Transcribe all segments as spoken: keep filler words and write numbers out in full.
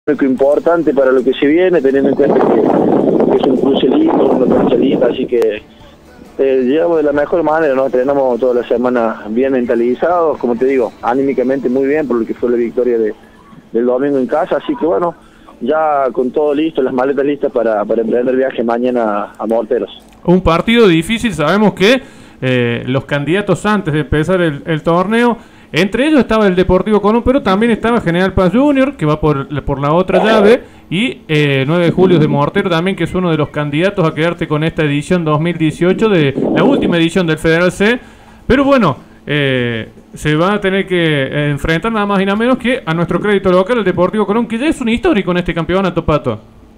importante para lo que se viene, teniendo en cuenta que, que es un cruce lindo, una cancha linda, así que eh, llegamos de la mejor manera, nos entrenamos toda la semana bien mentalizados, como te digo, anímicamente muy bien por lo que fue la victoria de, del domingo en casa, así que bueno, ya con todo listo, las maletas listas para, para emprender el viaje mañana a Morteros. Un partido difícil, sabemos que eh, los candidatos antes de empezar el, el torneo, entre ellos estaba el Deportivo Colón, pero también estaba General Paz Junior, que va por, por la otra llave, y eh, nueve de julio de Mortero también, que es uno de los candidatos a quedarte con esta edición dos mil dieciocho, de la última edición del Federal C. Pero bueno, eh, se va a tener que enfrentar nada más y nada menos que a nuestro crédito local, el Deportivo Colón, que ya es un histórico en este campeonato, Pato.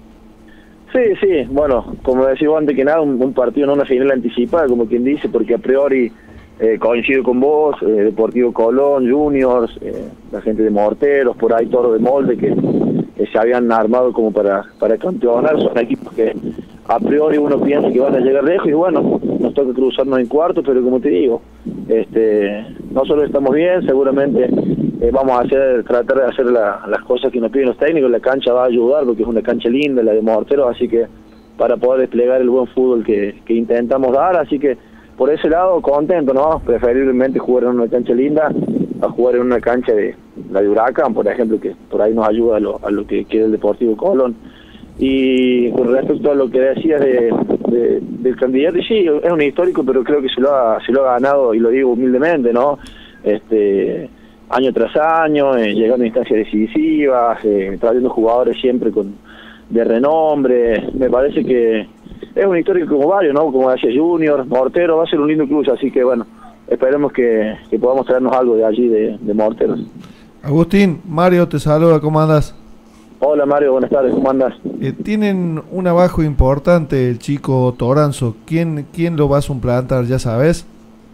Sí, sí, bueno, como decía antes que nada, un, un partido, no una final anticipada, como quien dice, porque a priori eh, coincido con vos, eh, Deportivo Colón, Juniors, eh, la gente de Morteros, por ahí Toro de Molde, que, que se habían armado como para, para campeonar, son equipos que a priori uno piensa que van a llegar lejos, y bueno, nos toca cruzarnos en cuarto, pero como te digo, este, nosotros estamos bien, seguramente eh, vamos a hacer, tratar de hacer la, las cosas que nos piden los técnicos, la cancha va a ayudar, porque es una cancha linda, la de Morteros, así que para poder desplegar el buen fútbol que, que intentamos dar, así que por ese lado contento, ¿no? Preferiblemente jugar en una cancha linda a jugar en una cancha de la de Huracán, por ejemplo, que por ahí nos ayuda a lo, a lo que quiere el Deportivo Colón. Y con respecto a lo que decías de, de, del candidato, sí, es un histórico, pero creo que se lo ha, se lo ha ganado, y lo digo humildemente, ¿no? Este, año tras año, eh, llegando a instancias decisivas, eh, trayendo jugadores siempre con de renombre. Me parece que es un histórico como varios, ¿no? Como decía Junior, Mortero, va a ser un lindo club, así que bueno, esperemos que, que podamos traernos algo de allí, de, de Morteros. Agustín, Mario te saluda, ¿cómo andas? Hola Mario, buenas tardes, ¿cómo andas? Eh, tienen un abajo importante el chico Toranzo, ¿quién, quién lo va a suplantar, ya sabes?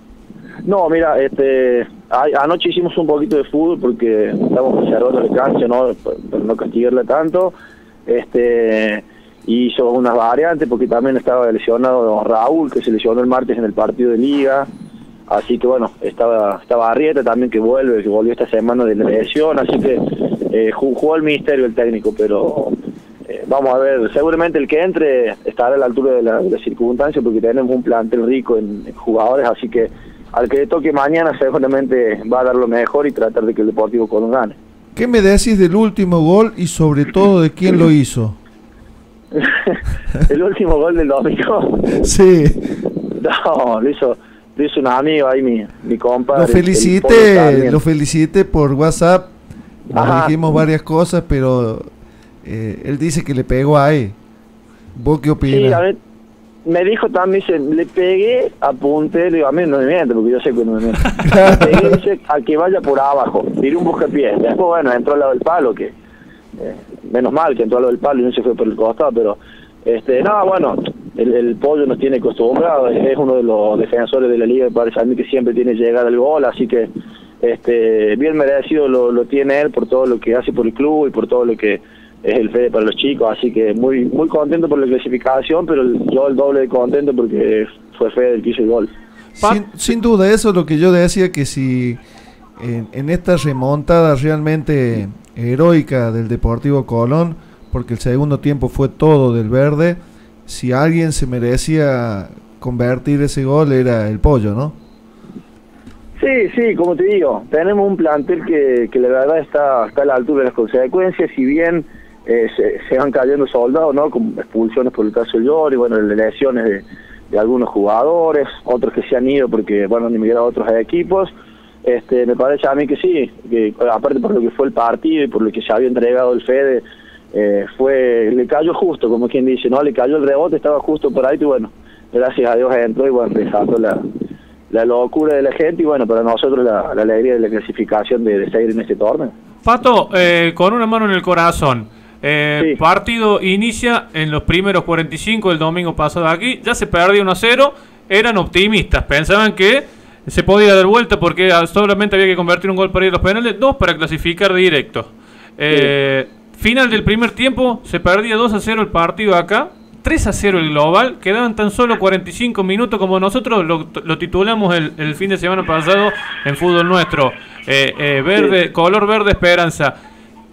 No, mira, este, a, anoche hicimos un poquito de fútbol porque estamos observando la cancha, ¿no? Para no castigarla tanto, este... hizo unas variantes porque también estaba lesionado Raúl, que se lesionó el martes en el partido de liga, así que bueno, estaba estaba Arrieta también, que vuelve, que volvió esta semana de la lesión, así que eh, jugó el misterio el técnico, pero eh, vamos a ver, seguramente el que entre estará a la altura de la, de la circunstancia, porque tenemos un plantel rico en, en jugadores, así que al que le toque mañana seguramente va a dar lo mejor y tratar de que el Deportivo Colón gane. ¿Qué me decís del último gol y sobre todo de quién lo hizo? El último gol del domingo. Sí. No, lo hizo, lo hizo un amigo ahí, mi, mi compadre. Lo felicité, lo felicité por WhatsApp. Nos Ajá. dijimos varias cosas, pero eh, él dice que le pegó ahí. ¿Vos qué opinas? Sí, a ver, me dijo también, dice, le pegué, apunté, le digo, a mí no me miente, porque yo sé que no me miente. Le pegué, dice, a que vaya por abajo, tiré un buscapiés. Después, bueno, entró al lado del palo, que eh, menos mal que entró al lado del palo y no se fue por el costado, pero este no, bueno, el, el Pollo nos tiene acostumbrado, es uno de los defensores de la liga, me parece a mí que siempre tiene llegada al gol, así que este bien merecido lo, lo tiene él por todo lo que hace por el club y por todo lo que es el Fede para los chicos, así que muy muy contento por la clasificación, pero el, yo el doble de contento porque fue Fede el que hizo el gol. Sin, sin duda, eso es lo que yo decía, que si en, en esta remontada realmente heroica del Deportivo Colón, porque el segundo tiempo fue todo del verde, si alguien se merecía convertir ese gol era el Pollo, ¿no? Sí, sí, como te digo, tenemos un plantel que, que la verdad está, está a la altura de las consecuencias, si bien eh, se, se van cayendo soldados, ¿no? Con expulsiones por el caso de Llori, bueno, lesiones de, de algunos jugadores, otros que se han ido porque, bueno, han emigrado a otros equipos. Este, me parece a mí que sí, que aparte por lo que fue el partido y por lo que se había entregado el Fede, eh, fue, le cayó justo, como quien dice, no, le cayó el rebote, estaba justo por ahí, y bueno, gracias a Dios entró y bueno, dejando la, la locura de la gente y bueno, para nosotros la, la alegría de la clasificación de, de seguir en este torneo. Pato, eh, con una mano en el corazón, eh, sí. Partido inicia en los primeros cuarenta y cinco del domingo pasado aquí, ya se perdió uno a cero, eran optimistas, pensaban que se podía dar vuelta porque solamente había que convertir un gol para ir a los penales, dos para clasificar directo. Eh, sí. Final del primer tiempo, se perdía dos a cero el partido acá, tres a cero el global, quedaban tan solo cuarenta y cinco minutos, como nosotros lo, lo titulamos el, el fin de semana pasado en Fútbol Nuestro, eh, eh, verde, sí. Color verde esperanza.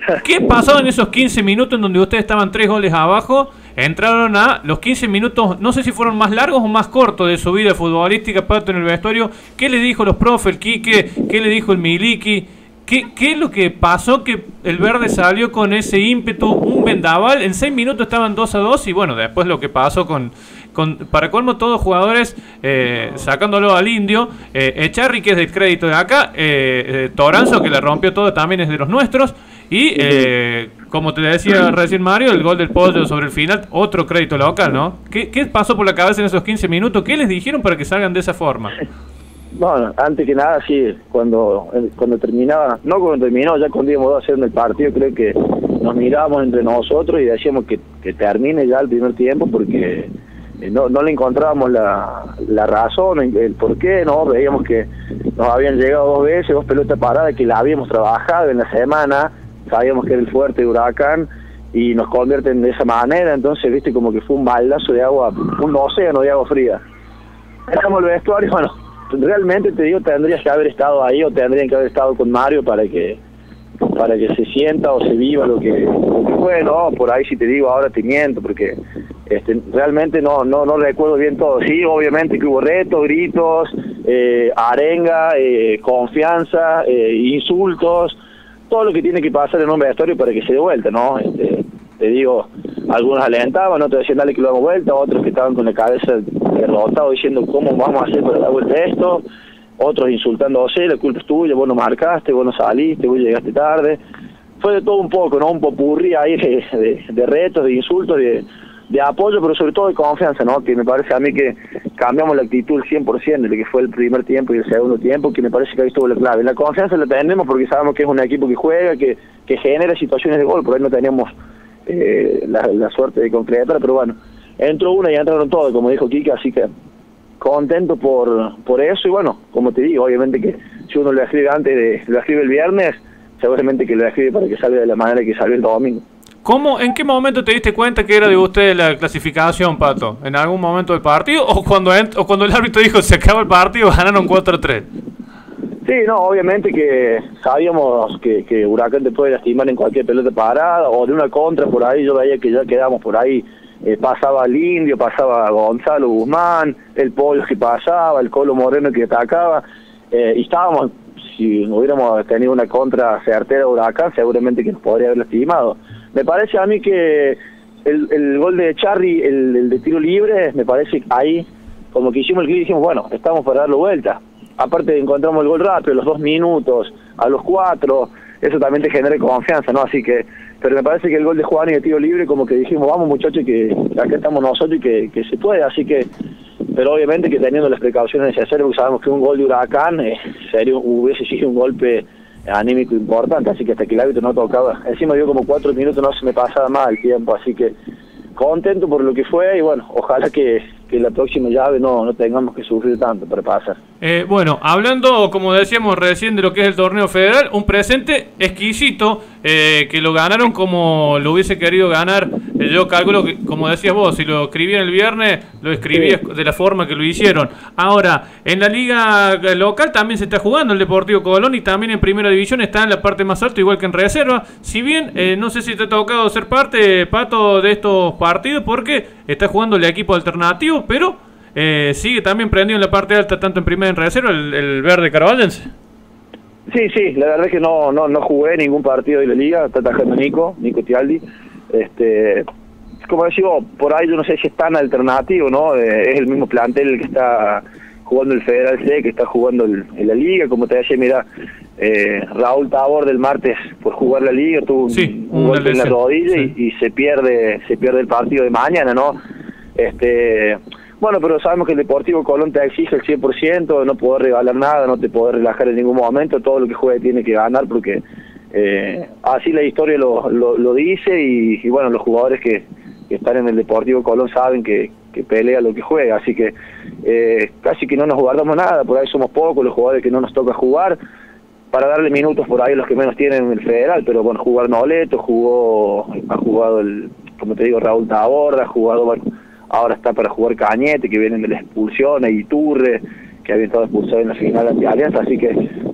¿Qué pasó en esos quince minutos en donde ustedes estaban tres goles abajo? Entraron a los quince minutos, no sé si fueron más largos o más cortos de su vida futbolística, Pato, en el vestuario. ¿Qué le dijo los profes, el Quique? ¿Qué le dijo el Miliki? ¿Qué, ¿Qué es lo que pasó que el verde salió con ese ímpetu, un vendaval? En seis minutos estaban dos a dos y bueno, después lo que pasó con, con para colmo todos jugadores, eh, sacándolo al indio, eh, Echarri, que es del crédito de acá, eh, eh, Toranzo, que le rompió todo, también es de los nuestros, y eh, como te decía recién Mario, el gol del Pollo sobre el final, otro crédito local, ¿no? ¿Qué, qué pasó por la cabeza en esos quince minutos? ¿Qué les dijeron para que salgan de esa forma? Bueno, antes que nada, sí, cuando cuando terminaba, no cuando terminó, ya cuando íbamos a hacer el partido, creo que nos mirábamos entre nosotros y decíamos que, que termine ya el primer tiempo porque no, no le encontrábamos la, la razón, el, el por qué, ¿no? Veíamos que nos habían llegado dos veces, dos pelotas paradas, que la habíamos trabajado en la semana, sabíamos que era el fuerte de Huracán y nos convierten de esa manera, entonces, viste, como que fue un baldazo de agua, un océano de agua fría. Dejamos el vestuario, bueno, realmente te digo, tendrías que haber estado ahí o tendrían que haber estado con Mario para que para que se sienta o se viva lo que, lo que fue, ¿no? Por ahí si te digo ahora te miento, porque este, realmente no, no no recuerdo bien todo. Sí, obviamente que hubo retos, gritos, eh, arenga, eh, confianza, eh, insultos, todo lo que tiene que pasar en un vestuario para que se dé vuelta, ¿no? Este, te digo, algunos alentaban, otros decían dale que lo damos vuelta, otros que estaban con la cabeza derrotados diciendo cómo vamos a hacer para dar vuelta a esto, otros insultándose, la culpa es tuya, vos no marcaste, vos no saliste, vos llegaste tarde. Fue de todo un poco, ¿no? Un popurrí ahí de, de, de retos, de insultos, de, de apoyo, pero sobre todo de confianza, ¿no? Que me parece a mí que cambiamos la actitud al cien por ciento de lo que fue el primer tiempo y el segundo tiempo, que me parece que ahí estuvo la clave. La confianza la tenemos porque sabemos que es un equipo que juega, que, que genera situaciones de gol, por ahí no teníamos eh, la, la suerte de concretar, pero bueno, entró una y entraron todos, como dijo Kika, así que contento por por eso y bueno, como te digo, obviamente que si uno lo escribe antes de, lo escribe el viernes, seguramente que lo escribe para que salga de la manera que salió el domingo. ¿Cómo, en qué momento te diste cuenta que era de usted la clasificación, Pato? ¿En algún momento del partido o cuando o cuando el árbitro dijo se acaba el partido, ganaron cuatro a tres? Sí, no, obviamente que sabíamos que, que Huracán te puede lastimar en cualquier pelota parada o de una contra por ahí, yo veía que ya quedamos por ahí. Eh, pasaba el Indio, pasaba Gonzalo Guzmán, el Pollo que pasaba, el Colo Moreno que atacaba, eh, y estábamos, si hubiéramos tenido una contra certera de Huracán, seguramente que nos podría haber lastimado. Me parece a mí que el, el gol de Charri, el, el de tiro libre, me parece ahí, como que hicimos el clic y dijimos, bueno, estamos para darlo vuelta. Aparte encontramos el gol rápido, los dos minutos, a los cuatro, eso también te genera confianza, ¿no? Así que, pero me parece que el gol de Juan y el tiro libre, como que dijimos, vamos muchachos, que acá estamos nosotros y que, que se puede, así que, pero obviamente que teniendo las precauciones necesarias, porque sabemos que un gol de Huracán eh, serio, hubiese sido un golpe anímico importante, así que hasta que el árbitro no tocaba, encima dio como cuatro minutos, no se me pasaba más el tiempo, así que contento por lo que fue y bueno, ojalá que, que la próxima llave no, no tengamos que sufrir tanto para pasar. Eh, bueno, hablando, como decíamos recién, de lo que es el torneo federal, un presente exquisito, eh, que lo ganaron como lo hubiese querido ganar. Eh, yo calculo que, como decías vos, si lo escribían el viernes, lo escribías sí, de la forma que lo hicieron. Ahora, en la liga local también se está jugando el Deportivo Colón y también en primera división está en la parte más alta, igual que en reserva. Si bien, eh, no sé si te ha tocado ser parte, Pato, de estos partidos, porque está jugando el equipo alternativo, pero eh, sigue también prendido en la parte alta, tanto en primera y en reserva, el, el verde caraballense. Sí, sí, la verdad es que no no no jugué ningún partido de la liga, está atajando Nico, Nico Tialdi. Este, como decimos, por ahí yo no sé si es tan alternativo, ¿no? Eh, es el mismo plantel el que está jugando el Federal C, que está jugando el, en la liga, como te decía, mira, eh, Raúl Tabor del martes por jugar la liga tuvo sí, un, un golpe en la rodilla sí. y, y se pierde se pierde el partido de mañana, ¿no? Este, bueno, pero sabemos que el Deportivo Colón te exige el cien por ciento, no poder regalar nada, no te poder relajar en ningún momento, todo lo que juegue tiene que ganar porque eh, así la historia lo, lo, lo dice y, y bueno, los jugadores que, que están en el Deportivo Colón saben que, que pelea lo que juega, así que eh, casi que no nos guardamos nada, por ahí somos pocos los jugadores que no nos toca jugar, para darle minutos por ahí a los que menos tienen en el Federal, pero bueno, jugar Noleto, jugó, ha jugado el, como te digo, Raúl Taborda, ha jugado, bueno, ahora está para jugar Cañete, que vienen de la expulsión, y Iturre, que había estado expulsado en la final ante Alianza, así que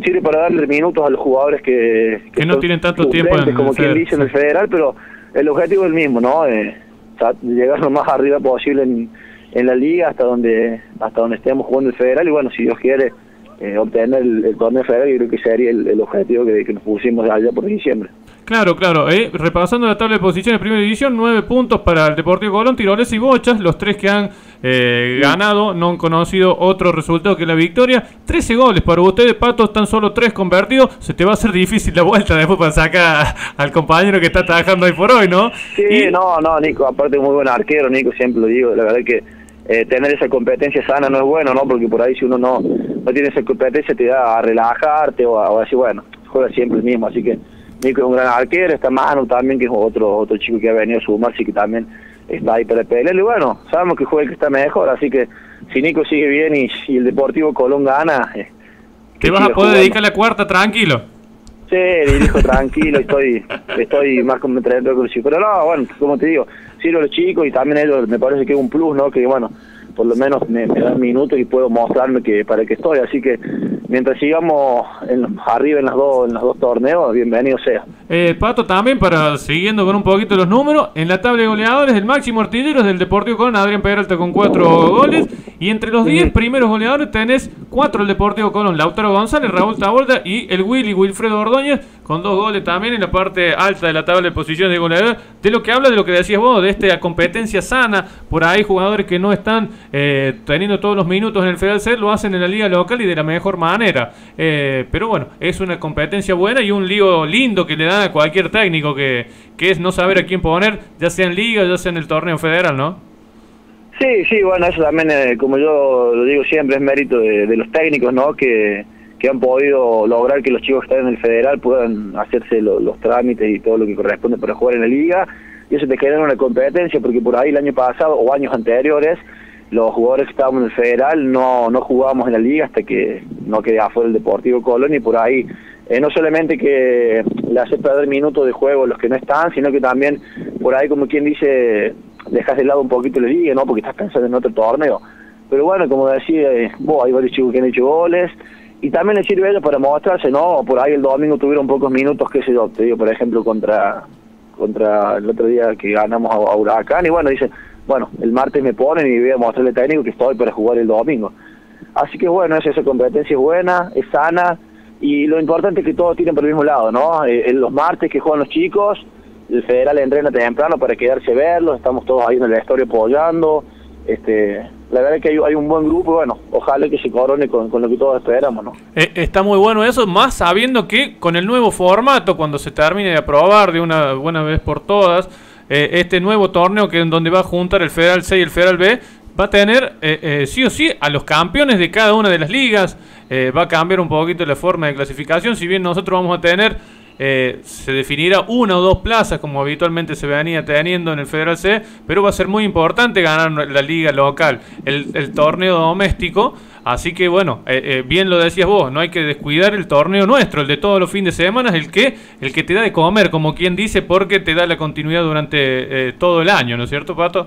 sirve para darle minutos a los jugadores que, que, que no tienen tanto tiempo en como el quien federal, dice en el sí. federal, pero el objetivo es el mismo, ¿no? Eh, llegar lo más arriba posible en, en la liga hasta donde hasta donde estemos jugando el federal y bueno, si Dios quiere eh, obtener el, el torneo federal, yo creo que sería el, el objetivo que, que nos pusimos allá por diciembre. Claro, claro. Eh, repasando la tabla de posiciones de primera división, nueve puntos para el Deportivo Colón, Tirolesa y Bochas, los tres que han eh, ganado, no han conocido otro resultado que la victoria. trece goles para ustedes, Pato, están solo tres convertidos. Se te va a hacer difícil la vuelta después para sacar al compañero que está trabajando hoy por hoy, ¿no? Sí, y... no, no, Nico, aparte es muy buen arquero, Nico, siempre lo digo, la verdad que eh, tener esa competencia sana no es bueno, ¿no? Porque por ahí si uno no, no tiene esa competencia te da a relajarte o a, o a decir, bueno, juega siempre el mismo, así que Nico es un gran arquero, está Manu también, que es otro otro chico que ha venido a sumarse y que también está ahí para pelear. Y bueno, sabemos que juega el que está mejor, así que si Nico sigue bien y, y el Deportivo Colón gana... Eh, te vas a poder jugando. Dedicar la cuarta tranquilo. Sí, dirijo tranquilo, estoy estoy más como entrenador con los chicos. Pero no, bueno, como te digo, sirvo a los chicos y también ellos me parece que es un plus, ¿no? Que bueno, por lo menos me, me dan minutos y puedo mostrarme que para qué estoy, así que mientras sigamos en, arriba en las dos en los dos torneos, bienvenido sea. Eh, Pato, también para siguiendo con un poquito los números, en la tabla de goleadores el máximo artillero es del Deportivo Colón, Adrián Peralta con cuatro goles, y entre los diez primeros goleadores tenés cuatro el Deportivo Colón, Lautaro González, Raúl Taborda y el Willy Wilfredo Ordóñez con dos goles también en la parte alta de la tabla de posiciones de goleadores, de lo que habla de lo que decías vos, de esta competencia sana. Por ahí jugadores que no están eh, teniendo todos los minutos en el Federal C lo hacen en la liga local y de la mejor manera, eh, pero bueno, es una competencia buena y un lío lindo que le dan a cualquier técnico que, que es no saber a quién poner, ya sea en liga, ya sea en el torneo federal, ¿no? Sí, sí, bueno, eso también, eh, como yo lo digo siempre, es mérito de, de los técnicos, ¿no? Que, que han podido lograr que los chicos que están en el federal puedan hacerse lo, los trámites y todo lo que corresponde para jugar en la liga, y eso te genera una competencia, porque por ahí el año pasado o años anteriores los jugadores que estábamos en el federal no, no jugábamos en la liga hasta que no quedé afuera el Deportivo Colón, y por ahí eh, no solamente que le hace perder minutos de juego a los que no están, sino que también por ahí, como quien dice, dejas de lado un poquito la liga, ¿no? Porque estás pensando en otro torneo. Pero bueno, como decía, eh, vos, hay varios chicos que han hecho goles, y también les sirve a ellos para mostrarse, ¿no? Por ahí el domingo tuvieron pocos minutos, qué sé yo, te digo, por ejemplo, contra contra el otro día que ganamos a, a Huracán, y bueno, dicen, bueno, el martes me ponen y voy a mostrarle al técnico que estoy para jugar el domingo. Así que bueno, es esa competencia es buena, es sana, y lo importante es que todos tiren por el mismo lado, ¿no? Eh, los martes que juegan los chicos, el federal entrena temprano para quedarse a verlos, estamos todos ahí en el vestuario apoyando, este, la verdad es que hay, hay un buen grupo, bueno, ojalá que se corone con, con lo que todos esperamos, ¿no? Eh, está muy bueno eso, más sabiendo que con el nuevo formato, cuando se termine de aprobar de una buena vez por todas, eh, este nuevo torneo que en donde va a juntar el Federal C y el Federal B, va a tener eh, eh, sí o sí a los campeones de cada una de las ligas, eh, va a cambiar un poquito la forma de clasificación, si bien nosotros vamos a tener... Eh, se definirá una o dos plazas como habitualmente se venía teniendo en el Federal C, pero va a ser muy importante ganar la liga local, el, el torneo doméstico, así que bueno, eh, eh, bien lo decías vos, no hay que descuidar el torneo nuestro, el de todos los fines de semana, el que, el que te da de comer, como quien dice, porque te da la continuidad durante eh, todo el año, ¿no es cierto, Pato?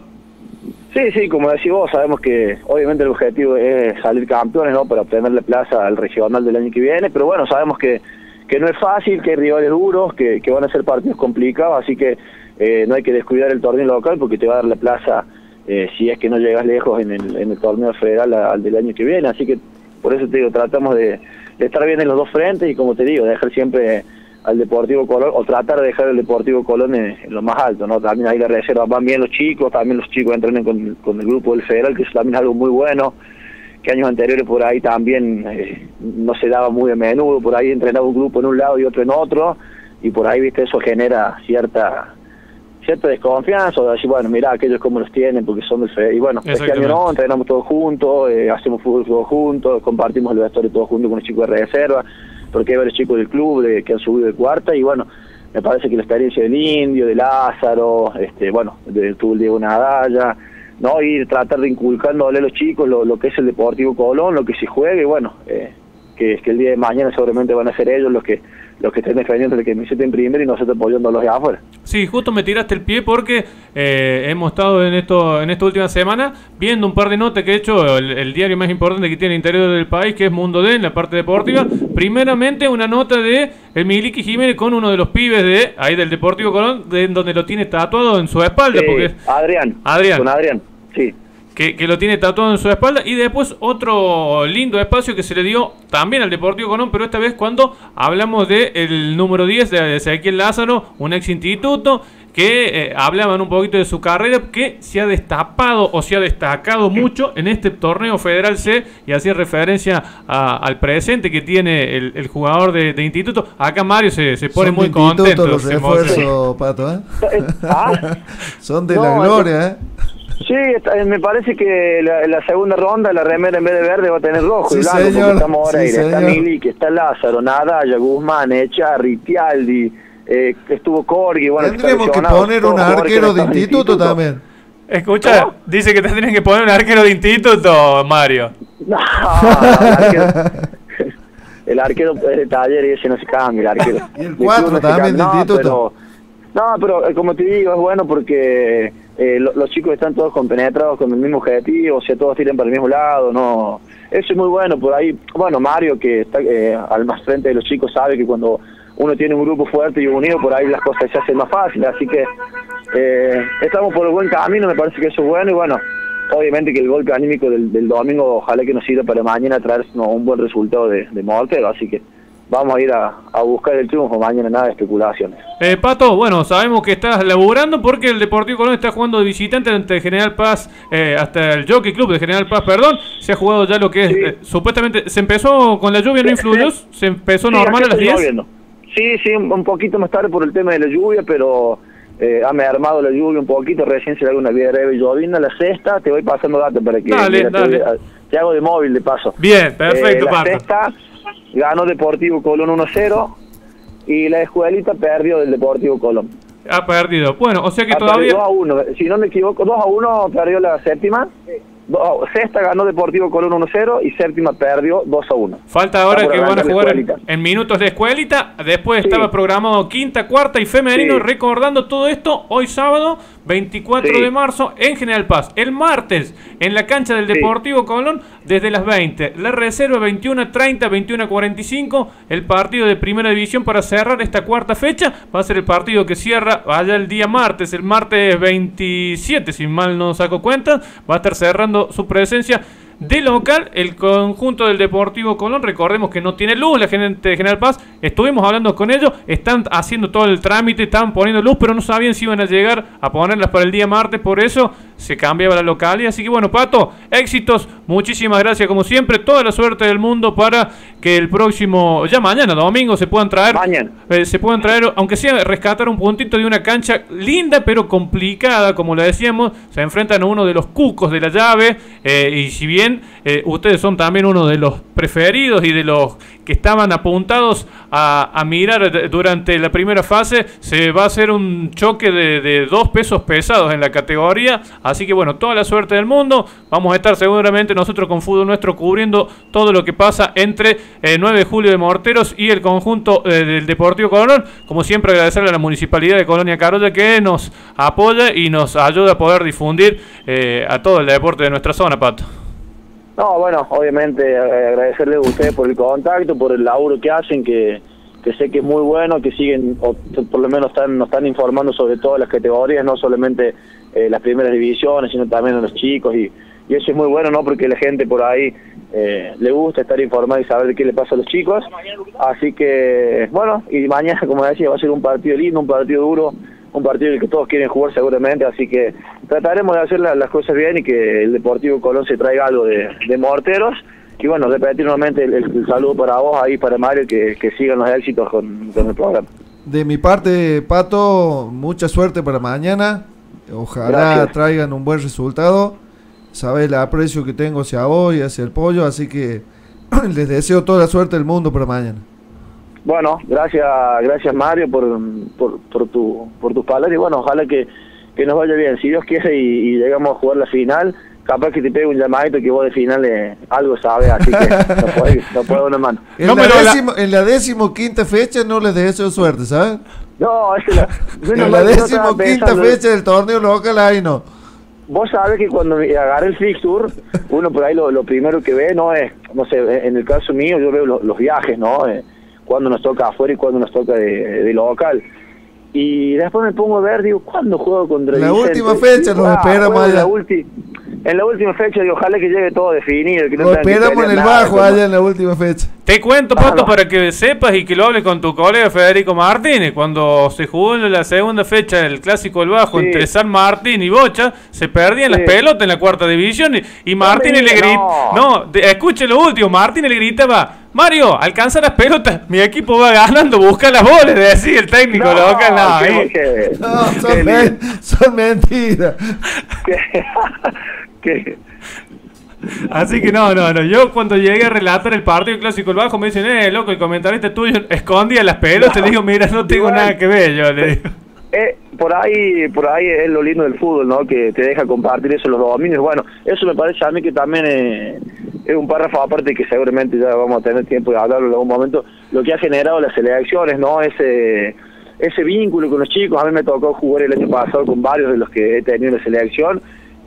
Sí, sí, como decís vos, sabemos que obviamente el objetivo es salir campeones, ¿no? Para obtener la plaza al regional del año que viene, pero bueno, sabemos que que no es fácil, que hay rivales duros, que, que van a ser partidos complicados, así que eh, no hay que descuidar el torneo local porque te va a dar la plaza eh, si es que no llegas lejos en el, en el torneo federal al del año que viene, así que por eso te digo, tratamos de, de estar bien en los dos frentes y como te digo, dejar siempre al Deportivo Colón, o tratar de dejar al Deportivo Colón en, en lo más alto, ¿no? También ahí la reserva van bien los chicos, también los chicos entrenan con, con el grupo del federal, que eso también es algo muy bueno, que años anteriores por ahí también eh, no se daba muy a menudo, por ahí entrenaba un grupo en un lado y otro en otro, y por ahí, viste, eso genera cierta cierta desconfianza, o decir, bueno, mirá, aquellos como los tienen, porque son del federal, y bueno, este año no, entrenamos todos juntos, eh, hacemos fútbol todos juntos, compartimos el vestuario todos juntos con los chicos de reserva, porque hay varios chicos del club de, que han subido de cuarta, y bueno, me parece que la experiencia del Indio, de Lázaro, este bueno, de, tuvo el Diego Nadalla, no, y tratar de inculcándole a los chicos lo, lo que es el Deportivo Colón, lo que se juegue, y bueno, eh, que, que el día de mañana seguramente van a ser ellos los que los que estén defendiendo de que me en primero y nosotros apoyando a los de afuera. Sí, justo me tiraste el pie porque eh, hemos estado en esto en esta última semana viendo un par de notas que he hecho el, el diario más importante que tiene el interior del país, que es Mundo D, en la parte deportiva. Primeramente una nota de el Miliki Jiménez con uno de los pibes de ahí del Deportivo Colón, de, donde lo tiene tatuado en su espalda. Eh, porque Adrián. Adrián. Con Adrián, sí. Que, que lo tiene tatuado en su espalda. Y después otro lindo espacio que se le dio también al Deportivo Colón, pero esta vez cuando hablamos del número diez de Ezequiel Lázaro, un ex instituto, que eh, hablaban un poquito de su carrera, que se ha destapado o se ha destacado mucho en este torneo Federal C, y hacía referencia a, al presente que tiene el, el jugador de, de instituto. Acá Mario se, se pone Son muy de instituto contento. los refuerzos, Pato, ¿eh? ¿Ah? Son de No, la gloria, ¿eh? Sí, está, me parece que la, la segunda ronda la remera en vez de verde va a tener rojo Sí, y blanco, señor. porque estamos ahora Sí, ahí. Está señor. Milik, está Lázaro, Nadaya, Guzmán, Echarri, Tialdi, eh, estuvo Corgi, bueno, Tendremos que lesionado, poner todos un jugadores que arquero no de estaban en instituto también. Escucha, ¿Cómo? dice que te tienen que poner un arquero de instituto, Mario. No, el arquero, el arquero es de Taller y ese no se cambia, el arquero. Y el De cuatro club no se también de cambia. instituto. No, pero, no, pero eh, como te digo, es bueno porque eh, lo, los chicos están todos compenetrados con el mismo objetivo, o sea, todos tiran para el mismo lado, no. Eso es muy bueno, por ahí, bueno, Mario, que está eh, al más frente de los chicos, sabe que cuando uno tiene un grupo fuerte y unido, por ahí las cosas se hacen más fáciles, así que eh, estamos por el buen camino, me parece que eso es bueno, y bueno, obviamente que el golpe anímico del, del domingo, ojalá que nos sirva para mañana traernos un buen resultado de, de Mortero, así que vamos a ir a, a buscar el triunfo mañana, nada de especulaciones. Eh, Pato, bueno, sabemos que estás laburando porque el Deportivo Colón está jugando de visitante ante General Paz, eh, hasta el Jockey Club de General Paz, perdón. Se ha jugado ya lo que es, Sí. eh, supuestamente, ¿se empezó con la lluvia, no influyó? ¿Se empezó Sí, normal acá a las está diez? lloviendo. Sí, sí, un, un poquito más tarde por el tema de la lluvia, pero eh, ha mermado la lluvia un poquito, recién se le hago una breve llovina. La sexta, te voy pasando datos para que... Dale, mira, te dale. voy a- Te hago de móvil, de paso. Bien, perfecto, Eh, la Pato. sexta ganó Deportivo Colón uno cero y la escuelita perdió del Deportivo Colón. Ha perdido. Bueno, o sea que Ah, todavía... perdió dos a uno, si no me equivoco, dos a uno perdió la séptima. Do- sexta ganó Deportivo Colón uno cero y séptima perdió dos a uno. Falta ahora Está por que van a arrancar la jugar en, escuelita. en minutos de escuelita. Después Sí. estaba programado quinta, cuarta y femenino. Sí. Recordando todo esto, hoy sábado, veinticuatro Sí. de marzo, en General Paz. El martes, en la cancha del Sí. Deportivo Colón, desde las veinte. La reserva veintiuno treinta, veintiuno cuarenta y cinco. El partido de primera división para cerrar esta cuarta fecha. Va a ser el partido que cierra allá el día martes, el martes veintisiete, si mal no saco cuenta. Va a estar cerrando su presencia de local el conjunto del Deportivo Colón. Recordemos que no tiene luz la gente de General Paz. Estuvimos hablando con ellos, están haciendo todo el trámite, están poniendo luz, pero no sabían si iban a llegar a ponerlas para el día martes, por eso se cambiaba la localidad. Así que bueno, Pato, éxitos, muchísimas gracias como siempre, toda la suerte del mundo para que el próximo, ya mañana domingo, se puedan traer, Mañana. eh, se puedan traer, aunque sea rescatar un puntito de una cancha linda pero complicada, como le decíamos. Se enfrentan a uno de los cucos de la llave, eh, y si bien Eh, ustedes son también uno de los preferidos y de los que estaban apuntados a, a mirar durante la primera fase, se va a hacer un choque de, de dos pesos pesados en la categoría, así que bueno, toda la suerte del mundo. Vamos a estar seguramente nosotros con Fútbol Nuestro cubriendo todo lo que pasa entre el nueve de julio de Morteros y el conjunto eh, del Deportivo Colón. Como siempre, agradecerle a la Municipalidad de Colonia Carolla que nos apoya y nos ayuda a poder difundir eh, a todo el deporte de nuestra zona, Pato. No, bueno, obviamente eh, agradecerles a ustedes por el contacto, por el laburo que hacen, que, que sé que es muy bueno, que siguen, o por lo menos están, nos están informando sobre todas las categorías, no solamente eh, las primeras divisiones, sino también a los chicos, y, y eso es muy bueno, ¿no? Porque la gente por ahí eh, le gusta estar informada y saber de qué le pasa a los chicos, así que, bueno, y mañana, como decía, va a ser un partido lindo, un partido duro, un partido en el que todos quieren jugar seguramente, así que trataremos de hacer la, las cosas bien y que el Deportivo Colón se traiga algo de, de Morteros. Y bueno, repetir nuevamente el, el saludo para vos ahí, para Mario, que, que sigan los éxitos con, con el programa. De mi parte, Pato, mucha suerte para mañana. Ojalá Gracias. traigan un buen resultado. Sabes el aprecio que tengo hacia vos y hacia el pollo, así que les deseo toda la suerte del mundo para mañana. Bueno, gracias gracias Mario por, por, por, tu, por tus palabras y bueno, ojalá que, que nos vaya bien. Si Dios quiere y, y llegamos a jugar la final, capaz que te pegue un llamadito que vos de final eh, algo sabes, así que no puedo no puedo una mano. En, No la me lo- décimo, en la décimo quinta fecha no les deseo suerte, ¿sabes? No, es que la, En la décimo quinta fecha del torneo local, ahí no. Vos sabés que cuando me agarré el fixture, uno por ahí lo, lo primero que ve no es, no sé, en el caso mío yo veo lo, los viajes, ¿no? Eh, cuando nos toca afuera y cuando nos toca de, de local. Y después me pongo a ver, digo, ¿cuándo juego contra La Vicente? última fecha nos Ah, esperamos juego en allá. la ulti- En la última fecha, digo, ojalá que llegue todo definido. Que no Lo tengan que esperamos en pelear el nada, bajo como- allá en la última fecha. Te cuento, Ah, Pato, no. para que sepas y que lo hables con tu colega Federico Martínez. Cuando se jugó en la segunda fecha del Clásico del Bajo Sí. entre San Martín y Bocha, se perdían Sí. las pelotas en la cuarta división y, y Martínez le digas, gritaba... no. No, de- escuche lo último, Martínez le gritaba... Mario, alcanza las pelotas, mi equipo va ganando, busca las bolas, decía el técnico No, local. No, qué- ahí- qué- No, qué son, lindo. men- son mentiras. que- que- Así que no, no, no. Yo cuando llegué a relatar el partido clásico del Bajo me dicen, eh, loco, el comentarista tuyo escondía las pelotas. Le digo, mira, no tengo Igual. nada que ver. Yo le digo. Eh, por ahí por ahí es lo lindo del fútbol, ¿no? Que te deja compartir eso, los dominios. Bueno, eso me parece a mí que también eh, es un párrafo aparte que seguramente ya vamos a tener tiempo de hablarlo en algún momento. Lo que ha generado las elecciones, ¿no? Ese ese vínculo con los chicos. A mí me tocó jugar el año pasado con varios de los que he tenido en la selección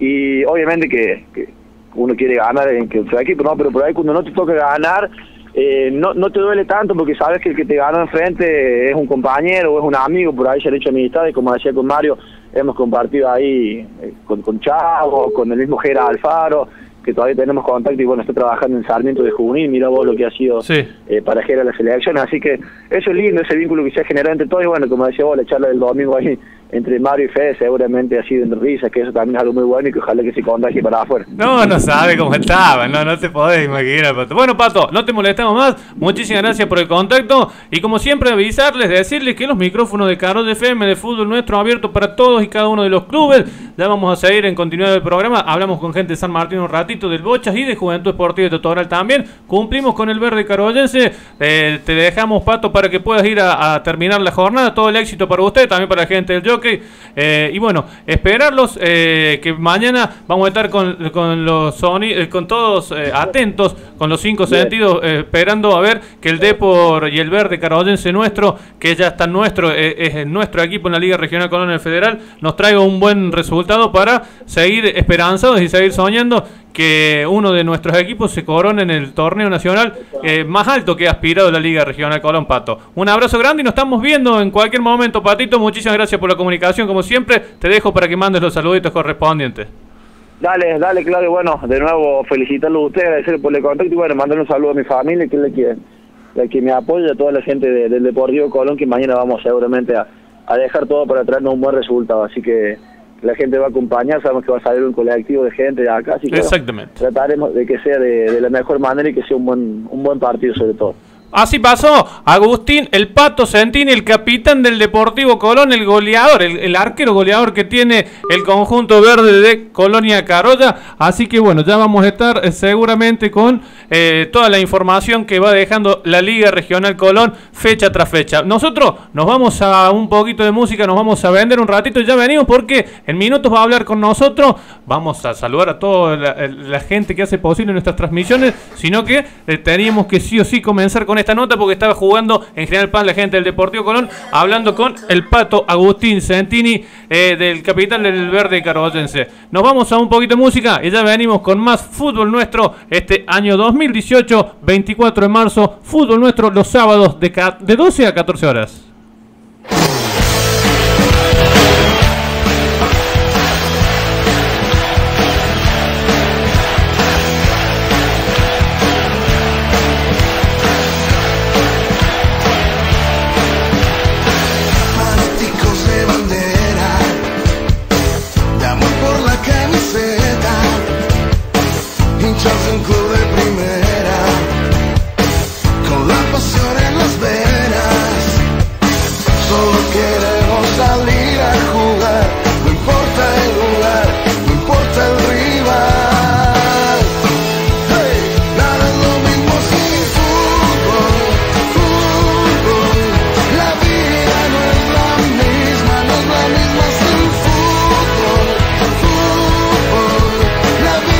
y obviamente que, que uno quiere ganar en que su equipo, ¿no? Pero por ahí cuando no te toca ganar, eh, no, no te duele tanto porque sabes que el que te ganó enfrente es un compañero o es un amigo, por ahí se han hecho amistades, como decía con Mario, hemos compartido ahí eh, con, con Chavo, con el mismo Gera Alfaro, que todavía tenemos contacto y bueno, está trabajando en Sarmiento de Junín, mira vos lo que ha sido Sí. eh, para Gera la selección, así que eso es lindo, ese vínculo que se ha generado entre todos y bueno, como decía vos, la charla del domingo ahí entre Mario y Fede seguramente ha sido entre risas, que eso también es algo muy bueno y que ojalá que se contagie para afuera. No, no sabe cómo estaba, no, no te podés imaginar, Pato. Bueno, Pato, no te molestamos más, muchísimas gracias por el contacto y como siempre avisarles, decirles que los micrófonos de Carol F M de Fútbol Nuestro abiertos para todos y cada uno de los clubes, ya vamos a seguir en continuidad del programa, hablamos con gente de San Martín un ratito, del Bochas y de Juventud Esportiva de Totoral también, cumplimos con el verde carollense, eh, te dejamos, Pato, para que puedas ir a, a terminar la jornada, todo el éxito para usted, también para la gente del Jockey. Eh, y bueno, esperarlos eh, que mañana vamos a estar con, con los soni eh, con todos eh, atentos, con los cinco Bien. sentidos, eh, esperando a ver que el Depor y el Verde Carollense nuestro, que ya está nuestro, eh, es nuestro equipo en la Liga Regional Colonial Federal, nos traiga un buen resultado para seguir esperanzados y seguir soñando que uno de nuestros equipos se corone en el torneo nacional eh, más alto que ha aspirado la Liga Regional Colón, Pato. Un abrazo grande y nos estamos viendo en cualquier momento, Patito. Muchísimas gracias por la comunicación, como siempre. Te dejo para que mandes los saluditos correspondientes. Dale, dale, claro, y bueno, de nuevo felicitarlo a usted, agradecerle por el contacto y bueno, mandarle un saludo a mi familia, que es la que, la que me apoya, a toda la gente de- del Deportivo Colón, que mañana vamos seguramente a, a dejar todo para traernos un buen resultado, así que la gente va a acompañar, sabemos que va a salir un colectivo de gente de acá, así que bueno, Exactamente. trataremos de que sea de, de la mejor manera y que sea un buen, un buen partido sobre todo. Así pasó Agustín, el Pato Sentini, el capitán del Deportivo Colón, el goleador, el, el arquero goleador que tiene el conjunto verde de Colonia Carolla. Así que bueno, ya vamos a estar eh, seguramente con eh, toda la información que va dejando la Liga Regional Colón fecha tras fecha. Nosotros nos vamos a un poquito de música, nos vamos a vender un ratito y ya venimos porque en minutos va a hablar con nosotros. Vamos a saludar a toda la, la gente que hace posible nuestras transmisiones, sino que eh, teníamos que sí o sí comenzar con esta nota porque estaba jugando en General Paz la gente del Deportivo Colón, hablando con el Pato Agustín Sentini, eh, del capitán del Verde Carollense. Nos vamos a un poquito de música y ya venimos con más Fútbol Nuestro este año dos mil dieciocho, veinticuatro de marzo, Fútbol Nuestro los sábados de, de doce a catorce horas. Hinchas en club de primera, con la pasión en las venas. Solo queremos salir a jugar, no importa el lugar, no importa el rival. Hey, nada es lo mismo sin fútbol, fútbol. La vida no es la misma, no es la misma sin fútbol, fútbol. La vida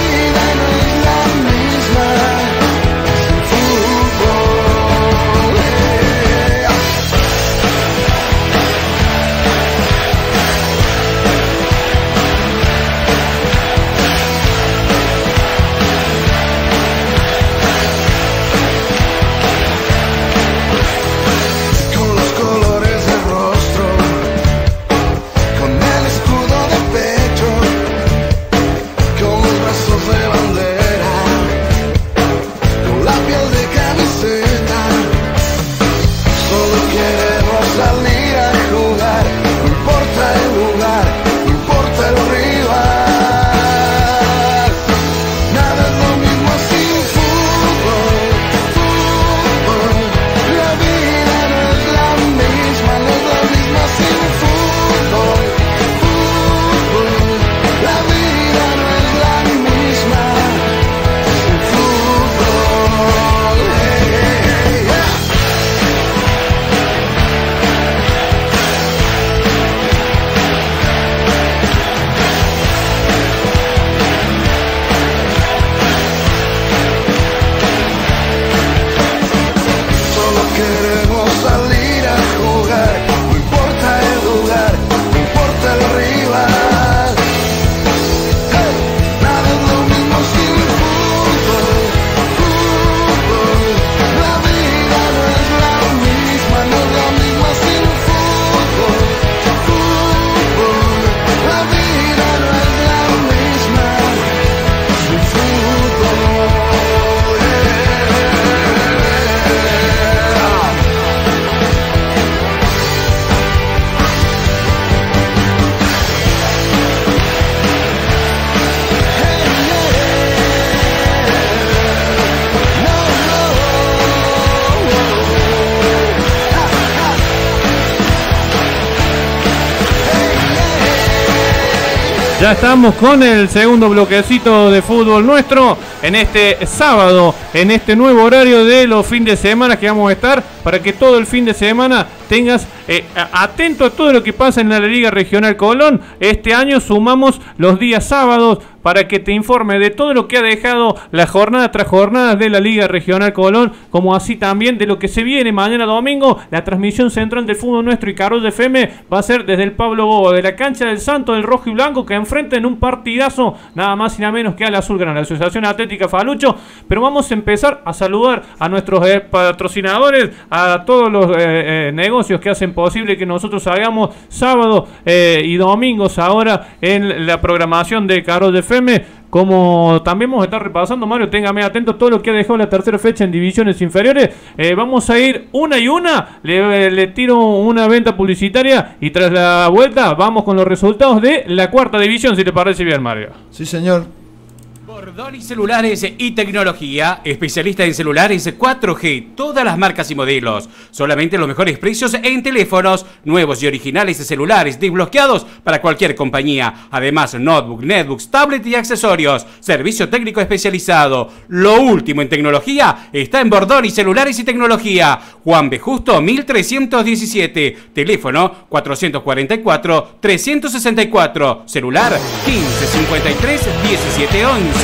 Ya estamos con el segundo bloquecito de fútbol nuestro en este sábado, en este nuevo horario de los fines de semana que vamos a estar para que todo el fin de semana tengas eh, atento a todo lo que pasa en la Liga Regional Colón. Este año sumamos los días sábados para que te informe de todo lo que ha dejado la jornada tras jornada de la Liga Regional Colón, como así también de lo que se viene mañana domingo. La transmisión central del fútbol nuestro y Carolla F M va a ser desde el Pablo Bobo, de la cancha del Santo del Rojo y Blanco, que enfrenta en un partidazo nada más y nada menos que al Azulgrana, la Asociación Atlética Falucho. Pero vamos a empezar a saludar a nuestros eh, patrocinadores, a todos los eh, eh, negocios que hacen posible que nosotros hagamos sábado eh, y domingos ahora en la programación de Carolla F M. Como también vamos a estar repasando, Mario, téngame atento todo lo que ha dejado la tercera fecha en divisiones inferiores. Eh, vamos a ir una y una, le, le tiro una venta publicitaria y tras la vuelta vamos con los resultados de la cuarta división, si te parece bien, Mario. Sí, señor. Bordoni Celulares y Tecnología, especialista en celulares cuatro G, todas las marcas y modelos. Solamente los mejores precios en teléfonos nuevos y originales de celulares desbloqueados para cualquier compañía. Además, notebook, netbooks, tablet y accesorios. Servicio técnico especializado. Lo último en tecnología está en Bordoni Celulares y Tecnología. Juan B. Justo mil trescientos diecisiete. Teléfono cuatrocientos cuarenta y cuatro, trescientos sesenta y cuatro. Celular quince cincuenta y tres, diecisiete once.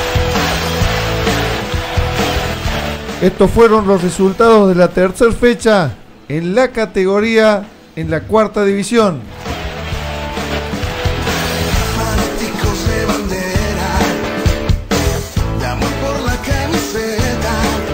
Estos fueron los resultados de la tercera fecha en la categoría en la cuarta división. Fanáticos de bandera, de amor por la camiseta.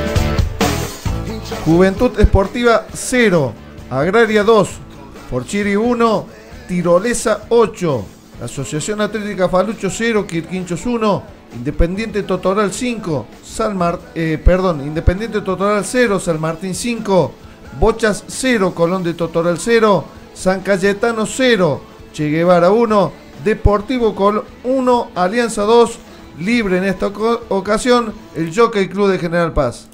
Juventud Esportiva cero, Agraria dos, Forchiri uno, Tirolesa ocho, Asociación Atlética Falucho cero, Quirquinchos uno, Independiente Totoral cinco, San Mar, eh, perdón, Independiente Totoral cero, San Martín cinco, Bochas cero, Colón de Totoral cero, San Cayetano cero, Che Guevara uno, Deportivo Colón uno, Alianza dos, libre en esta ocasión el Jockey Club de General Paz.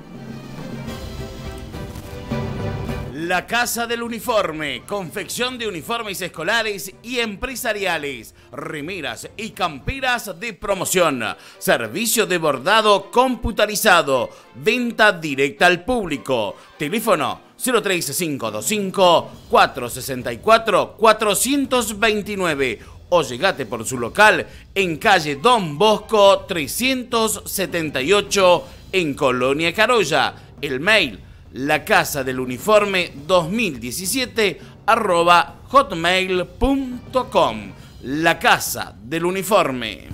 La Casa del Uniforme, confección de uniformes escolares y empresariales, remeras y camperas de promoción, servicio de bordado computarizado, venta directa al público, teléfono cero tres cinco dos cinco, cuatro seis cuatro, cuatro dos nueve o llegate por su local en calle Don Bosco trescientos setenta y ocho en Colonia Carolla. El mail la casa del uniforme dos mil diecisiete arroba hotmail punto com. La Casa del Uniforme.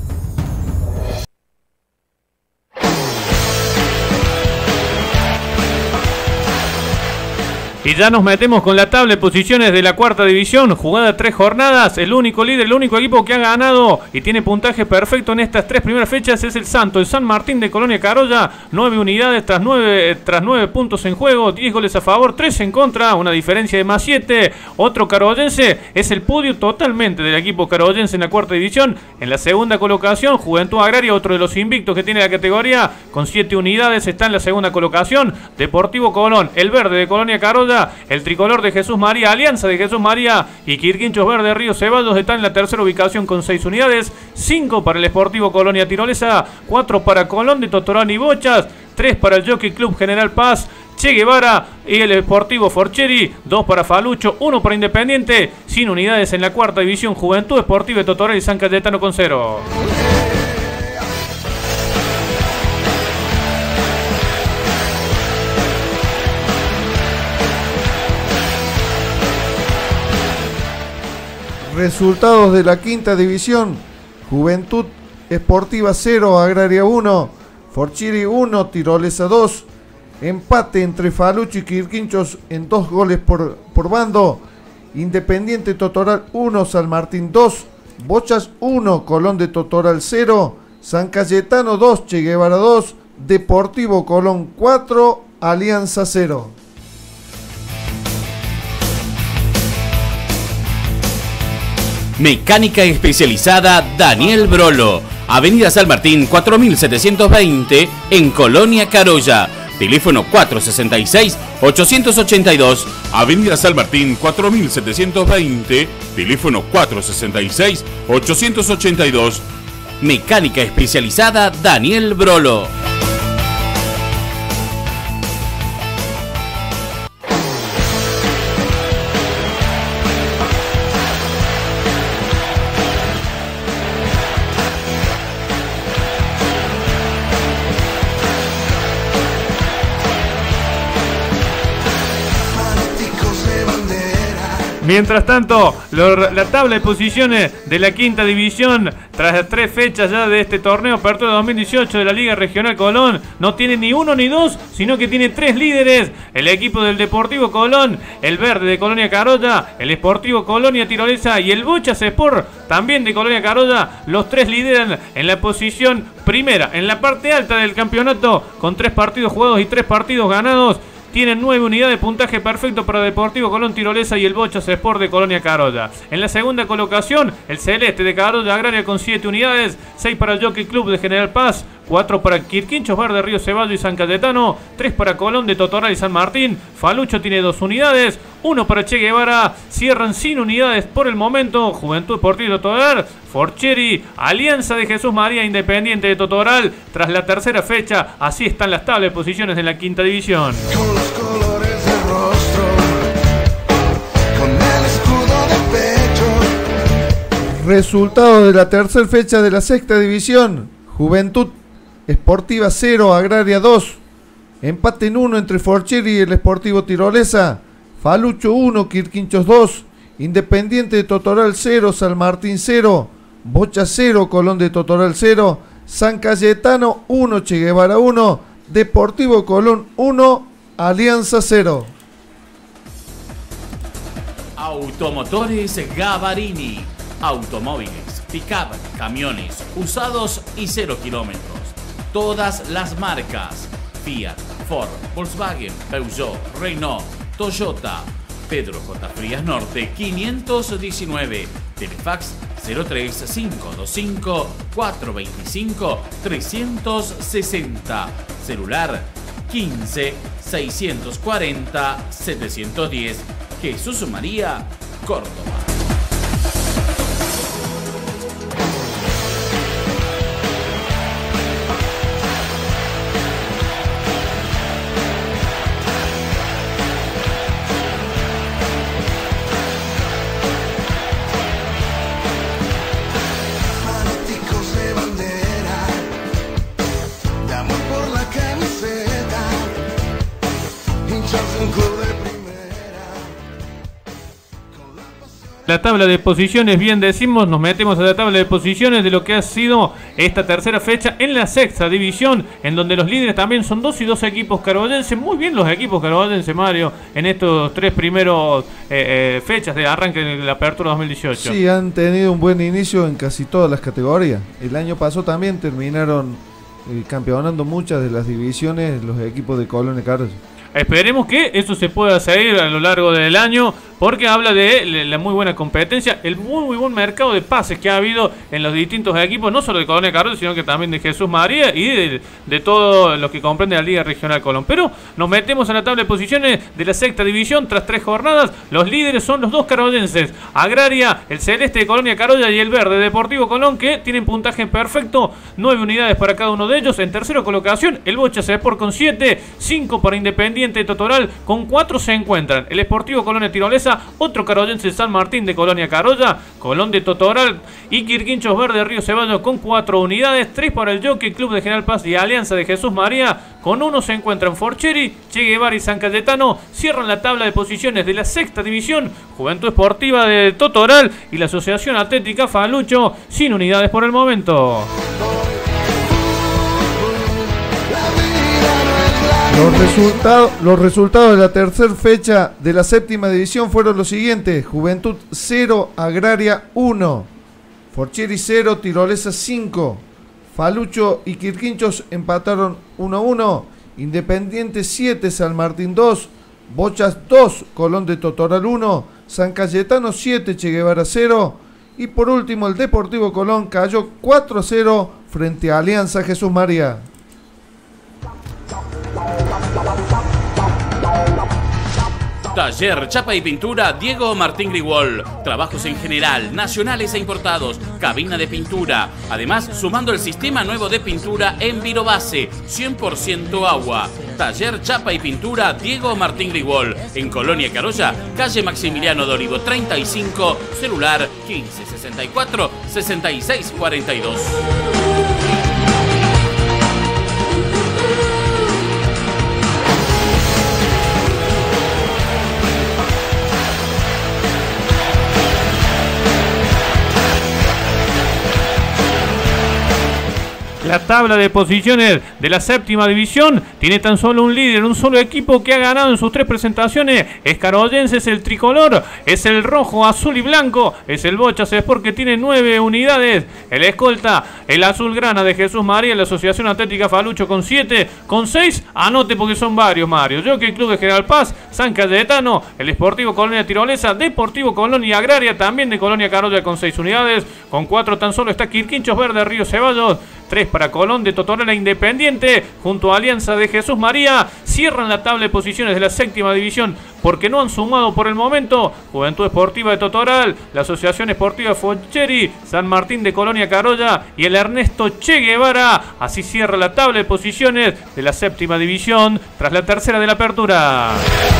Y ya nos metemos con la tabla de posiciones de la cuarta división, jugada tres jornadas, el único líder, el único equipo que ha ganado y tiene puntaje perfecto en estas tres primeras fechas es el Santo, el San Martín de Colonia Carolla, nueve unidades tras nueve, tras nueve puntos en juego, diez goles a favor, tres en contra, una diferencia de más siete, otro carollense, es el podio totalmente del equipo carollense en la cuarta división, en la segunda colocación, Juventud Agraria, otro de los invictos que tiene la categoría, con siete unidades está en la segunda colocación, Deportivo Colón, el verde de Colonia Carolla, el tricolor de Jesús María, Alianza de Jesús María y Quirquinchos Verde Río Ceballos están en la tercera ubicación con seis unidades, cinco para el Sportivo Colonia Tirolesa, cuatro para Colón de Totorán y Bochas, tres para el Jockey Club General Paz, Che Guevara y el Sportivo Forcheri, dos para Falucho, uno para Independiente, sin unidades en la cuarta división, Juventud Esportiva de Totorán y San Cayetano con cero. Resultados de la quinta división: Juventud Esportiva cero, Agraria uno, Forchiri uno, Tirolesa dos, empate entre Falucho y Quirquinchos en dos goles por, por bando, Independiente Totoral uno, San Martín dos, Bochas uno, Colón de Totoral cero, San Cayetano dos, Che Guevara dos, Deportivo Colón cuatro, Alianza cero. Mecánica especializada Daniel Brolo, Avenida San Martín cuatro mil setecientos veinte en Colonia Carolla. teléfono cuatro sesenta y seis, ochocientos ochenta y dos, Avenida San Martín cuatro mil setecientos veinte, teléfono cuatro sesenta y seis, ochocientos ochenta y dos. Mecánica especializada Daniel Brolo. Mientras tanto, lo, la tabla de posiciones de la quinta división, tras tres fechas ya de este torneo Apertura dos mil dieciocho de la Liga Regional Colón, no tiene ni uno ni dos, sino que tiene tres líderes. El equipo del Deportivo Colón, el Verde de Colonia Carolla, el Sportivo Colonia Tirolesa y el Bochas Sport, también de Colonia Carolla. Los tres lideran en la posición primera, en la parte alta del campeonato, con tres partidos jugados y tres partidos ganados. Tienen nueve unidades de puntaje perfecto para Deportivo Colón Tirolesa y el Bochas Sport de Colonia Carolla. En la segunda colocación, el Celeste de Carolla Agraria con siete unidades, seis para el Jockey Club de General Paz, cuatro para Quirquinchos Verde, Río Ceballo y San Cayetano, tres para Colón de Totoral y San Martín. Falucho tiene dos unidades, uno para Che Guevara. Cierran sin unidades por el momento Juventud Deportiva de Totoral, Forcheri, Alianza de Jesús María, Independiente de Totoral. Tras la tercera fecha, así están las tablas de posiciones en la quinta división. Con los colores del rostro, con el escudo de pecho. Resultado de la tercera fecha de la sexta división. Juventud Esportiva cero, Agraria dos. Empate en uno entre Forcheri y el Sportivo Tirolesa. Falucho uno, Quirquinchos dos. Independiente de Totoral cero, San Martín cero. Bocha cero, Colón de Totoral cero. San Cayetano uno, Che Guevara uno. Deportivo Colón uno, Alianza cero. Automotores Gavarini. Automóviles, pick-up, camiones, usados y cero kilómetros. Todas las marcas: Fiat, Ford, Volkswagen, Peugeot, Renault, Toyota. Pedro J. Frías Norte quinientos diecinueve. Telefax cero tres cinco dos cinco cuatro dos cinco tres seis cero. Celular quince seiscientos cuarenta setecientos diez. Jesús María, Córdoba. La tabla de posiciones, bien decimos, nos metemos a la tabla de posiciones de lo que ha sido esta tercera fecha en la sexta división, en donde los líderes también son dos y dos equipos carollenses. Muy bien los equipos carollenses, Mario, en estos tres primeros eh, eh, fechas de arranque de la Apertura dos mil dieciocho. Sí, han tenido un buen inicio en casi todas las categorías. El año pasado también terminaron eh, campeonando muchas de las divisiones los equipos de Colón y Carolla. Esperemos que eso se pueda seguir a lo largo del año, porque habla de la muy buena competencia, el muy, muy buen mercado de pases que ha habido en los distintos equipos, no solo de Colonia Carolla, sino que también de Jesús María y de, de todo lo que comprende la Liga Regional Colón. Pero nos metemos en la tabla de posiciones de la sexta división tras tres jornadas. Los líderes son los dos carollenses, Agraria, el Celeste de Colonia Carolla y el Verde Deportivo Colón, que tienen puntaje perfecto, nueve unidades para cada uno de ellos. En tercera colocación, el Bochas Sport con siete, cinco para Independiente de Totoral, con cuatro se encuentran el Sportivo Colonia Tirolesa, otro carollense San Martín de Colonia Carolla, Colón de Totoral y Quirquinchos Verde Río Ceballo con cuatro unidades, tres para el Jockey Club de General Paz y Alianza de Jesús María, con uno se encuentran Forcheri, Che Guevara y San Cayetano. Cierran la tabla de posiciones de la sexta división Juventud Esportiva de Totoral y la Asociación Atlética Falucho, sin unidades por el momento. Los resultados, los resultados de la tercera fecha de la séptima división fueron los siguientes: Juventud cero, Agraria uno, Forcheri cero, Tirolesa cinco, Falucho y Quirquinchos empataron uno a uno, Independiente siete, San Martín dos, Bochas dos, Colón de Totoral uno, San Cayetano siete, Che Guevara cero, y por último el Deportivo Colón cayó cuatro a cero frente a Alianza Jesús María. Taller Chapa y Pintura Diego Martín Grigol. Trabajos en general, nacionales e importados. Cabina de pintura. Además, sumando el sistema nuevo de pintura en Virobase, cien por ciento agua. Taller Chapa y Pintura Diego Martín Grigol. En Colonia Carolla, calle Maximiliano Dorivo treinta y cinco, celular quince sesenta y cuatro sesenta y seis cuarenta y dos. La tabla de posiciones de la séptima división tiene tan solo un líder, un solo equipo que ha ganado en sus tres presentaciones. Es Carollense, es el tricolor, es el rojo, azul y blanco, es el Bochas Sport que tiene nueve unidades. El escolta, el azulgrana de Jesús María, la Asociación Atlética Falucho con siete, con seis, anote porque son varios, Mario. Jockey Club de General Paz, San Cayetano, el Sportivo Colonia Tirolesa, Deportivo Colonia Agraria, también de Colonia Carolla con seis unidades. Con cuatro tan solo está Quirquinchos Verde, Río Ceballos. tres para Colón de Totoral e Independiente, junto a Alianza de Jesús María. Cierran la tabla de posiciones de la séptima división porque no han sumado por el momento Juventud Esportiva de Totoral, la Asociación Esportiva Focheri, San Martín de Colonia Carolla y el Ernesto Che Guevara. Así cierra la tabla de posiciones de la séptima división tras la tercera de la apertura.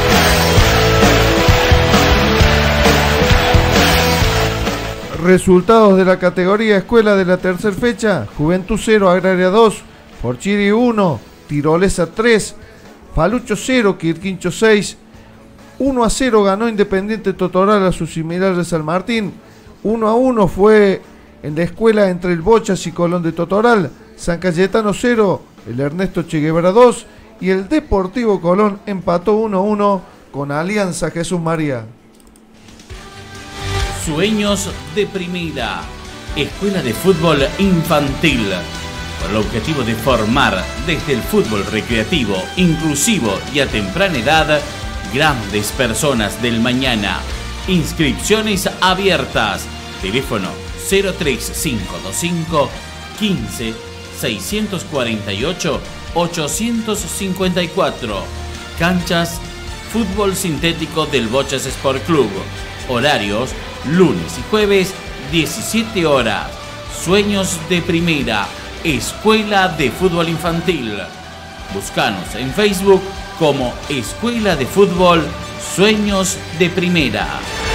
Resultados de la categoría escuela de la tercera fecha: Juventud cero, Agraria dos, Forchiri uno, Tirolesa tres, Falucho cero, Quirquincho seis, uno a cero ganó Independiente Totoral a su similar de San Martín, uno a uno fue en la escuela entre el Bochas y Colón de Totoral, San Cayetano cero, el Ernesto Che Guevara dos y el Deportivo Colón empató uno a uno con Alianza Jesús María. Sueños de Primera, escuela de fútbol infantil, con el objetivo de formar desde el fútbol recreativo, inclusivo y a temprana edad, grandes personas del mañana. Inscripciones abiertas. Teléfono cero tres cinco dos cinco quince seiscientos cuarenta y ocho ochocientos cincuenta y cuatro. Canchas Fútbol Sintético del Bochas Sport Club. Horarios lunes y jueves, diecisiete horas. Sueños de Primera, Escuela de Fútbol Infantil. Búscanos en Facebook como Escuela de Fútbol Sueños de Primera.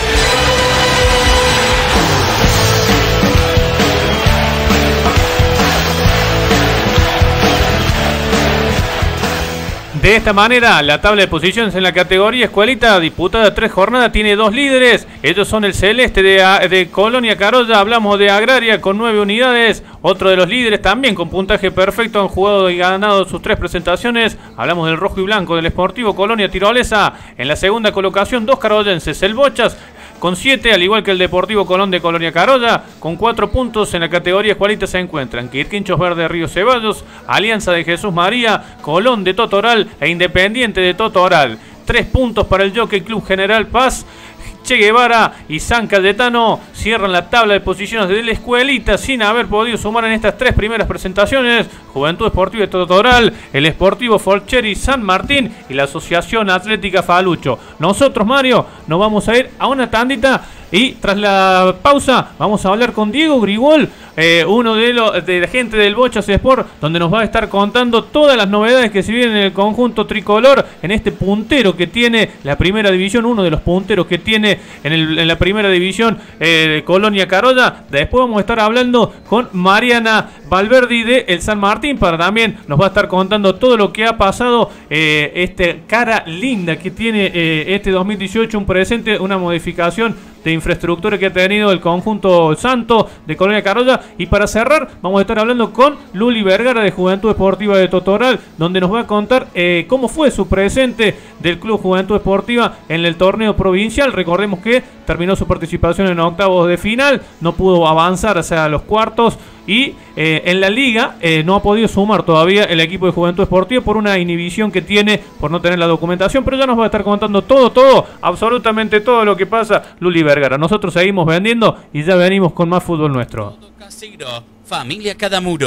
De esta manera, la tabla de posiciones en la categoría escuelita disputada tres jornadas tiene dos líderes. Ellos son el Celeste de, de Colonia Carolla, hablamos de Agraria con nueve unidades. Otro de los líderes también con puntaje perfecto, han jugado y ganado sus tres presentaciones. Hablamos del Rojo y Blanco del Sportivo Colonia Tirolesa. En la segunda colocación, dos carollenses, el Bochas con siete, al igual que el Deportivo Colón de Colonia Carolla, con cuatro puntos. En la categoría escuelita se encuentran Quirquinchos Verde, Río Ceballos, Alianza de Jesús María, Colón de Totoral e Independiente de Totoral. Tres puntos para el Jockey Club General Paz. Che Guevara y San Cayetano cierran la tabla de posiciones de la escuelita sin haber podido sumar en estas tres primeras presentaciones. Juventud Esportiva de Totoral, el Sportivo Forcheri San Martín y la Asociación Atlética Falucho. Nosotros, Mario, nos vamos a ir a una tandita y tras la pausa vamos a hablar con Diego Grigol, eh, uno de, los, de la gente del Bochas Sport, donde nos va a estar contando todas las novedades que se vienen en el conjunto tricolor, en este puntero que tiene la primera división, uno de los punteros que tiene en, el, en la primera división eh, de Colonia Carolla. Después vamos a estar hablando con Mariana Valverdi de El San Martín, para también nos va a estar contando todo lo que ha pasado, eh, este cara linda que tiene eh, este dos mil dieciocho, un presente, una modificación de infraestructura que ha tenido el conjunto santo de Colonia Carolla. Y para cerrar vamos a estar hablando con Luli Vergara de Juventud Esportiva de Totoral, donde nos va a contar eh, cómo fue su presente del Club Juventud Esportiva en el torneo provincial. Recordemos que terminó su participación en octavos de final, no pudo avanzar hacia los cuartos y eh, en la liga eh, no ha podido sumar todavía el equipo de Juventud Esportiva por una inhibición que tiene por no tener la documentación, pero ya nos va a estar contando todo, todo, absolutamente todo lo que pasa Luli Vergara. Nosotros seguimos vendiendo y ya venimos con más fútbol nuestro. Casero, familia Cadamuro.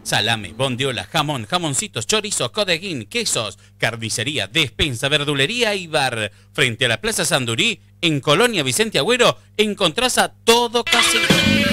Salame, bondiola, jamón, jamoncitos, chorizo, codeguín, quesos, carnicería, despensa, verdulería y bar. Frente a la Plaza Sandurí, en Colonia Vicente Agüero, encontrás a Todo Casero.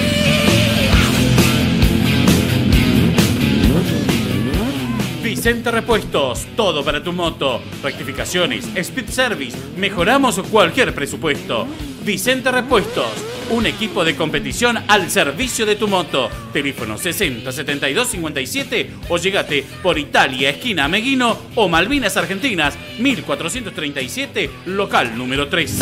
Vicente Repuestos, todo para tu moto. Rectificaciones, speed service, mejoramos cualquier presupuesto. Vicente Repuestos, un equipo de competición al servicio de tu moto. Teléfono sesenta setenta y dos cincuenta y siete o llegate por Italia, esquina Meguino o Malvinas Argentinas, mil cuatrocientos treinta y siete, local número tres.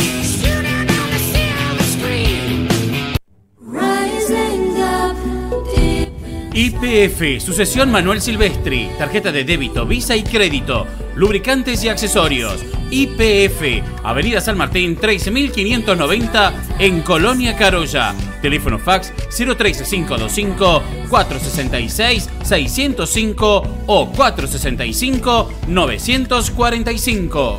Y P F, Sucesión Manuel Silvestri, tarjeta de débito, Visa y crédito, lubricantes y accesorios. Y P F, Avenida San Martín trece mil quinientos noventa en Colonia Carolla. Teléfono fax cero tres cinco dos cinco cuatro seis seis seis cero cinco o cuatro seis cinco nueve cuatro cinco.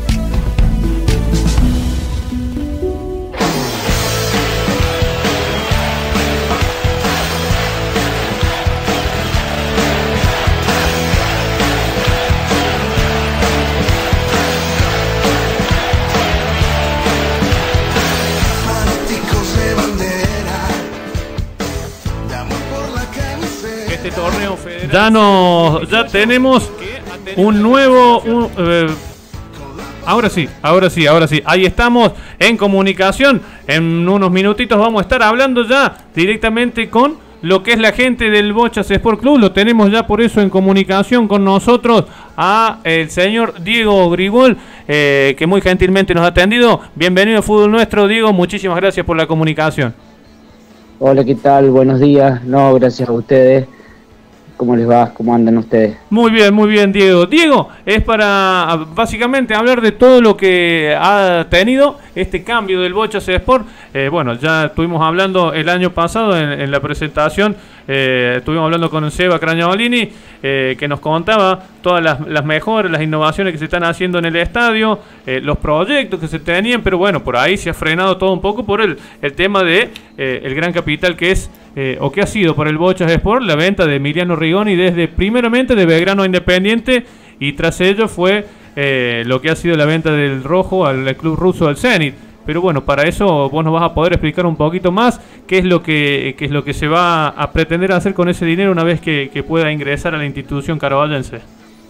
Torneo federal. Ya nos, ya tenemos un nuevo, un, eh, ahora sí, ahora sí, ahora sí, ahí estamos en comunicación. En unos minutitos vamos a estar hablando ya directamente con lo que es la gente del Bochas Sport Club. Lo tenemos ya por eso en comunicación con nosotros a el señor Diego Grigol, eh, que muy gentilmente nos ha atendido. Bienvenido a Fútbol Nuestro, Diego, muchísimas gracias por la comunicación. Hola, ¿qué tal? Buenos días. No, gracias a ustedes. ¿Cómo les va? ¿Cómo andan ustedes? Muy bien, muy bien, Diego. Diego, es para básicamente hablar de todo lo que ha tenido este cambio del Bochas Sport. Eh, bueno, ya estuvimos hablando el año pasado en, en la presentación, eh, estuvimos hablando con Seba Crañaolini, eh, que nos contaba todas las, las mejoras, las innovaciones que se están haciendo en el estadio, eh, los proyectos que se tenían, pero bueno, por ahí se ha frenado todo un poco por el, el tema de eh, el gran capital que es Eh, o que ha sido por el Bochas Sport la venta de Emiliano Rigoni desde primeramente de Belgrano a Independiente, y tras ello fue eh, lo que ha sido la venta del Rojo al, al club ruso, al Zenit. Pero bueno, para eso vos nos vas a poder explicar un poquito más qué es lo que, qué es lo que se va a pretender hacer con ese dinero una vez que, que pueda ingresar a la institución caraballense.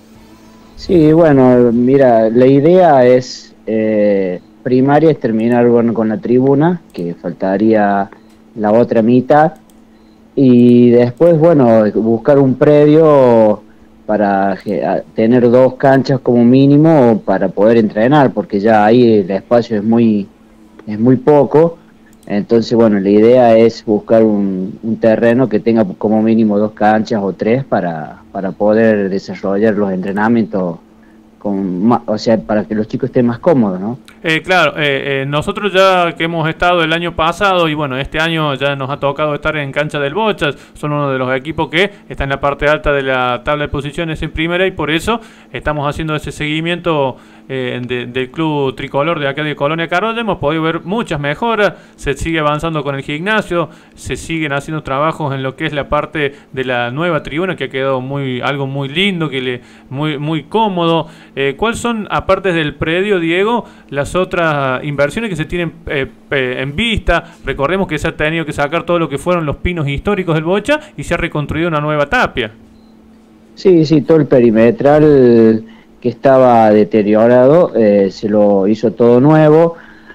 Sí, bueno, mira, la idea es eh, primaria es terminar bueno, con la tribuna, que faltaría la otra mitad. Y después, bueno, buscar un predio para tener dos canchas como mínimo para poder entrenar, porque ya ahí el espacio es muy es muy poco. Entonces, bueno, la idea es buscar un, un terreno que tenga como mínimo dos canchas o tres para, para poder desarrollar los entrenamientos, con más, o sea, para que los chicos estén más cómodos, ¿no? Eh, claro, eh, eh, nosotros ya que hemos estado el año pasado y bueno, este año ya nos ha tocado estar en cancha del Bochas, son uno de los equipos que está en la parte alta de la tabla de posiciones en primera, y por eso estamos haciendo ese seguimiento eh, de, del club tricolor de acá de Colonia Carolla. Hemos podido ver muchas mejoras, se sigue avanzando con el gimnasio, se siguen haciendo trabajos en lo que es la parte de la nueva tribuna, que ha quedado muy algo muy lindo, que le muy muy cómodo. Eh, ¿Cuáles son, aparte del predio, Diego, las otras inversiones que se tienen eh, eh, en vista? Recordemos que se ha tenido que sacar todo lo que fueron los pinos históricos del Bocha y se ha reconstruido una nueva tapia. Sí, sí, todo el perimetral que estaba deteriorado eh, se lo hizo todo nuevo,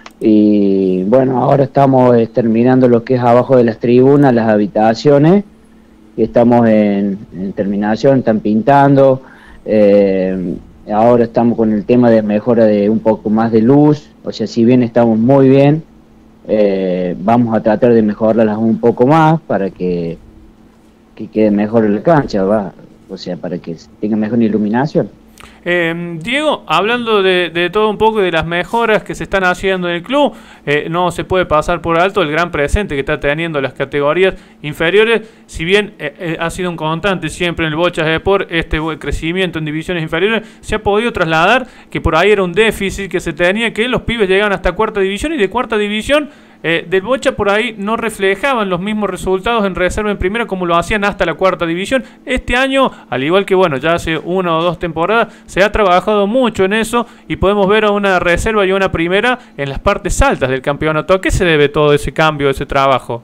y bueno, ahora estamos eh, terminando lo que es abajo de las tribunas, las habitaciones, y estamos en, en terminación, están pintando. eh, Ahora estamos con el tema de mejora de un poco más de luz, o sea, si bien estamos muy bien, eh, vamos a tratar de mejorarlas un poco más para que, que quede mejor la cancha, va, o sea, para que tenga mejor iluminación. Eh, Diego, hablando de, de todo un poco, de las mejoras que se están haciendo en el club, eh, no se puede pasar por alto el gran presente que está teniendo las categorías inferiores. Si bien eh, eh, ha sido un constante siempre en el Bochas Sport este crecimiento en divisiones inferiores, se ha podido trasladar que por ahí era un déficit que se tenía, que los pibes llegaban hasta cuarta división, y de cuarta división eh, del Bocha por ahí no reflejaban los mismos resultados en reserva en primera como lo hacían hasta la cuarta división. Este año, al igual que bueno, ya hace una o dos temporadas, se ha trabajado mucho en eso y podemos ver a una reserva y una primera en las partes altas del campeonato. ¿A qué se debe todo ese cambio, ese trabajo?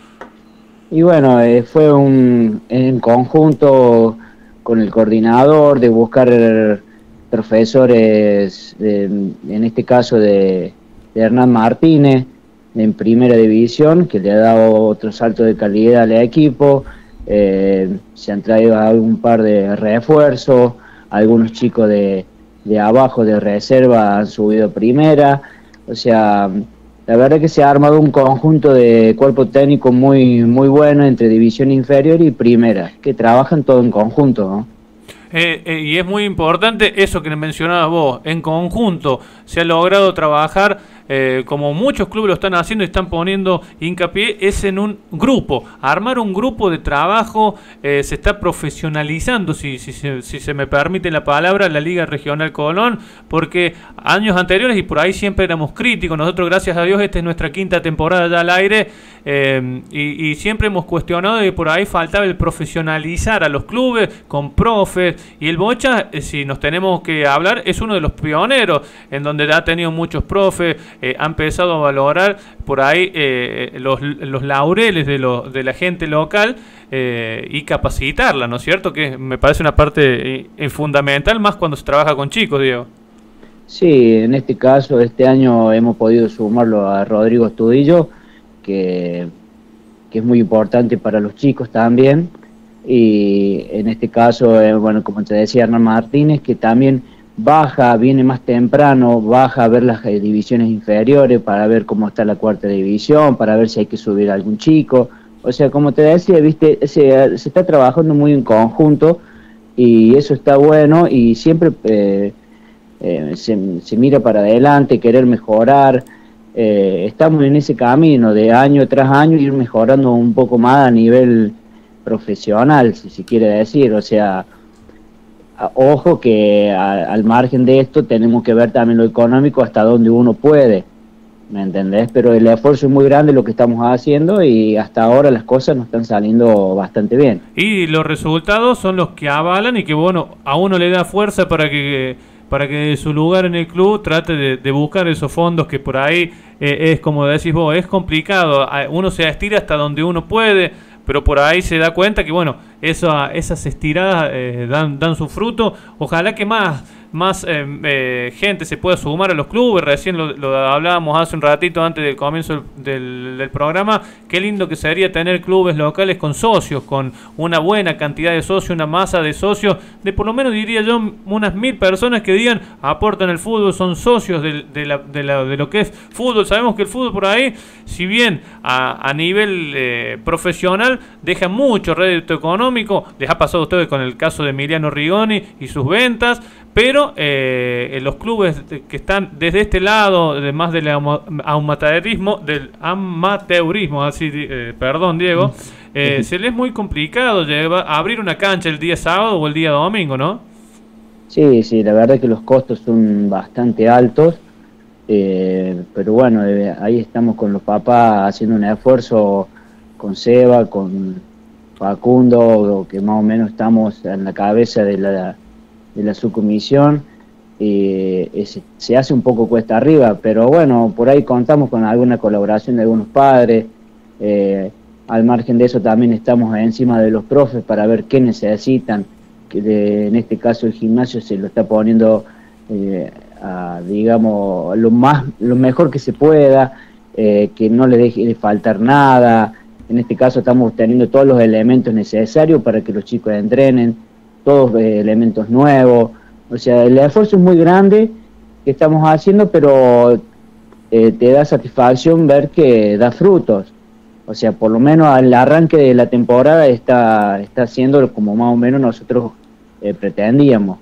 Y bueno, eh, fue un en conjunto con el coordinador de buscar profesores, de, en este caso de, de Hernán Martínez, en primera división, que le ha dado otro salto de calidad al equipo. Eh, se han traído un par de refuerzos, algunos chicos de, de abajo de reserva han subido a primera. O sea, la verdad que se ha armado un conjunto de cuerpo técnico muy, muy bueno entre división inferior y primera, que trabajan todo en conjunto, ¿no? Eh, eh, y es muy importante eso que mencionabas vos, en conjunto se ha logrado trabajar, eh, como muchos clubes lo están haciendo y están poniendo hincapié, es en un grupo, armar un grupo de trabajo. Eh, se está profesionalizando, si, si, si, si se me permite la palabra, la Liga Regional Colón, porque años anteriores, y por ahí siempre éramos críticos, nosotros gracias a Dios esta es nuestra quinta temporada ya al aire, eh, y, y siempre hemos cuestionado que por ahí faltaba el profesionalizar a los clubes con profes. Y el Bocha, eh, si nos tenemos que hablar, es uno de los pioneros, en donde ha tenido muchos profes, eh, ha empezado a valorar por ahí eh, los, los laureles de, lo, de la gente local eh, y capacitarla, ¿no es cierto? Que me parece una parte eh, fundamental, más cuando se trabaja con chicos, Diego. Sí, en este caso, este año hemos podido sumarlo a Rodrigo Estudillo, que, que es muy importante para los chicos también. Y en este caso, eh, bueno, como te decía Hernán Martínez, que también baja, viene más temprano, baja a ver las eh, divisiones inferiores para ver cómo está la cuarta división, para ver si hay que subir a algún chico. O sea, como te decía, viste, se, se está trabajando muy en conjunto y eso está bueno y siempre eh, eh, se, se mira para adelante, querer mejorar. Eh, estamos en ese camino de año tras año ir mejorando un poco más a nivel profesional, si se quiere decir. O sea, a, ojo que a, al margen de esto tenemos que ver también lo económico hasta donde uno puede, ¿me entendés? Pero el esfuerzo es muy grande lo que estamos haciendo y hasta ahora las cosas nos están saliendo bastante bien. Y los resultados son los que avalan y que, bueno, a uno le da fuerza para que para que su lugar en el club trate de, de buscar esos fondos que por ahí eh, es como decís vos, es complicado, uno se estira hasta donde uno puede, pero por ahí se da cuenta que, bueno, esa, esas estiradas eh, dan, dan su fruto. Ojalá que más, más eh, eh, gente se pueda sumar a los clubes. Recién lo, lo hablábamos hace un ratito antes del comienzo del, del programa. Qué lindo que sería tener clubes locales con socios, con una buena cantidad de socios, una masa de socios, de por lo menos diría yo unas mil personas que digan, aportan el fútbol, son socios de, de, la, de, la, de lo que es fútbol. Sabemos que el fútbol por ahí, si bien a, a nivel eh, profesional deja mucho rédito económico, les ha pasado a ustedes con el caso de Emiliano Rigoni y sus ventas, pero eh, los clubes que están desde este lado, de más del amateurismo, del amateurismo, así, eh, perdón Diego, eh, se les es muy complicado llevar, abrir una cancha el día sábado o el día domingo, ¿no? Sí, sí, la verdad es que los costos son bastante altos, eh, pero bueno, eh, ahí estamos con los papás haciendo un esfuerzo con Seba, con Facundo, que más o menos estamos en la cabeza de la, de la subcomisión. Eh, es, se hace un poco cuesta arriba, pero bueno, por ahí contamos con alguna colaboración de algunos padres. Eh, al margen de eso también estamos encima de los profes para ver qué necesitan, que de, en este caso el gimnasio se lo está poniendo eh, a, digamos, lo, más, lo mejor que se pueda, eh, que no le deje de faltar nada. En este caso estamos teniendo todos los elementos necesarios para que los chicos entrenen, todos eh, elementos nuevos. O sea, el esfuerzo es muy grande que estamos haciendo, pero eh, te da satisfacción ver que da frutos. O sea, por lo menos al arranque de la temporada está, está haciendo como más o menos nosotros eh, pretendíamos.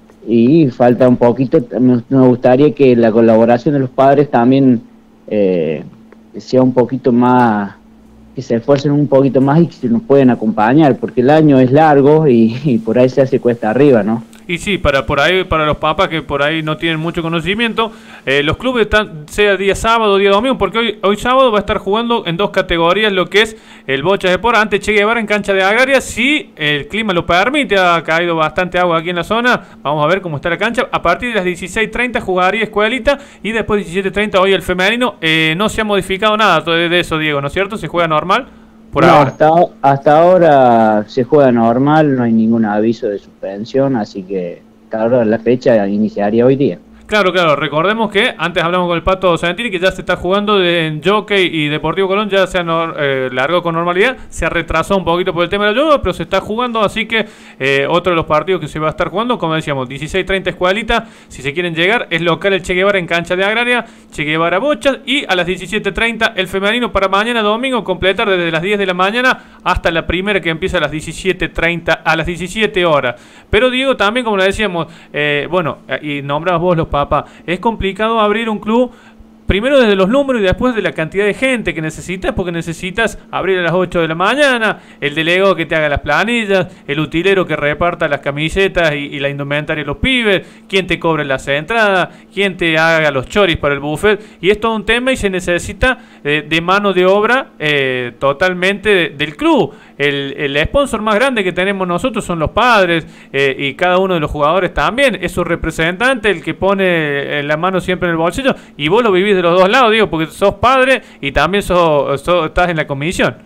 Y falta un poquito, nos gustaría que la colaboración de los padres también eh, sea un poquito más, que se esfuercen un poquito más y que se nos pueden acompañar, porque el año es largo y, y por ahí se hace cuesta arriba, ¿no? Y sí, para por ahí, para los papás que por ahí no tienen mucho conocimiento, eh, los clubes están, sea día sábado o día domingo, porque hoy, hoy sábado va a estar jugando en dos categorías lo que es el Bocha de Sport ante Che Guevara en cancha de Agraria, si el clima lo permite. Ha caído bastante agua aquí en la zona, vamos a ver cómo está la cancha. A partir de las dieciséis treinta jugaría Escuelita y después diecisiete treinta hoy el femenino. Eh, no se ha modificado nada de eso, Diego, ¿no es cierto? ¿Se juega normal? Por no, ahora. Hasta, hasta ahora se juega normal, no hay ningún aviso de suspensión, así que claro, la fecha iniciaría hoy día. Claro, claro, recordemos que antes hablamos con el Pato Sanentini que ya se está jugando de, en Jockey y Deportivo Colón, ya se ha no, eh, largó con normalidad, se ha retrasado un poquito por el tema de la lluvia, pero se está jugando, así que eh, otro de los partidos que se va a estar jugando, como decíamos, dieciséis treinta Escuelita, si se quieren llegar, es local el Che Guevara en cancha de Agraria, Che Guevara Bochas, y a las diecisiete treinta el femenino para mañana domingo, completar desde las diez de la mañana hasta la primera que empieza a las diecisiete treinta, a las diecisiete horas. Pero Diego, también como le decíamos, eh, bueno, y nombrabas vos los papá, es complicado abrir un club primero desde los números y después de la cantidad de gente que necesitas, porque necesitas abrir a las ocho de la mañana, el delegado que te haga las planillas, el utilero que reparta las camisetas y, y la indumentaria de los pibes, quien te cobre las entradas, quien te haga los choris para el buffet, y es todo un tema y se necesita eh, de mano de obra eh, totalmente de, del club. El, el sponsor más grande que tenemos nosotros son los padres eh, y cada uno de los jugadores también, es su representante el que pone la mano siempre en el bolsillo, y vos lo vivís de los dos lados, digo, porque sos padre y también sos, sos, estás en la comisión.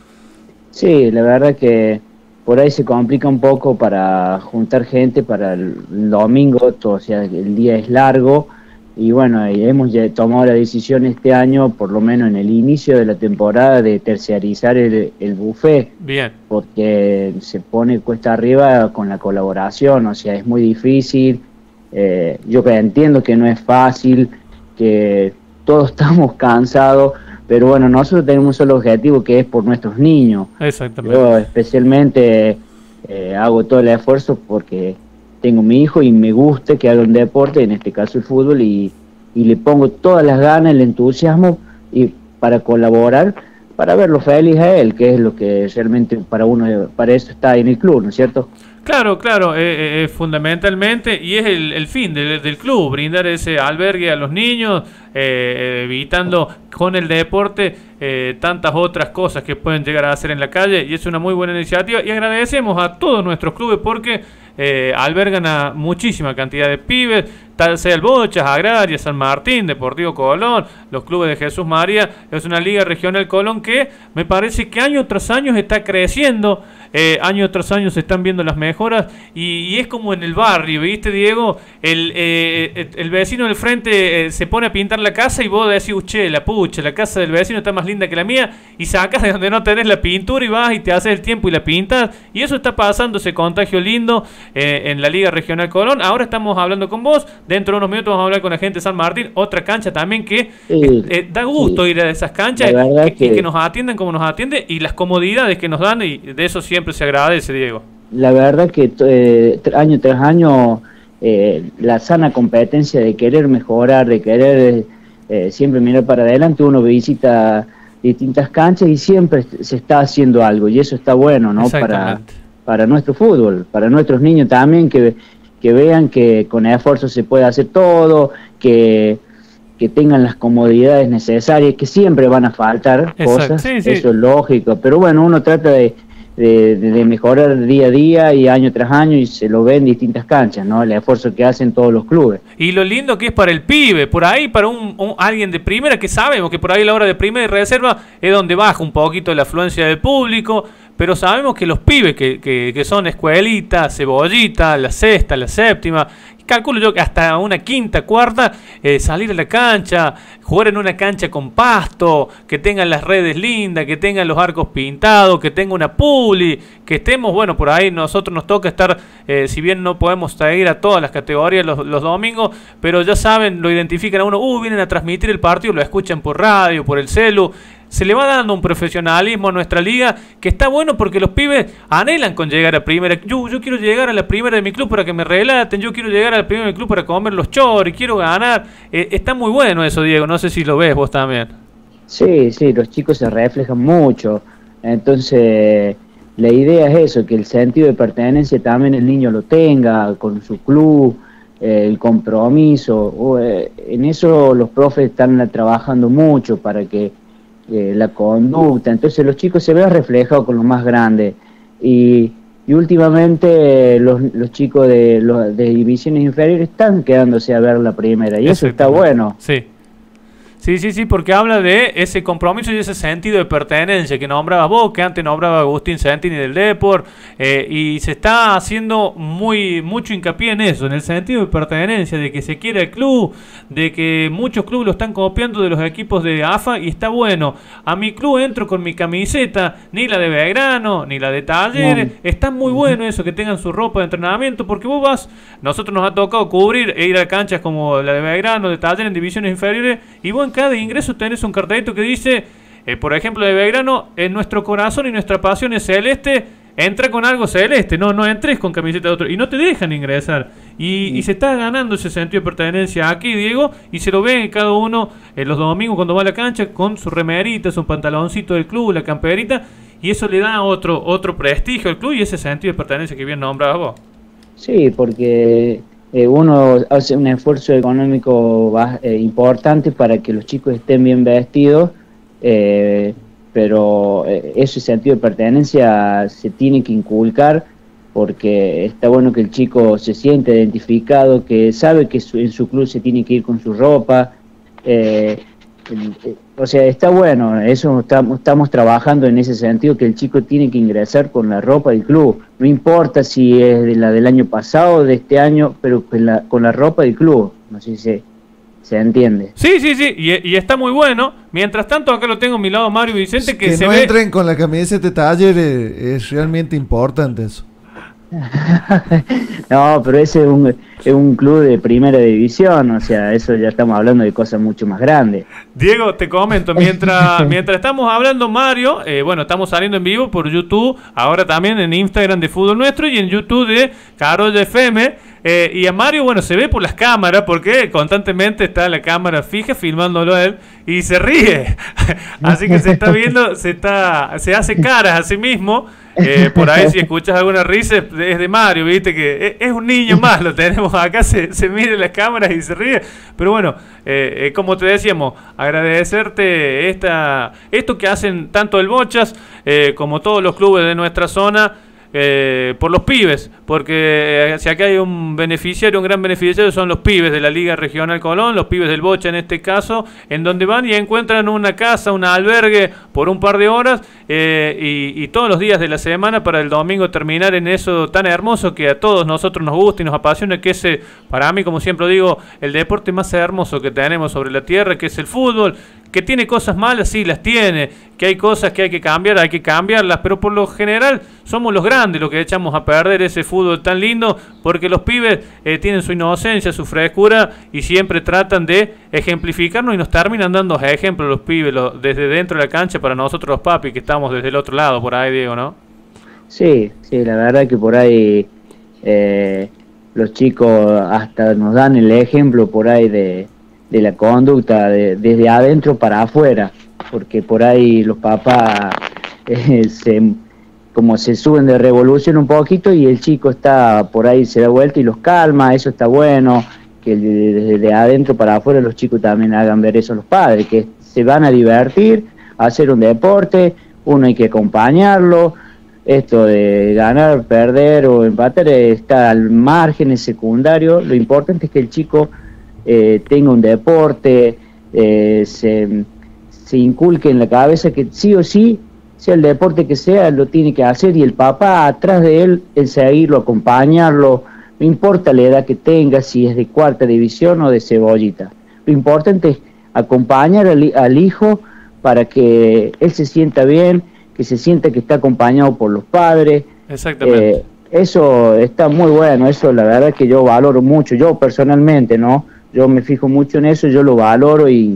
Sí, la verdad que por ahí se complica un poco para juntar gente para el domingo, todo, o sea, el día es largo y bueno, hemos ya tomado la decisión este año, por lo menos en el inicio de la temporada, de terciarizar el, el buffet. Bien. Porque se pone cuesta arriba con la colaboración, o sea, es muy difícil. Eh, yo entiendo que no es fácil, que todos estamos cansados, pero bueno, nosotros tenemos un solo objetivo, que es por nuestros niños. Exactamente. Yo especialmente eh, hago todo el esfuerzo porque tengo mi hijo y me gusta que haga un deporte, en este caso el fútbol, y, y le pongo todas las ganas, el entusiasmo y para colaborar, para verlo feliz a él, que es lo que realmente para uno, para eso está en el club, ¿no es cierto? Claro, claro, eh, eh, fundamentalmente, y es el, el fin del, del club, brindar ese albergue a los niños, eh, evitando con el deporte eh, tantas otras cosas que pueden llegar a hacer en la calle, y es una muy buena iniciativa, y agradecemos a todos nuestros clubes porque eh, albergan a muchísima cantidad de pibes, tal sea el Bochas, Agraria, San Martín, Deportivo Colón, los clubes de Jesús María. Es una liga regional Colón que me parece que año tras año está creciendo, eh, año tras año se están viendo las mejoras, y, y es como en el barrio, ¿viste, Diego? El, eh, el vecino del frente eh, se pone a pintar la casa y vos decís, che, la pucha, la casa del vecino está más linda que la mía, y sacas de donde no tenés la pintura y vas y te haces el tiempo y la pintas, y eso está pasando, ese contagio lindo eh, en la liga regional Colón. Ahora estamos hablando con vos, dentro de unos minutos vamos a hablar con la gente de San Martín, otra cancha también que Sí, eh, eh, da gusto sí. ir a esas canchas La verdad y que, que- que nos atienden como nos atienden y las comodidades que nos dan, y de eso siempre se agradece, Diego. La verdad que eh, tr- año tras año eh, la sana competencia de querer mejorar, de querer eh, siempre mirar para adelante, uno visita distintas canchas y siempre se está haciendo algo, y eso está bueno, ¿no? Para, Exactamente. para nuestro fútbol, para nuestros niños también, que, que vean que con esfuerzo se puede hacer todo, que, que tengan las comodidades necesarias, que siempre van a faltar Exacto, cosas, sí, sí. eso es lógico, pero bueno, uno trata de, de, de- de mejorar día a día y año tras año, y se lo ve en distintas canchas, ¿no? El esfuerzo que hacen todos los clubes. Y lo lindo que es para el pibe, por ahí para un, un- alguien de primera, que sabemos que por ahí la hora de primera y reserva es donde baja un poquito la afluencia del público, pero sabemos que los pibes que, que, que son Escuelita, Cebollita, la sexta, la séptima, calculo yo que hasta una quinta, cuarta, eh, salir a la cancha, jugar en una cancha con pasto, que tengan las redes lindas, que tengan los arcos pintados, que tenga una puli, que estemos, bueno, por ahí nosotros nos toca estar, eh, si bien no podemos ir a todas las categorías los, los domingos, pero ya saben, lo identifican a uno, uh, vienen a transmitir el partido, lo escuchan por radio, por el celu. Se le va dando un profesionalismo a nuestra liga que está bueno porque los pibes anhelan con llegar a primera. Yo, yo quiero llegar a la primera de mi club para que me relaten, yo quiero llegar a la primera de mi club para comer los choris, quiero ganar. Eh, está muy bueno eso, Diego, no sé si lo ves vos también. Sí, sí, los chicos se reflejan mucho, entonces la idea es eso, que el sentido de pertenencia también el niño lo tenga con su club, eh, el compromiso, o, eh, en eso los profes están trabajando mucho para que eh, la conducta, entonces los chicos se vean reflejados con los más grandes, y, y últimamente los, los chicos de, los, de divisiones inferiores están quedándose a ver la primera, y eso está bueno. Sí. Sí, sí, sí, porque habla de ese compromiso y ese sentido de pertenencia que nombrabas vos, que antes nombraba Agustín Santini del Depor, eh, y se está haciendo muy mucho hincapié en eso, en el sentido de pertenencia, de que se quiere el club, de que muchos clubes lo están copiando de los equipos de A F A, y está bueno. A mi club entro con mi camiseta, ni la de Belgrano, ni la de Talleres, no. Está muy bueno eso, que tengan su ropa de entrenamiento, porque vos vas, nosotros nos ha tocado cubrir e ir a canchas como la de Belgrano, de Talleres en divisiones inferiores, y vos en cada ingreso tenés un cartelito que dice, eh, por ejemplo, de Belgrano, en nuestro corazón y nuestra pasión es celeste, entra con algo celeste, no no entres con camiseta de otro, y no te dejan ingresar, y, sí. y se está ganando ese sentido de pertenencia aquí, Diego, y se lo ve cada uno eh, los domingos cuando va a la cancha con su remerita, su pantaloncito del club, la camperita, y eso le da otro otro prestigio al club y ese sentido de pertenencia que bien nombrabas vos. Sí, porque Eh, uno hace un esfuerzo económico eh, importante para que los chicos estén bien vestidos, eh, pero eh, ese sentido de pertenencia se tiene que inculcar, porque está bueno que el chico se siente identificado, que sabe que su, en su club se tiene que ir con su ropa, eh, eh, o sea, está bueno, eso estamos, estamos trabajando en ese sentido, que el chico tiene que ingresar con la ropa del club, no importa si es de la del año pasado o de este año, pero con la, con la ropa del club, no sé si se, se entiende. Sí, sí, sí, y, y está muy bueno. Mientras tanto, acá lo tengo a mi lado Mario Vicente, que, que se no ve... entren con la camiseta de Taller, es, es realmente importante eso. No, pero ese es un, es un club de primera división, o sea, eso ya estamos hablando de cosas mucho más grandes. Diego, te comento, mientras mientras estamos hablando, Mario, eh, bueno, estamos saliendo en vivo por YouTube, ahora también en Instagram de Fútbol Nuestro y en YouTube de Carol F M, eh, y a Mario, bueno, se ve por las cámaras, porque constantemente está la cámara fija filmándolo a él, y se ríe, así que se está viendo, se está se hace caras a sí mismo. Eh, por ahí si escuchas alguna risa es de Mario, viste que es, es un niño más, lo tenemos acá, se, se mira en las cámaras y se ríe, pero bueno, eh, eh, como te decíamos, agradecerte esta esto que hacen tanto el Bochas eh, como todos los clubes de nuestra zona, eh, por los pibes, porque eh, si acá hay un beneficiario, un gran beneficiario son los pibes de la Liga Regional Colón, los pibes del Bocha en este caso, en donde van y encuentran una casa, un albergue por un par de horas, eh, y, y todos los días de la semana para el domingo terminar en eso tan hermoso que a todos nosotros nos gusta y nos apasiona, que es, para mí, como siempre digo, el deporte más hermoso que tenemos sobre la tierra, que es el fútbol. Que tiene cosas malas, sí, las tiene, que hay cosas que hay que cambiar, hay que cambiarlas, pero por lo general somos los grandes los que echamos a perder ese fútbol tan lindo, porque los pibes eh, tienen su inocencia, su frescura, y siempre tratan de ejemplificarnos y nos terminan dando ejemplos los pibes lo, desde dentro de la cancha para nosotros los papis que estamos desde el otro lado, por ahí, Diego, ¿no? Sí, sí, la verdad que por ahí eh, los chicos hasta nos dan el ejemplo por ahí de... de la conducta de, desde adentro para afuera, porque por ahí los papás eh, se, como se suben de revolución un poquito y el chico está por ahí, se da vuelta y los calma, eso está bueno, que desde de adentro para afuera los chicos también hagan ver eso a los padres, que se van a divertir, a hacer un deporte, uno hay que acompañarlo, esto de ganar, perder o empatar está al margen, es secundario, lo importante es que el chico Eh, tenga un deporte, eh, se, se inculque en la cabeza que sí o sí, sea el deporte que sea, lo tiene que hacer, y el papá atrás de él, el seguirlo, acompañarlo, no importa la edad que tenga, si es de cuarta división o de cebollita, lo importante es acompañar al, al hijo para que él se sienta bien, que se sienta que está acompañado por los padres. Exactamente. Eh, eso está muy bueno, eso la verdad que yo valoro mucho, yo personalmente, ¿no? Yo me fijo mucho en eso, yo lo valoro y,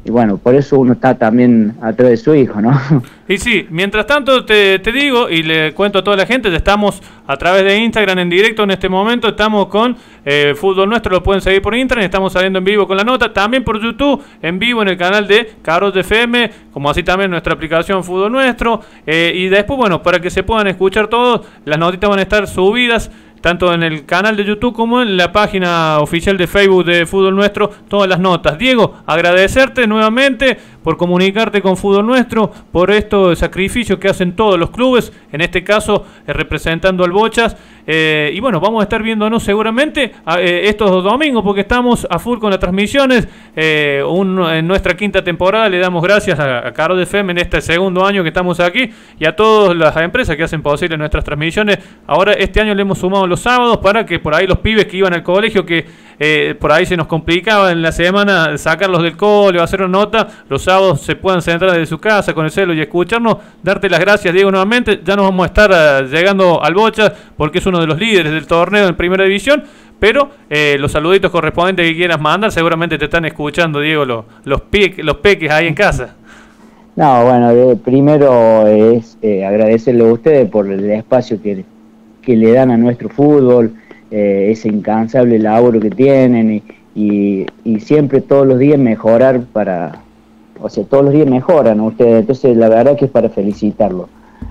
y bueno, por eso uno está también atrás de su hijo, ¿no? Y sí, mientras tanto te, te digo y le cuento a toda la gente, ya estamos a través de Instagram en directo en este momento, estamos con eh, Fútbol Nuestro, lo pueden seguir por Instagram, estamos saliendo en vivo con la nota, también por YouTube, en vivo en el canal de Caros de F M, como así también nuestra aplicación Fútbol Nuestro, eh, y después, bueno, para que se puedan escuchar todos, las notitas van a estar subidas tanto en el canal de YouTube como en la página oficial de Facebook de Fútbol Nuestro, todas las notas. Diego, agradecerte nuevamente por comunicarte con Fútbol Nuestro, por estos sacrificios que hacen todos los clubes, en este caso eh, representando al Bochas. Eh, y bueno, vamos a estar viéndonos seguramente eh, estos domingos porque estamos a full con las transmisiones. Eh, un, en nuestra quinta temporada le damos gracias a, a Caros de F M en este segundo año que estamos aquí y a todas las empresas que hacen posible nuestras transmisiones. Ahora este año le hemos sumado los sábados para que por ahí los pibes que iban al colegio, que eh, por ahí se nos complicaba en la semana sacarlos del cole o hacer una nota, los sábados se puedan centrar desde su casa con el celo y escucharnos. Darte las gracias, Diego, nuevamente. Ya nos vamos a estar uh, llegando al Bocha porque es uno de los líderes del torneo en Primera División, pero eh, los saluditos correspondientes que quieras mandar seguramente te están escuchando, Diego, los, los, pe los peques ahí en casa. No, bueno, eh, primero es eh, agradecerle a ustedes por el espacio que, que le dan a nuestro fútbol, eh, ese incansable laburo que tienen y, y, y siempre todos los días mejorar para, o sea, todos los días mejoran ustedes, entonces la verdad que es para felicitarlos.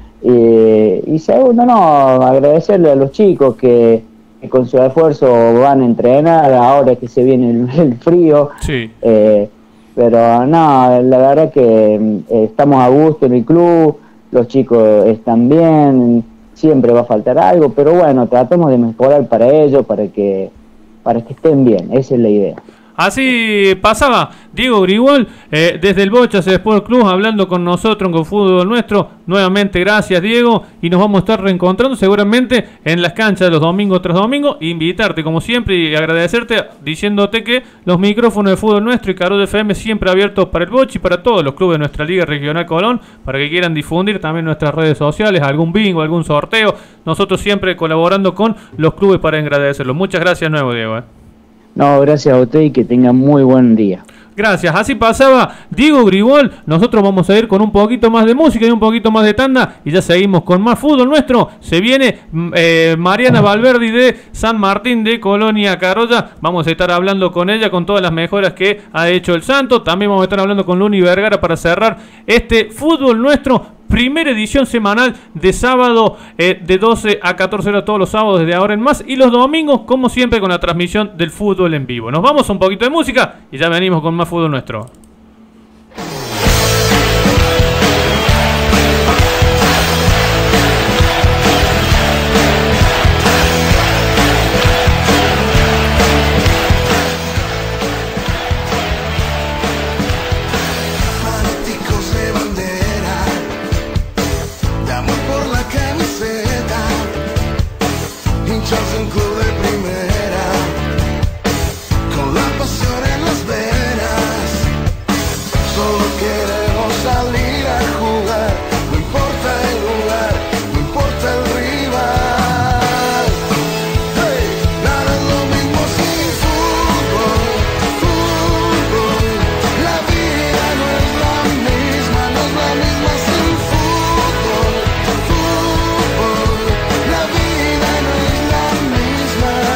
Eh, y segundo, no, agradecerle a los chicos que, que con su esfuerzo van a entrenar ahora que se viene el, el frío. Sí. Eh, pero no, la verdad que eh, estamos a gusto en el club, los chicos están bien, siempre va a faltar algo, pero bueno, tratamos de mejorar para ellos, para que, para que estén bien, esa es la idea. Así pasaba Diego Grigol eh, desde el Bochas Sport Club hablando con nosotros con Fútbol Nuestro. Nuevamente gracias, Diego, y nos vamos a estar reencontrando seguramente en las canchas los domingos tras domingo. Invitarte como siempre y agradecerte diciéndote que los micrófonos de Fútbol Nuestro y Caros de F M siempre abiertos para el Bocha y para todos los clubes de nuestra Liga Regional Colón, para que quieran difundir también nuestras redes sociales, algún bingo, algún sorteo. Nosotros siempre colaborando con los clubes para agradecerlos. Muchas gracias nuevo, Diego. ¿eh? No, gracias a usted y que tengan muy buen día. Gracias, así pasaba Diego Grigol. Nosotros vamos a ir con un poquito más de música y un poquito más de tanda y ya seguimos con más Fútbol Nuestro. Se viene eh, Mariana Valverdi de San Martín de Colonia Carolla. Vamos a estar hablando con ella, con todas las mejoras que ha hecho el Santo. También vamos a estar hablando con Luni Vergara para cerrar este Fútbol Nuestro. Primera edición semanal de sábado eh, de doce a catorce horas todos los sábados desde ahora en más. Y los domingos, como siempre, con la transmisión del fútbol en vivo. Nos vamos a un poquito de música y ya venimos con más Fútbol Nuestro. Un club de primera, con la pasión en las venas, solo queremos salir a jugar, no importa el lugar, no importa el rival. Hey, nada es lo mismo sin fútbol, fútbol, la vida no es la misma, no es la misma sin fútbol, fútbol, la vida no es la misma.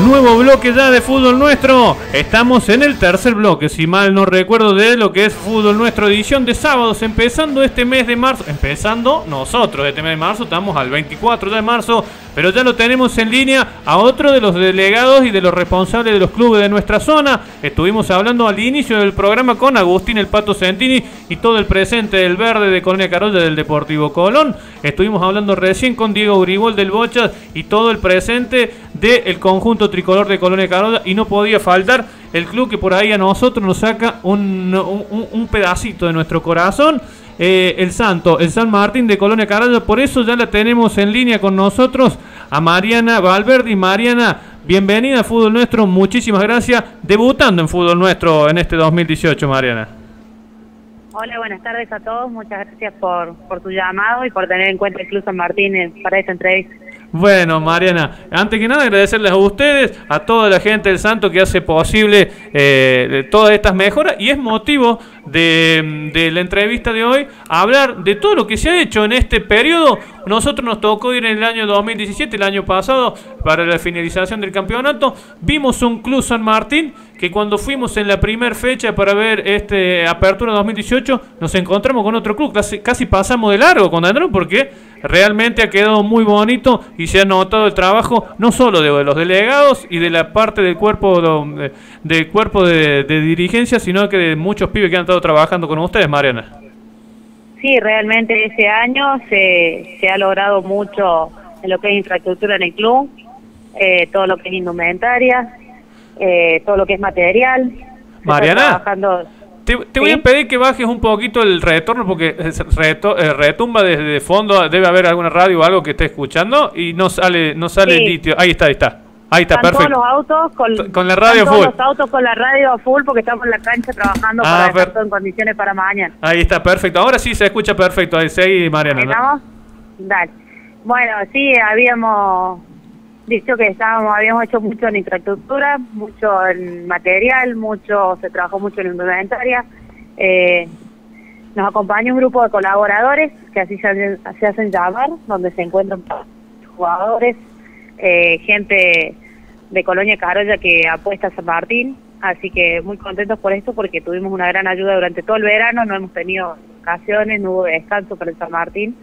Nuevo bloque ya de Fútbol Nuestro. Estamos en el tercer bloque, si mal no recuerdo, de lo que es Fútbol Nuestro, edición de sábados, empezando este mes de marzo. Empezando nosotros este mes de marzo, estamos al veinticuatro de marzo, pero ya lo tenemos en línea a otro de los delegados y de los responsables de los clubes de nuestra zona. Estuvimos hablando al inicio del programa con Agustín el Pato Centini y todo el presente del verde de Colonia Carolla del Deportivo Colón. Estuvimos hablando recién con Diego Uribol del Bochas y todo el presente del conjunto tricolor de Colonia Carolla, y no podía faltar el club que por ahí a nosotros nos saca un, un, un pedacito de nuestro corazón, eh, el Santo, el San Martín de Colonia Carolla. Por eso ya la tenemos en línea con nosotros a Mariana Valverde. Y Mariana, bienvenida a Fútbol Nuestro, muchísimas gracias, debutando en Fútbol Nuestro en este dos mil dieciocho, Mariana. Hola, buenas tardes a todos, muchas gracias por, por tu llamado y por tener en cuenta el Club San Martín para esta entrevista. Bueno, Mariana, antes que nada agradecerles a ustedes, a toda la gente del Santo que hace posible eh, todas estas mejoras, y es motivo de, de la entrevista de hoy hablar de todo lo que se ha hecho en este periodo. Nosotros nos tocó ir en el año dos mil diecisiete, el año pasado, para la finalización del campeonato. Vimos un Club San Martín que cuando fuimos en la primera fecha para ver este Apertura dos mil dieciocho, nos encontramos con otro club, casi, casi pasamos de largo con Andrés, porque realmente ha quedado muy bonito y se ha notado el trabajo no solo de los delegados y de la parte del cuerpo de, del cuerpo de, de dirigencia, sino que de muchos pibes que han estado trabajando con ustedes, Mariana. Sí, realmente este año se, se ha logrado mucho en lo que es infraestructura en el club, eh, todo lo que es indumentaria, eh, todo lo que es material. Mariana, trabajando... te, te voy ¿Sí? a pedir que bajes un poquito el retorno, porque reto, eh, retumba desde fondo. Debe haber alguna radio o algo que esté escuchando y no sale no sale sí. nítido. Ahí está, ahí está. Ahí está, están perfecto. Todos los autos con, con la radio todos full. los autos con la radio a full porque estamos en la cancha trabajando ah, para per... dejar todo en condiciones para mañana. Ahí está, perfecto. Ahora sí se escucha perfecto. Ahí sí, Mariana. ¿Estamos? ¿No? Dale. Bueno, sí, habíamos dicho que estábamos, habíamos hecho mucho en infraestructura, mucho en material, mucho, se trabajó mucho en indumentaria. Eh, nos acompaña un grupo de colaboradores que así se, se hacen llamar, donde se encuentran jugadores, eh, gente de Colonia Carolla que apuesta a San Martín, así que muy contentos por esto porque tuvimos una gran ayuda durante todo el verano, no hemos tenido vacaciones, no hubo descanso para el San Martín.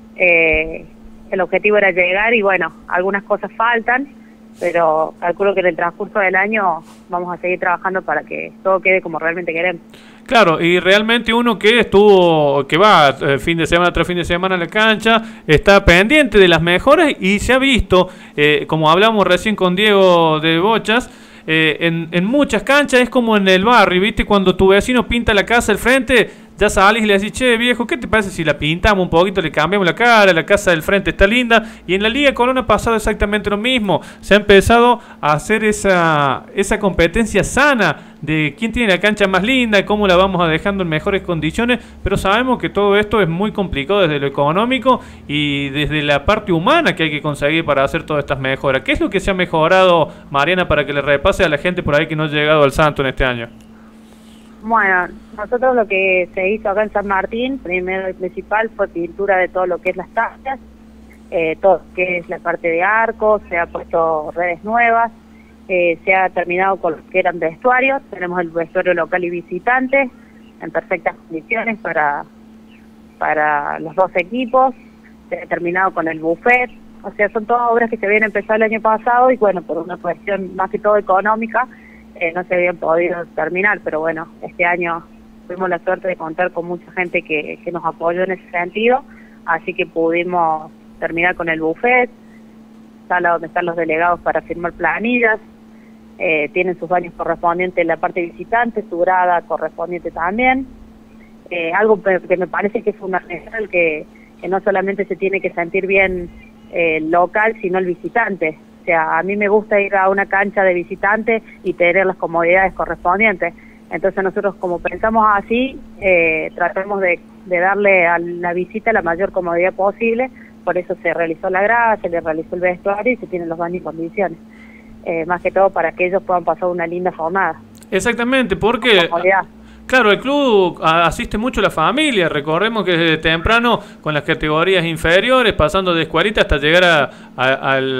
Eh, el objetivo era llegar y bueno, algunas cosas faltan, pero calculo que en el transcurso del año vamos a seguir trabajando para que todo quede como realmente queremos. Claro, y realmente uno que estuvo, que va eh, fin de semana tras fin de semana a la cancha, está pendiente de las mejoras y se ha visto, eh, como hablamos recién con Diego de Bochas, eh, en, en muchas canchas es como en el barrio, ¿viste? Cuando tu vecino pinta la casa al frente, ya salís y le decís, che viejo, ¿qué te parece si la pintamos un poquito, le cambiamos la cara, la casa del frente está linda? Y en la Liga Colón ha pasado exactamente lo mismo, se ha empezado a hacer esa, esa competencia sana de quién tiene la cancha más linda y cómo la vamos a dejando en mejores condiciones, pero sabemos que todo esto es muy complicado desde lo económico y desde la parte humana que hay que conseguir para hacer todas estas mejoras. ¿Qué es lo que se ha mejorado, Mariana, para que le repase a la gente por ahí que no ha llegado al Santo en este año? Bueno, nosotros lo que se hizo acá en San Martín, primero y principal, fue pintura de todo lo que es las canchas, eh, todo lo que es la parte de arcos, se ha puesto redes nuevas, eh, se ha terminado con lo que eran vestuarios, tenemos el vestuario local y visitante en perfectas condiciones para, para los dos equipos, se ha terminado con el buffet, o sea, son todas obras que se habían empezado el año pasado y bueno, por una cuestión más que todo económica, Eh, no se habían podido terminar, pero bueno, este año tuvimos la suerte de contar con mucha gente que, que nos apoyó en ese sentido, así que pudimos terminar con el buffet, sala donde están los delegados para firmar planillas, eh, tienen sus baños correspondientes en la parte visitante, su grada correspondiente también, eh, algo que me parece que es fundamental, que, que no solamente se tiene que sentir bien eh, el local, sino el visitante. O sea, a mí me gusta ir a una cancha de visitante y tener las comodidades correspondientes. Entonces nosotros, como pensamos así, eh, tratamos de, de darle a la visita la mayor comodidad posible. Por eso se realizó la grada, se le realizó el vestuario y se tienen los baños en condiciones. Eh, más que todo para que ellos puedan pasar una linda jornada. Exactamente, porque... Claro, el club asiste mucho a la familia, recordemos que desde temprano con las categorías inferiores, pasando de escuelita hasta llegar a, a, a, la,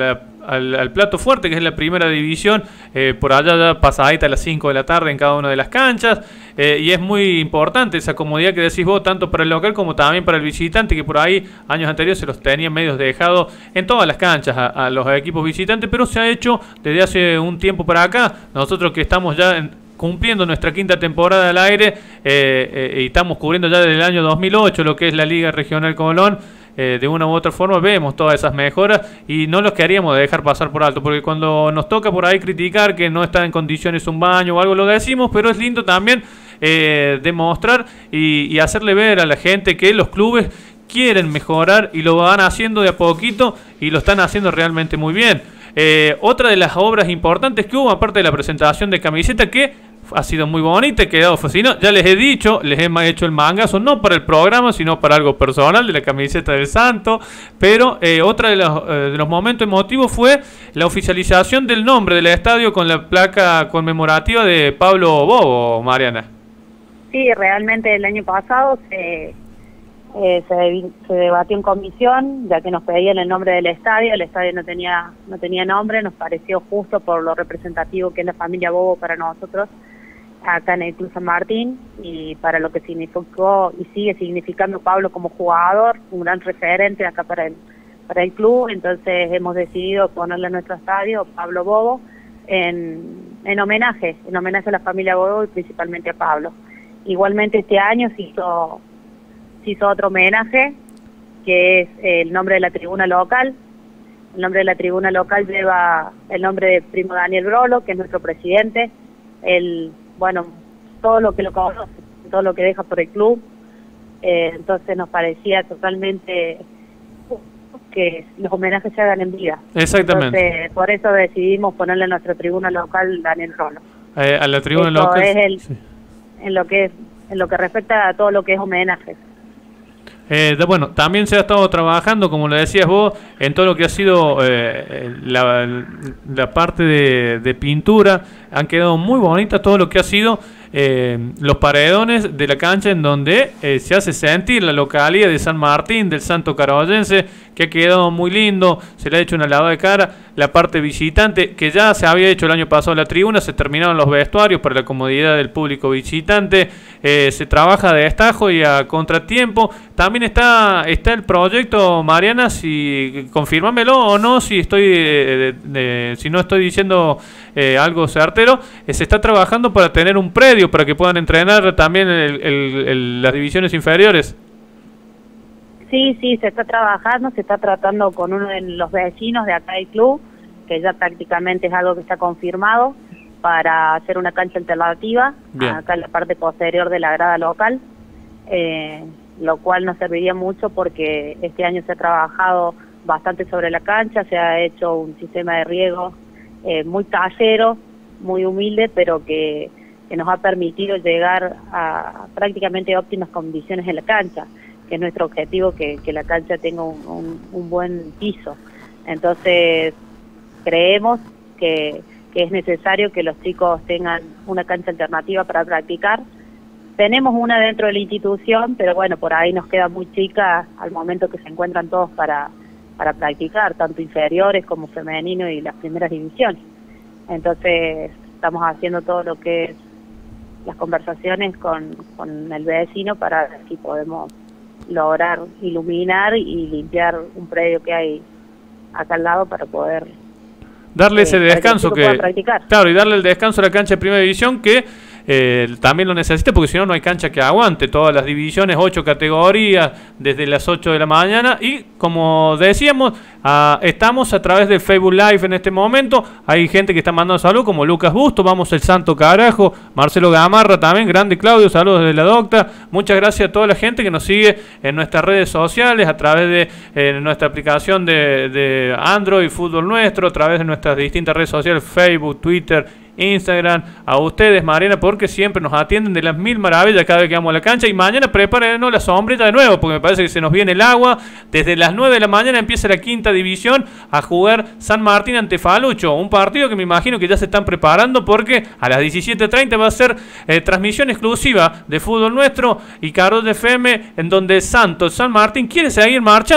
al, al plato fuerte, que es la primera división, eh, por allá ya pasadita a las cinco de la tarde en cada una de las canchas, eh, y es muy importante esa comodidad que decís vos, tanto para el local como también para el visitante, que por ahí años anteriores se los tenían medios dejados en todas las canchas a, a los equipos visitantes, pero se ha hecho desde hace un tiempo para acá. Nosotros que estamos ya en, cumpliendo nuestra quinta temporada al aire, eh, eh, y estamos cubriendo ya desde el año dos mil ocho lo que es la Liga Regional Colón, eh, de una u otra forma vemos todas esas mejoras y no los queríamos dejar pasar por alto, porque cuando nos toca por ahí criticar que no está en condiciones un baño o algo, lo decimos, pero es lindo también eh, demostrar y, y hacerle ver a la gente que los clubes quieren mejorar y lo van haciendo de a poquito y lo están haciendo realmente muy bien. Eh, otra de las obras importantes que hubo, aparte de la presentación de camiseta, que ha sido muy bonita, quedado fascinado. Ya les he dicho, les he hecho el mangazo, no para el programa, sino para algo personal de la camiseta del Santo. Pero eh, otra de los, eh, de los momentos emotivos fue la oficialización del nombre del estadio con la placa conmemorativa de Pablo Bovo, Mariana. Sí, realmente el año pasado se... Eh, se, se debatió en comisión, ya que nos pedían el nombre del estadio. El estadio no tenía no tenía nombre, nos pareció justo por lo representativo que es la familia Bovo para nosotros acá en el Club San Martín, y para lo que significó y sigue significando Pablo como jugador, un gran referente acá para el para el club. Entonces hemos decidido ponerle a nuestro estadio Pablo Bovo en, en homenaje, en homenaje a la familia Bovo y principalmente a Pablo. Igualmente este año se hizo se hizo otro homenaje, que es el nombre de la tribuna local. El nombre de la tribuna local lleva el nombre de Primo Daniel Brolo, que es nuestro presidente. Él, bueno, todo lo que lo conoce, todo lo que deja por el club. Eh, entonces nos parecía totalmente que los homenajes se hagan en vida. Exactamente. Entonces, por eso decidimos ponerle a nuestra tribuna local Daniel Brolo. Eh, a la tribuna Esto local. Es el, sí. en lo que es, en lo que respecta a todo lo que es homenajes. Eh, de, bueno, también se ha estado trabajando, como lo decías vos, en todo lo que ha sido eh, la, la parte de, de pintura. Han quedado muy bonitas todo lo que ha sido eh, los paredones de la cancha, en donde eh, se hace sentir la localidad de San Martín, del Santo Caroyense, que ha quedado muy lindo. Se le ha hecho una lavada de cara. La parte visitante, que ya se había hecho el año pasado en la tribuna, se terminaron los vestuarios para la comodidad del público visitante. Eh, se trabaja de destajo y a contratiempo. También está está el proyecto, Mariana, si confírmamelo o no, si estoy eh, de, de, si no estoy diciendo eh, algo certero. Eh, se está trabajando para tener un predio para que puedan entrenar también el, el, el, las divisiones inferiores. Sí, sí, se está trabajando, se está tratando con uno de los vecinos de acá del club, que ya prácticamente es algo que está confirmado, para hacer una cancha alternativa, Bien. acá en la parte posterior de la grada local, eh, lo cual nos serviría mucho porque este año se ha trabajado bastante sobre la cancha, se ha hecho un sistema de riego eh, muy casero, muy humilde, pero que, que nos ha permitido llegar a prácticamente óptimas condiciones en la cancha, que es nuestro objetivo, que, que la cancha tenga un, un, un buen piso. Entonces creemos que, que es necesario que los chicos tengan una cancha alternativa para practicar. Tenemos una dentro de la institución, pero bueno, por ahí nos queda muy chica al momento que se encuentran todos para, para practicar, tanto inferiores como femenino y las primeras divisiones. Entonces estamos haciendo todo lo que es las conversaciones con, con el vecino para ver si podemos lograr iluminar y limpiar un predio que hay acá al lado para poder darle eh, ese descanso que, que claro, y darle el descanso a la cancha de primera división, que eh, también lo necesita, porque si no, no hay cancha que aguante todas las divisiones, ocho categorías desde las ocho de la mañana. Y como decíamos, uh, estamos a través de Facebook Live en este momento. Hay gente que está mandando saludos, como Lucas Busto, vamos el santo carajo, Marcelo Gamarra también, grande Claudio, saludos desde la docta. Muchas gracias a toda la gente que nos sigue en nuestras redes sociales, a través de eh, nuestra aplicación de, de Android, Fútbol Nuestro, a través de nuestras distintas redes sociales, Facebook, Twitter, Instagram. A ustedes, Mariana, porque siempre nos atienden de las mil maravillas cada vez que vamos a la cancha. Y mañana prepárenos la sombrita de nuevo, porque me parece que se nos viene el agua. Desde las nueve de la mañana empieza la quinta división a jugar San Martín ante Falucho, un partido que me imagino que ya se están preparando, porque a las diecisiete treinta va a ser eh, transmisión exclusiva de Fútbol Nuestro y Carol de F M, en donde Santos San Martín quiere seguir marchando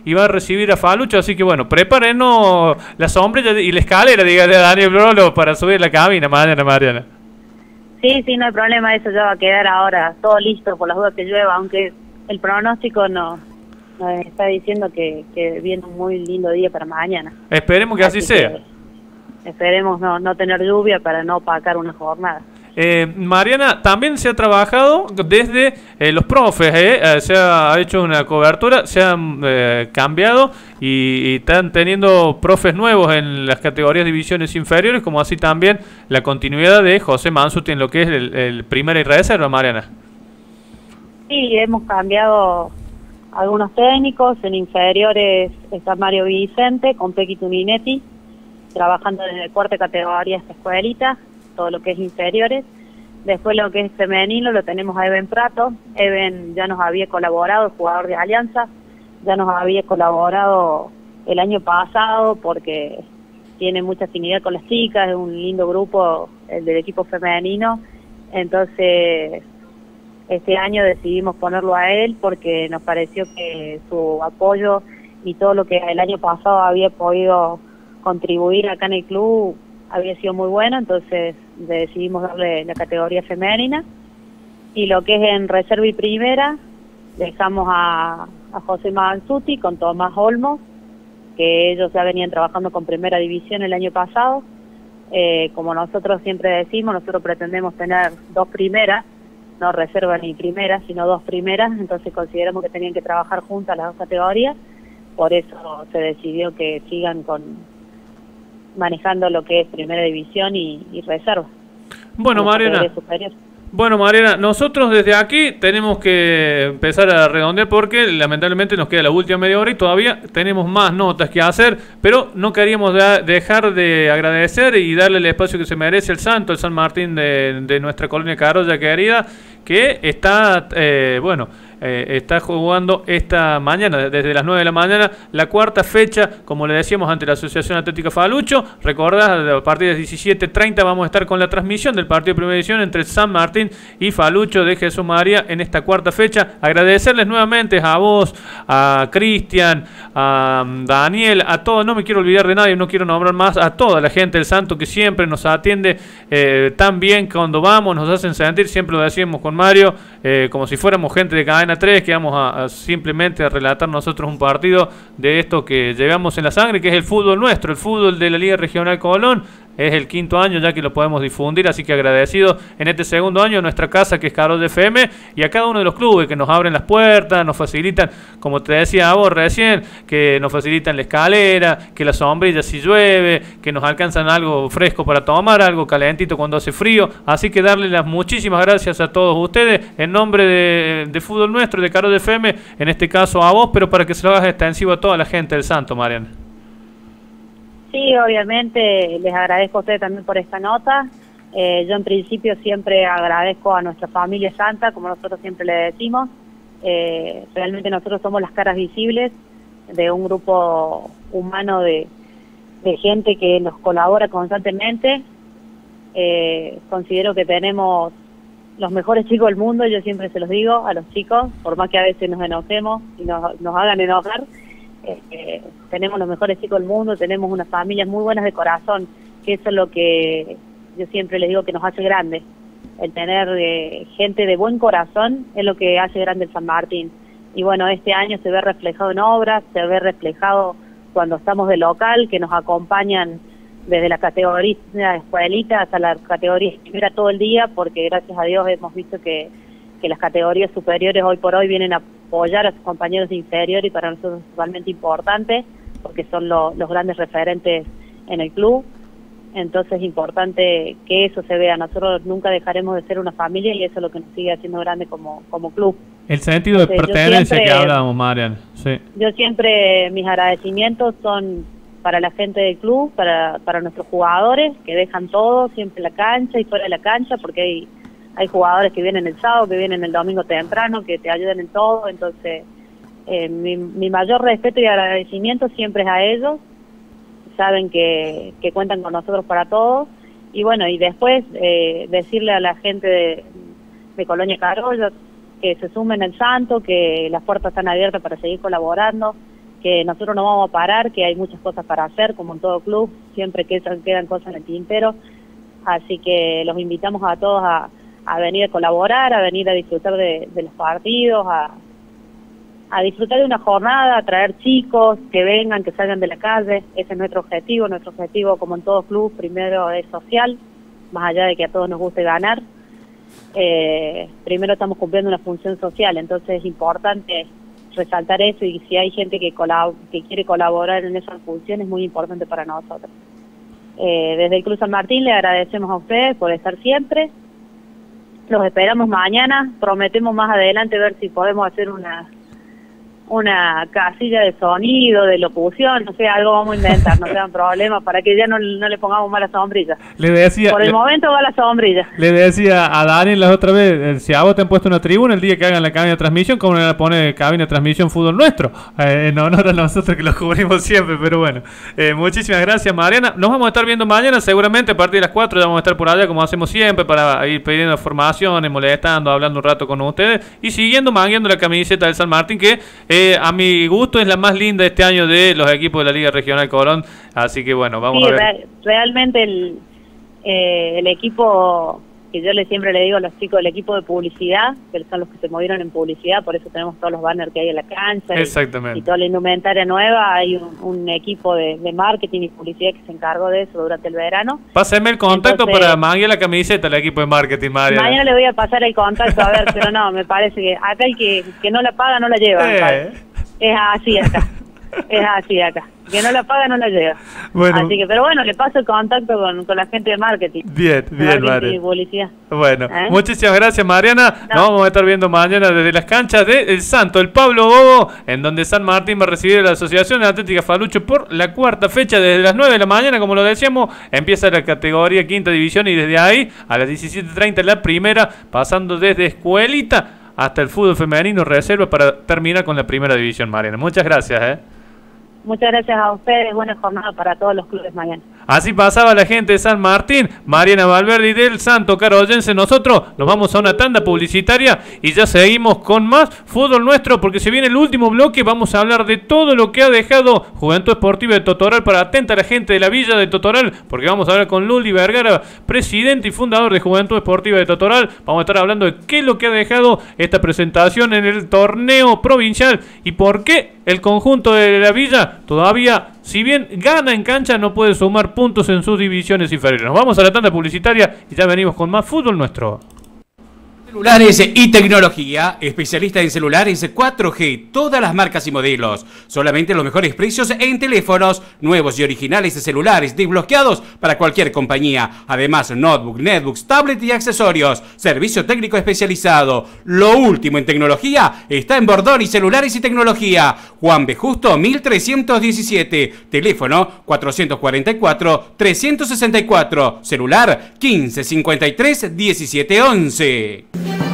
y va a recibir a Falucho, así que bueno, prepárenos la sombrilla y la escalera, dígale a Daniel Brolo, para subir la cabina mañana, Mariana. Sí, sí, no hay problema, eso ya va a quedar ahora todo listo por las dudas que llueva, aunque el pronóstico no nos está diciendo que, que viene un muy lindo día para mañana. Esperemos que así, así sea. Que esperemos no, no tener lluvia para no opacar una jornada. Eh, Mariana, también se ha trabajado desde eh, los profes, eh, eh, se ha hecho una cobertura, se han eh, cambiado y, y están teniendo profes nuevos en las categorías divisiones inferiores, como así también la continuidad de José Mansuti en lo que es el, el primera y reserva, Mariana. Sí, hemos cambiado algunos técnicos, en inferiores está Mario Vicente con Pequi Tuninetti, trabajando desde cuarta categoría esta escuelita, todo lo que es inferiores. Después lo que es femenino lo tenemos a Eben Prato. Eben ya nos había colaborado, el jugador de Alianza, ya nos había colaborado el año pasado porque tiene mucha afinidad con las chicas, es un lindo grupo el del equipo femenino. Entonces este año decidimos ponerlo a él porque nos pareció que su apoyo y todo lo que el año pasado había podido contribuir acá en el club había sido muy bueno, entonces decidimos darle la categoría femenina. Y lo que es en reserva y primera, dejamos a, a José Mansuti con Tomás Olmos, que ellos ya venían trabajando con primera división el año pasado. Eh, como nosotros siempre decimos, nosotros pretendemos tener dos primeras, no reserva ni primera, sino dos primeras, entonces consideramos que tenían que trabajar juntas las dos categorías, por eso se decidió que sigan con manejando lo que es primera división y, y reserva. Bueno, Mariana, bueno, Mariana, nosotros desde aquí tenemos que empezar a redondear porque lamentablemente nos queda la última media hora y todavía tenemos más notas que hacer, pero no queríamos dejar de agradecer y darle el espacio que se merece el Santo, el San Martín de, de nuestra colonia Carolla querida, que está, eh, bueno, Eh, está jugando esta mañana, desde las nueve de la mañana, la cuarta fecha, como le decíamos, ante la Asociación Atlética Falucho. Recordad, a partir de las diecisiete treinta vamos a estar con la transmisión del partido de primera división entre San Martín y Falucho de Jesús María en esta cuarta fecha. Agradecerles nuevamente a vos, a Cristian, a Daniel, a todos, no me quiero olvidar de nadie, no quiero nombrar más, a toda la gente del Santo que siempre nos atiende eh, tan bien cuando vamos, nos hacen sentir, siempre lo decíamos con Mario, eh, como si fuéramos gente de cadena tres, que vamos a, a simplemente a relatar nosotros un partido de esto que llevamos en la sangre, que es el fútbol nuestro, el fútbol de la Liga Regional Colón. Es el quinto año ya que lo podemos difundir, así que agradecido en este segundo año a nuestra casa que es Carolla F M y a cada uno de los clubes que nos abren las puertas, nos facilitan, como te decía a vos recién, que nos facilitan la escalera, que la sombrilla si llueve, que nos alcanzan algo fresco para tomar, algo calentito cuando hace frío. Así que darle las muchísimas gracias a todos ustedes en nombre de, de Fútbol Nuestro, de Carolla F M, en este caso a vos, pero para que se lo hagas extensivo a toda la gente del Santo, Mariana. Sí, obviamente les agradezco a ustedes también por esta nota. Eh, yo en principio siempre agradezco a nuestra familia santa, como nosotros siempre le decimos. Eh, realmente nosotros somos las caras visibles de un grupo humano de, de gente que nos colabora constantemente. Eh, considero que tenemos los mejores chicos del mundo, yo siempre se los digo a los chicos, por más que a veces nos enojemos y nos, nos hagan enojar. Eh, tenemos los mejores chicos del mundo, tenemos unas familias muy buenas de corazón, que eso es lo que yo siempre les digo que nos hace grandes. El tener eh, gente de buen corazón es lo que hace grande el San Martín. Y bueno, este año se ve reflejado en obras, se ve reflejado cuando estamos de local, que nos acompañan desde la categoría escuelita hasta la categoría primera todo el día, porque gracias a Dios hemos visto que, que las categorías superiores hoy por hoy vienen a apoyar a sus compañeros de inferior, y para nosotros es totalmente importante porque son lo, los grandes referentes en el club. Entonces es importante que eso se vea. Nosotros nunca dejaremos de ser una familia y eso es lo que nos sigue haciendo grande como, como club. El sentido de Entonces, pertenencia siempre, que hablábamos, Marian. Sí. Yo siempre, mis agradecimientos son para la gente del club, para, para nuestros jugadores que dejan todo siempre en la cancha y fuera de la cancha, porque hay Hay jugadores que vienen el sábado, que vienen el domingo temprano, que te ayudan en todo. Entonces, eh, mi, mi mayor respeto y agradecimiento siempre es a ellos. Saben que, que cuentan con nosotros para todo. Y bueno, y después eh, decirle a la gente de, de Colonia Carolla que se sumen al Santo, que las puertas están abiertas para seguir colaborando, que nosotros no vamos a parar, que hay muchas cosas para hacer, como en todo club, siempre quedan, quedan cosas en el tintero, así que los invitamos a todos a, a venir a colaborar, a venir a disfrutar de, de los partidos, a, a disfrutar de una jornada, a traer chicos, que vengan, que salgan de la calle, ese es nuestro objetivo, nuestro objetivo como en todo club, primero es social, más allá de que a todos nos guste ganar, eh, primero estamos cumpliendo una función social, entonces es importante resaltar eso, y si hay gente que, colab que quiere colaborar en esa función es muy importante para nosotros. Eh, desde el Club San Martín le agradecemos a ustedes por estar siempre, los esperamos mañana, prometemos más adelante ver si podemos hacer una una casilla de sonido, de locución, no sé, algo vamos a inventar, no sean problemas, para que ya no, no le pongamos mala sombrilla. Le decía, Por el le, momento va la sombrilla. Le decía a Daniel la otra vez, eh, si a vos te han puesto una tribuna el día que hagan la cabina de transmisión, ¿cómo le pone cabina de transmisión fútbol nuestro? Eh, en honor a nosotros que lo cubrimos siempre, pero bueno. Eh, muchísimas gracias, Mariana. Nos vamos a estar viendo mañana, seguramente a partir de las cuatro ya vamos a estar por allá, como hacemos siempre, para ir pidiendo formaciones, molestando, hablando un rato con ustedes y siguiendo, mangueando la camiseta del San Martín, que eh, a mi gusto es la más linda este año de los equipos de la Liga Regional Colón, así que bueno, vamos sí, a ver. Re realmente el, eh, el equipo, que yo le siempre le digo a los chicos, el equipo de publicidad, que son los que se movieron en publicidad, por eso tenemos todos los banners que hay en la cancha y, y toda la indumentaria nueva, hay un, un equipo de, de marketing y publicidad que se encargó de eso durante el verano. Páseme el contacto. Entonces, para manguear la camiseta al equipo de marketing, María. Mañana le voy a pasar el contacto, a ver, pero no, me parece que acá el que, que no la paga no la lleva. Eh. Es así acá, es así acá. Que no la paga no la lleva. Bueno. Así que, pero bueno, le paso el contacto con, con la gente de marketing. Bien, bien, Mariana. Y publicidad. Bueno, ¿Eh? muchísimas gracias, Mariana. No. Nos vamos a estar viendo mañana desde las canchas de El Santo, el Pablo Bobo, en donde San Martín va a recibir a la Asociación Atlética Falucho por la cuarta fecha. Desde las nueve de la mañana, como lo decíamos, empieza la categoría quinta división y desde ahí a las diecisiete treinta la primera, pasando desde Escuelita hasta el fútbol femenino reserva para terminar con la primera división, Mariana. Muchas gracias, ¿eh? Muchas gracias a ustedes, buena jornada para todos los clubes mañana. Así pasaba la gente de San Martín, Mariana Valverde y del Santo Caroyense. Nosotros nos vamos a una tanda publicitaria y ya seguimos con más fútbol nuestro, porque se viene el último bloque. Vamos a hablar de todo lo que ha dejado Juventud Esportiva de Totoral, para atenta a la gente de la villa de Totoral, porque vamos a hablar con Luli Vergara, presidente y fundador de Juventud Esportiva de Totoral. Vamos a estar hablando de qué es lo que ha dejado esta presentación en el torneo provincial y por qué el conjunto de la villa todavía, si bien gana en cancha, no puede sumar puntos en sus divisiones inferiores. Nos vamos a la tanda publicitaria y ya venimos con más fútbol nuestro. Celulares y tecnología, especialista en celulares cuatro G, todas las marcas y modelos, solamente los mejores precios en teléfonos nuevos y originales de celulares desbloqueados para cualquier compañía, además notebook, netbooks, tablet y accesorios, servicio técnico especializado, lo último en tecnología está en Bordón y Celulares y Tecnología, Juan B. Justo mil trescientos diecisiete, teléfono cuatrocientos cuarenta y cuatro, trescientos sesenta y cuatro, celular quince cincuenta y tres, diecisiete once.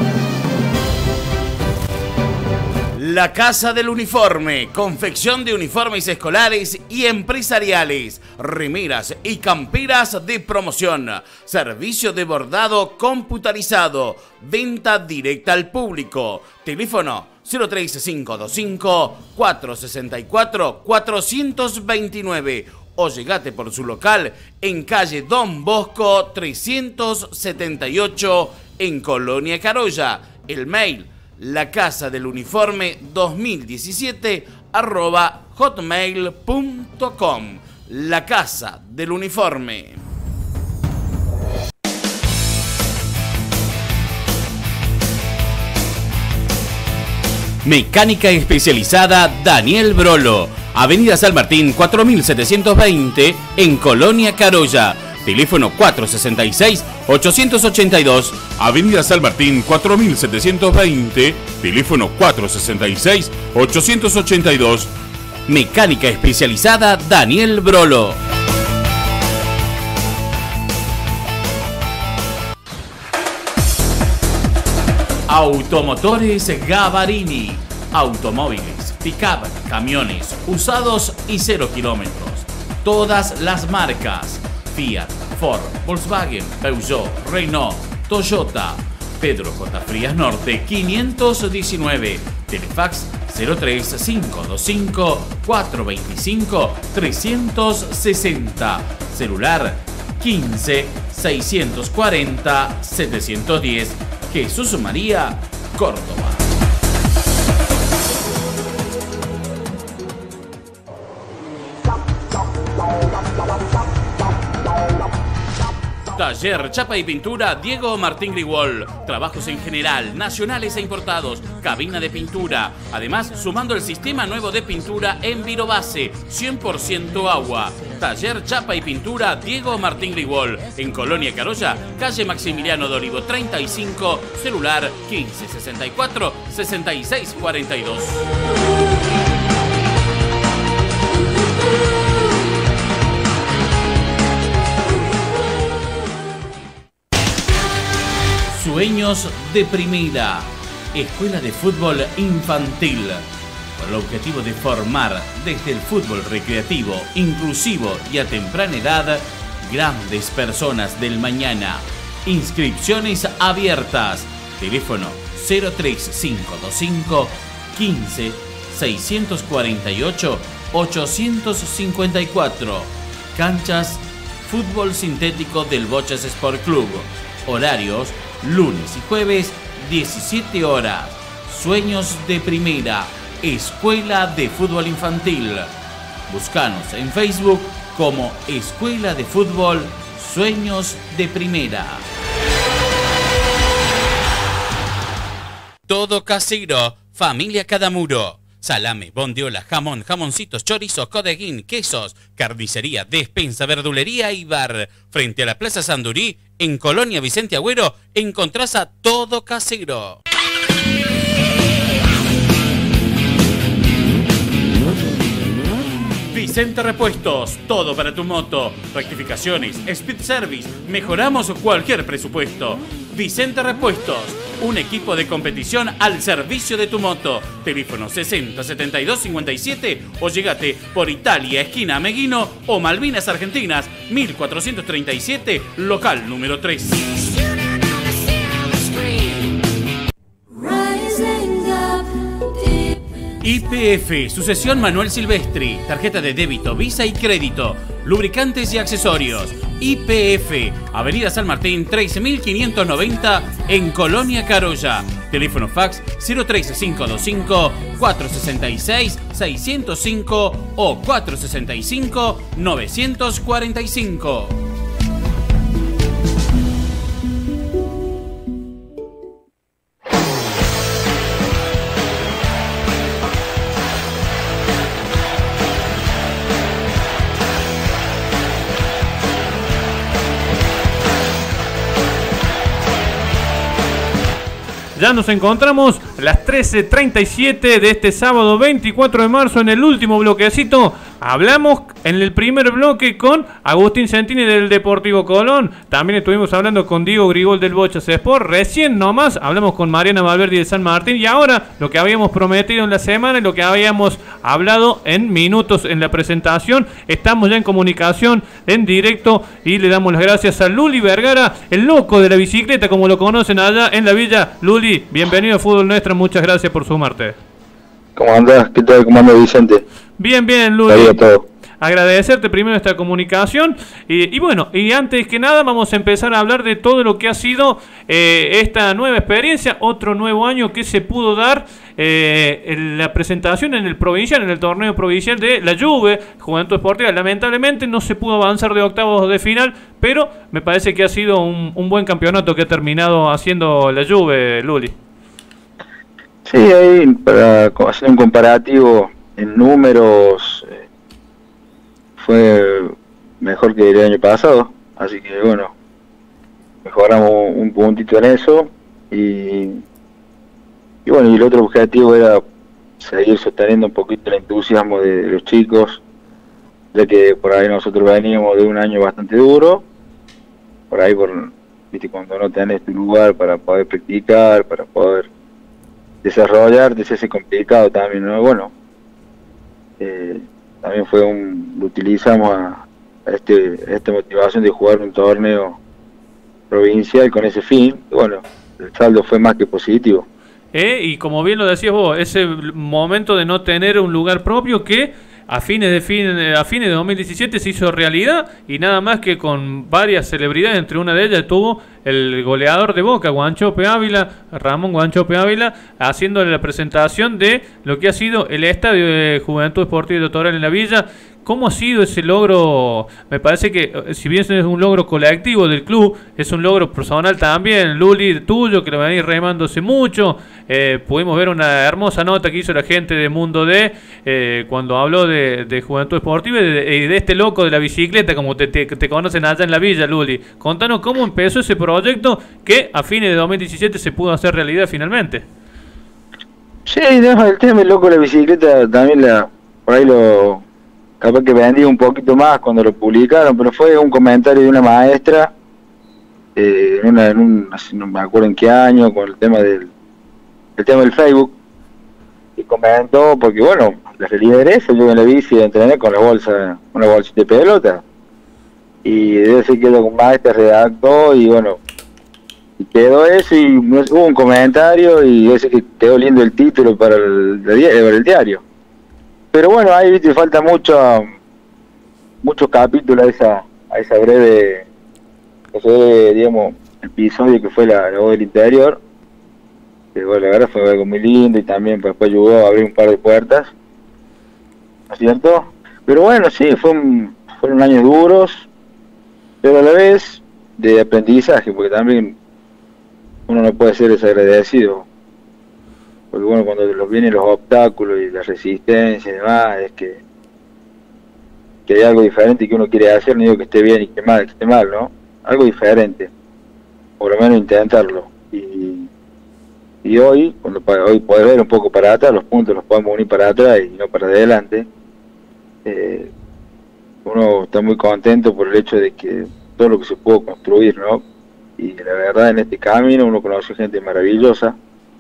La Casa del Uniforme, confección de uniformes escolares y empresariales, remeras y camperas de promoción, servicio de bordado computarizado, venta directa al público, teléfono cero tres cinco dos cinco, cuatro seis cuatro, cuatro dos nueve o llegate por su local en calle Don Bosco trescientos setenta y ocho en Colonia Carolla. El mail la casa del uniforme dos mil diecisiete arroba hotmail punto com. La Casa del Uniforme. Mecánica especializada Daniel Brolo, Avenida San Martín cuatro mil setecientos veinte en Colonia Carolla. Teléfono cuatro sesenta y seis, ochocientos ochenta y dos, Avenida San Martín cuatro mil setecientos veinte, teléfono cuatro sesenta y seis, ochocientos ochenta y dos. Mecánica especializada Daniel Brolo. Automotores Gavarini. Automóviles, pick-up, camiones, usados y cero kilómetros. Todas las marcas. Fiat, Ford, Volkswagen, Peugeot, Renault, Toyota. Pedro J. Frías Norte, quinientos diecinueve. Telefax cero tres cinco dos cinco cuatro dos cinco tres seis cero. Celular quince seiscientos cuarenta setecientos diez. Jesús María, Córdoba. Taller Chapa y Pintura Diego Martín Grigol. Trabajos en general, nacionales e importados. Cabina de pintura. Además, sumando el sistema nuevo de pintura en Virobase. cien por ciento agua. Taller Chapa y Pintura Diego Martín Grigol. En Colonia Carolla, calle Maximiliano de Olivo treinta y cinco. Celular quince sesenta y cuatro sesenta y seis cuarenta y dos. Sueños de Primera, Escuela de Fútbol Infantil, con el objetivo de formar desde el fútbol recreativo, inclusivo y a temprana edad, grandes personas del mañana. Inscripciones abiertas. Teléfono cero tres cinco dos cinco quince seiscientos cuarenta y ocho ochocientos cincuenta y cuatro. Canchas Fútbol Sintético del Bochas Sport Club. Horarios lunes y jueves, diecisiete horas. Sueños de Primera, Escuela de Fútbol Infantil. Búscanos en Facebook como Escuela de Fútbol Sueños de Primera. Todo casero, familia Cadamuro. Salame, bondiola, jamón, jamoncitos, chorizo, codeguín, quesos, carnicería, despensa, verdulería y bar. Frente a la Plaza Sandurí, en Colonia Vicente Agüero, encontrás a Todo Casero. Vicente Repuestos, todo para tu moto. Rectificaciones, speed service, mejoramos cualquier presupuesto. Vicente Repuestos, un equipo de competición al servicio de tu moto. Teléfono sesenta setenta y dos cincuenta y siete o llegate por Italia, esquina Meguino o Malvinas Argentinas, mil cuatrocientos treinta y siete, local número tres. Y P F, Sucesión Manuel Silvestri, tarjeta de débito, Visa y crédito, lubricantes y accesorios. Y P F, Avenida San Martín trece mil quinientos noventa en Colonia Carolla. Teléfono fax cero tres cinco dos cinco cuatro seis seis seis cero cinco o cuatro seis cinco nueve cuatro cinco. Ya nos encontramos a las trece treinta y siete de este sábado veinticuatro de marzo en el último bloquecito. Hablamos en el primer bloque con Agustín Centini del Deportivo Colón. También estuvimos hablando con Diego Grigol del Bochas Sport. Recién nomás hablamos con Mariana Valverde de San Martín. Y ahora lo que habíamos prometido en la semana y lo que habíamos hablado en minutos en la presentación. Estamos ya en comunicación en directo y le damos las gracias a Luli Vergara, el loco de la bicicleta, como lo conocen allá en la villa. Luli, bienvenido a Fútbol Nuestro, muchas gracias por sumarte. ¿Cómo andás? ¿Qué tal? ¿Cómo andas, Vicente? Bien, bien, Luli. Agradecerte primero esta comunicación y, y bueno, y antes que nada vamos a empezar a hablar de todo lo que ha sido eh, esta nueva experiencia, otro nuevo año que se pudo dar eh, en la presentación en el provincial, en el torneo provincial de la Juve, Juventud Esportiva. Lamentablemente no se pudo avanzar de octavos de final, pero me parece que ha sido un, un buen campeonato que ha terminado haciendo la Juve, Luli. Sí, ahí para hacer un comparativo en números eh, fue mejor que el año pasado, así que bueno, mejoramos un puntito en eso y, y bueno, y el otro objetivo era seguir sosteniendo un poquito el entusiasmo de, de los chicos, ya que por ahí nosotros veníamos de un año bastante duro, por ahí por, viste, cuando no tenés tu lugar para poder practicar, para poder desarrollarte, se hace complicado también, ¿no? Bueno, eh, también fue un, lo utilizamos a, a, este, a esta motivación de jugar un torneo provincial con ese fin, y bueno, el saldo fue más que positivo. Eh, y como bien lo decías vos, ese momento de no tener un lugar propio que a fines de fin, a fines de dos mil diecisiete se hizo realidad, y nada más que con varias celebridades, entre una de ellas estuvo el goleador de Boca, Guanchope Ávila, Ramón Guanchope Ávila, haciéndole la presentación de lo que ha sido el Estadio de Juventud Esportiva y Doctoral en la Villa. ¿Cómo ha sido ese logro? Me parece que, si bien es un logro colectivo del club, es un logro personal también, Luli, tuyo, que lo venís remándose mucho. Eh, pudimos ver una hermosa nota que hizo la gente de Mundo D eh, cuando habló de, de Juventud Esportiva y de, de, de este loco de la bicicleta, como te, te, te conocen allá en la villa, Luli. Contanos cómo empezó ese proyecto que a fines de dos mil diecisiete se pudo hacer realidad finalmente. Sí, no, el tema del loco de la bicicleta también la, por ahí lo... capaz que vendí un poquito más cuando lo publicaron, pero fue un comentario de una maestra eh, en, una, en un, no me acuerdo en qué año, con el tema del el tema del Facebook, y comentó, porque bueno, la realidad era eso, yo en la bici de entrenar con la bolsa, una bolsita de pelota, y debe ser que la maestra redactó, y bueno, y quedó eso, y hubo un comentario, y ese que quedó lindo el título para el, para el diario. Pero bueno, ahí viste, falta mucho, muchos capítulos a esa, a esa breve, ese, digamos, episodio que fue la, la voz del interior. Que bueno, la verdad fue algo muy lindo y también pues, después ayudó a abrir un par de puertas, ¿no es cierto? Pero bueno, sí, fue un, fueron años duros, pero a la vez de aprendizaje, porque también uno no puede ser desagradecido. Porque bueno, cuando los vienen los obstáculos y la resistencia y demás, es que, que hay algo diferente que uno quiere hacer, no digo que esté bien y que mal, que esté mal, ¿no? Algo diferente, por lo menos intentarlo. Y, y hoy, cuando hoy poder ver un poco para atrás, los puntos los podemos unir para atrás y no para adelante, eh, uno está muy contento por el hecho de que todo lo que se pudo construir, ¿no? Y la verdad, en este camino uno conoce gente maravillosa,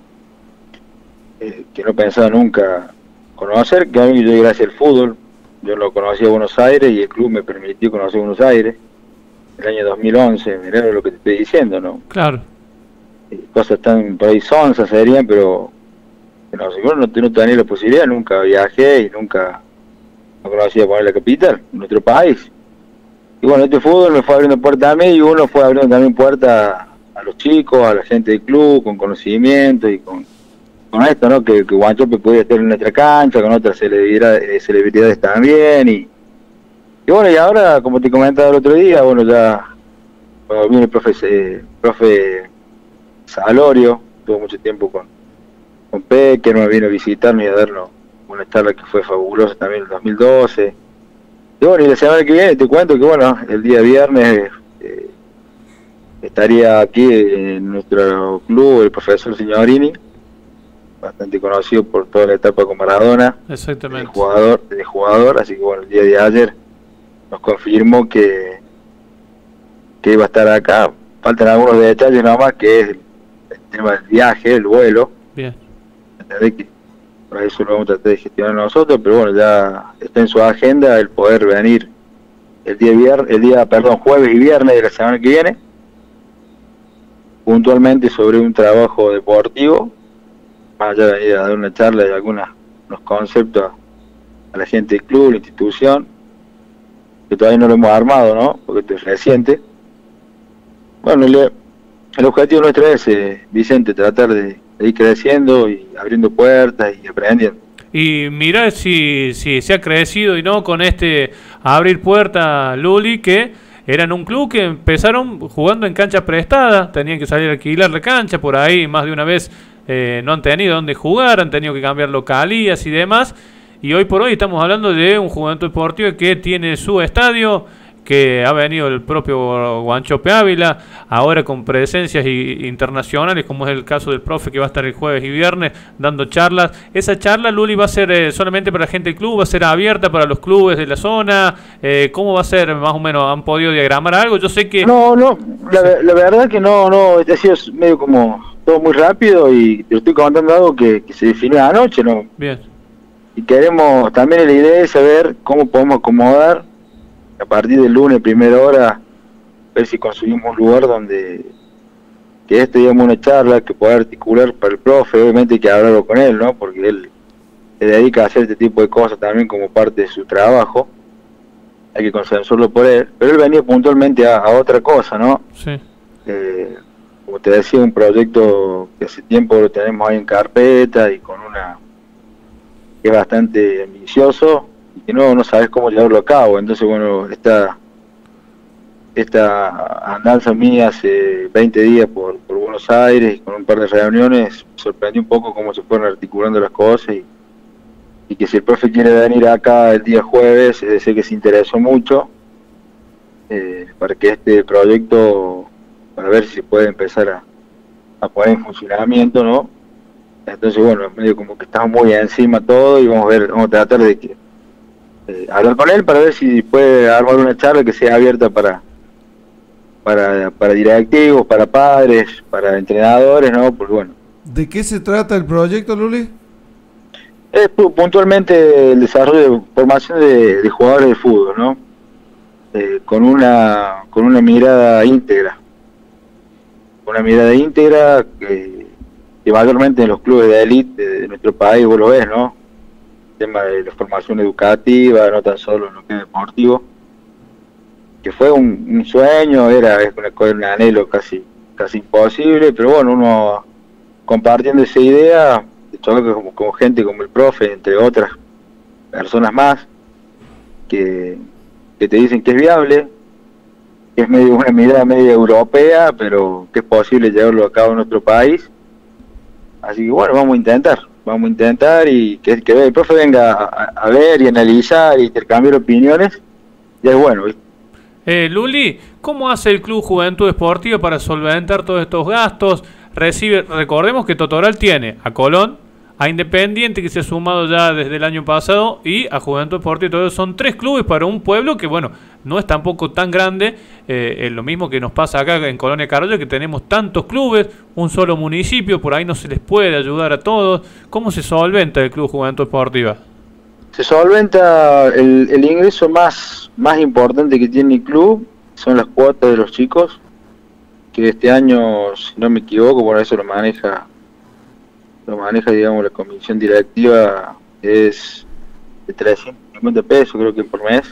Eh, que no pensaba nunca conocer, que a mí yo gracias al fútbol, yo lo conocí a Buenos Aires y el club me permitió conocer Buenos Aires, el año dos mil once, mirá lo que te estoy diciendo, ¿no? Claro. Eh, cosas tan por ahí sonzas serían, pero que no, seguro no, no tenía la posibilidad, nunca viajé y nunca no conocía poner la capital, nuestro país. Y bueno, este fútbol me fue abriendo puertas a mí y uno fue abriendo también puertas a los chicos, a la gente del club, con conocimiento y con con esto, ¿no? Que, que Guanchope podía estar en nuestra cancha, con otras celebridades, celebridades también, y, y bueno, y ahora, como te comentaba el otro día, bueno, ya bueno, viene el profe, eh, profe Salorio, tuvo mucho tiempo con, con Peque, no me vino a visitarnos y a darnos una charla que fue fabulosa también en el dos mil doce, y bueno, y la semana que viene te cuento que bueno, el día viernes eh, estaría aquí en nuestro club el profesor Signorini, bastante conocido por toda la etapa con Maradona, exactamente, de jugador, de jugador, así que bueno, el día de ayer nos confirmó que que iba a estar acá. Faltan algunos detalles nada más, que es el, el tema del viaje, el vuelo. Bien. Entendés que por eso lo vamos a tratar de gestionar nosotros, pero bueno, ya está en su agenda el poder venir el día viernes, el día, perdón, jueves y viernes de la semana que viene, puntualmente sobre un trabajo deportivo. Más allá de venir a dar una charla y algunos unos conceptos a, a la gente del club, la institución, que todavía no lo hemos armado, ¿no? Porque esto es reciente. Bueno, el, el objetivo nuestro es, eh, Vicente, tratar de, de ir creciendo y abriendo puertas y aprendiendo. Y mira si, si se ha crecido y no con este abrir puertas, Luli, que eran un club que empezaron jugando en cancha prestada, tenían que salir a alquilar la cancha, por ahí más de una vez eh, no han tenido dónde jugar, han tenido que cambiar localías y demás, y hoy por hoy estamos hablando de un Juventud Esportiva que tiene su estadio, que ha venido el propio Guanchope Ávila, ahora con presencias y, internacionales, como es el caso del profe que va a estar el jueves y viernes dando charlas. Esa charla, Luli, va a ser eh, solamente para la gente del club, va a ser abierta para los clubes de la zona. Eh, ¿Cómo va a ser, más o menos? ¿Han podido diagramar algo? Yo sé que... No, no, la, la verdad que no, no, ha sido medio como todo muy rápido y te estoy contando algo que, que se definió anoche, ¿no? Bien. Y queremos, también la idea es saber cómo podemos acomodar a partir del lunes, primera hora, ver si conseguimos un lugar donde que este, digamos, una charla que pueda articular para el profe. Obviamente hay que hablarlo con él, ¿no? Porque él se dedica a hacer este tipo de cosas también como parte de su trabajo. Hay que consensuarlo por él, pero él venía puntualmente a, a otra cosa, ¿no? Sí. Eh, como te decía, un proyecto que hace tiempo lo tenemos ahí en carpeta y con una que es bastante ambicioso y que no, no sabes cómo llevarlo a cabo. Entonces, bueno, esta esta andanza mía hace veinte días por, por Buenos Aires y con un par de reuniones, me sorprendió un poco cómo se fueron articulando las cosas y y que si el profe quiere venir acá el día jueves, es decir, que se interesó mucho eh, para que este proyecto, para ver si se puede empezar a, a poner en funcionamiento, ¿no? Entonces, bueno, medio como que estamos muy encima todo y vamos a ver, vamos a tratar de que eh, hablar con él para ver si puede armar una charla que sea abierta para para, para directivos, para padres, para entrenadores, ¿no? Porque bueno. ¿De qué se trata el proyecto, Luli? Es puntualmente el desarrollo de formación de, de jugadores de fútbol, ¿no? Eh, con una con una mirada íntegra, una mirada íntegra que, que mayormente en los clubes de élite de, de nuestro país vos lo ves, ¿no? El tema de la formación educativa, no tan solo en lo que es deportivo, que fue un, un sueño, era es una, un anhelo casi casi imposible, pero bueno, uno compartiendo esa idea, como, como gente como el profe, entre otras personas más, que, que te dicen que es viable, que es medio una mirada media europea, pero que es posible llevarlo a cabo en nuestro país. Así que bueno, vamos a intentar, vamos a intentar y que, que el profe venga a, a ver y analizar y intercambiar opiniones, ya es bueno, ¿viste? Eh, Luli, ¿cómo hace el Club Juventud Esportiva para solventar todos estos gastos? Recibe, recordemos que Totoral tiene a Colón, a Independiente, que se ha sumado ya desde el año pasado, y a Juventud Esportiva. Todos son tres clubes para un pueblo que, bueno, no es tampoco tan grande. Eh, es lo mismo que nos pasa acá en Colonia Carollo, que tenemos tantos clubes, un solo municipio, por ahí no se les puede ayudar a todos. ¿Cómo se solventa el Club Juventud Esportiva? Se solventa el, el ingreso más, más importante que tiene el club, son las cuotas de los chicos, que este año, si no me equivoco, por eso lo maneja, lo maneja, digamos, la comisión directiva, es de trescientos cincuenta pesos, creo que por mes,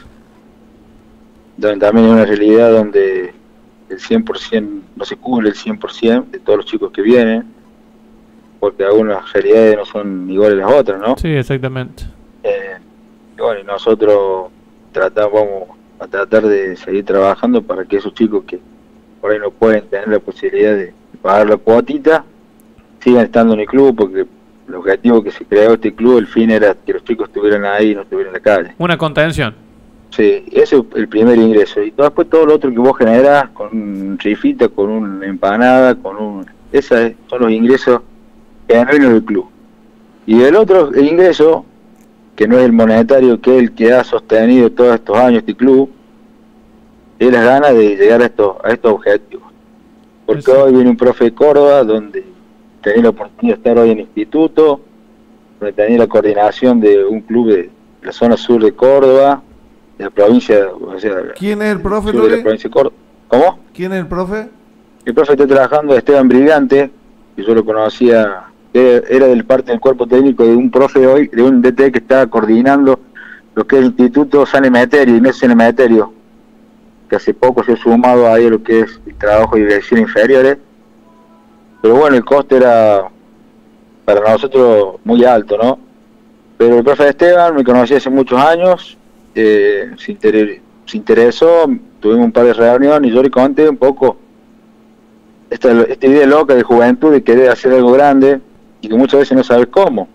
donde también hay una realidad donde el cien por ciento, no se cubre el cien por ciento de todos los chicos que vienen, porque algunas realidades no son iguales a las otras, ¿no? Sí, exactamente. Eh, y bueno, y nosotros tratamos, vamos a tratar de seguir trabajando para que esos chicos que por ahí no pueden tener la posibilidad de pagar la cuotita sigan estando en el club, porque el objetivo que se creó este club, el fin era que los chicos estuvieran ahí y no estuvieran en la calle. Una contención. Sí, ese es el primer ingreso, y después todo lo otro que vos generás con un rifita, con una empanada, con un... esos son los ingresos genuinos del club. Y el otro, el ingreso, que no es el monetario, que es el que ha sostenido todos estos años este club, es las ganas de llegar a estos, a estos objetivos. Porque sí, hoy viene un profe de Córdoba, donde tenía la oportunidad de estar hoy en el instituto, donde tenía la coordinación de un club de la zona sur de Córdoba, de la provincia, o sea, ¿quién es el profe, de la provincia de Córdoba. ¿Cómo? ¿Quién es el profe? El profe está trabajando, Esteban Brigante, que yo lo conocía, era del parte del cuerpo técnico de un profe hoy, de un D T que está coordinando lo que es el Instituto San Emeterio, Inés San Emeterio, que hace poco se ha sumado ahí a lo que es el trabajo de dirección inferiores. Pero bueno, el coste era para nosotros muy alto, ¿no? Pero el profe Esteban me conocía hace muchos años, eh, se, inter se interesó, tuvimos un par de reuniones y yo le conté un poco esta, esta idea loca de juventud de querer hacer algo grande y que muchas veces no sabes cómo.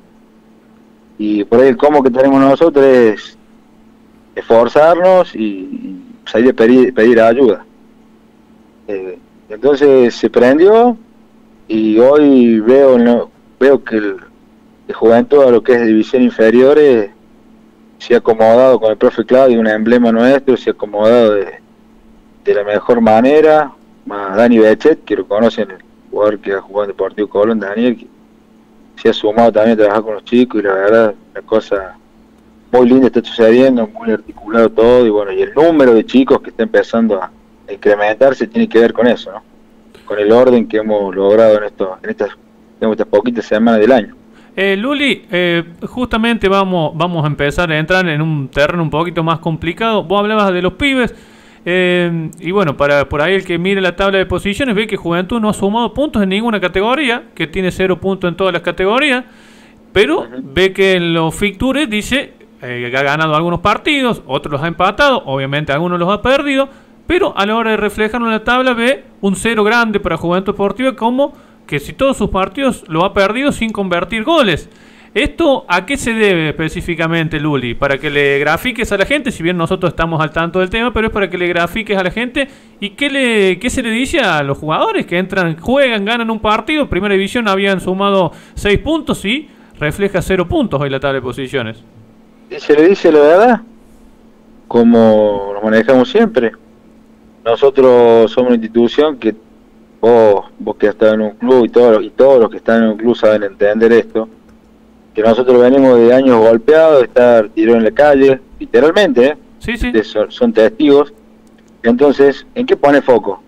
Y por ahí el cómo que tenemos nosotros es esforzarnos y, y salir a pedir, pedir ayuda. Eh, entonces se prendió y hoy veo no, veo que el, el Juventud a lo que es división inferiores se ha acomodado con el profe Claudio, un emblema nuestro, se ha acomodado de, de la mejor manera, más Dani Bechet, que lo conocen, el jugador que ha jugado en Deportivo Colón, Daniel, que se ha sumado también a trabajar con los chicos, y la verdad, una cosa muy linda está sucediendo, muy articulado todo, y bueno, y el número de chicos que está empezando a incrementarse tiene que ver con eso, ¿no? con el orden que hemos logrado en, esto, en estas, digamos, estas poquitas semanas del año. Eh, Luli, eh, justamente vamos, vamos a empezar a entrar en un terreno un poquito más complicado. Vos hablabas de los pibes. Eh, y bueno, para por ahí el que mire la tabla de posiciones ve que Juventud no ha sumado puntos en ninguna categoría, que tiene cero puntos en todas las categorías, pero uh-huh. ve que en los fixtures dice eh, que ha ganado algunos partidos, otros los ha empatado, obviamente algunos los ha perdido, pero a la hora de reflejarlo en la tabla ve un cero grande para Juventud Deportiva, como que si todos sus partidos lo ha perdido sin convertir goles. ¿Esto a qué se debe específicamente, Luli? Para que le grafiques a la gente, si bien nosotros estamos al tanto del tema, pero es para que le grafiques a la gente. ¿Y qué, le, qué se le dice a los jugadores que entran, juegan, ganan un partido? Primera división habían sumado seis puntos y refleja cero puntos hoy la tabla de posiciones. Se le dice la verdad, como nos manejamos siempre. Nosotros somos una institución que vos, vos que has estado en un club y, todo, y todos los que están en un club saben entender esto, que nosotros venimos de años golpeados, de estar tirados en la calle, literalmente, ¿eh? Sí, sí. Son, son testigos. Entonces, ¿en qué pone foco?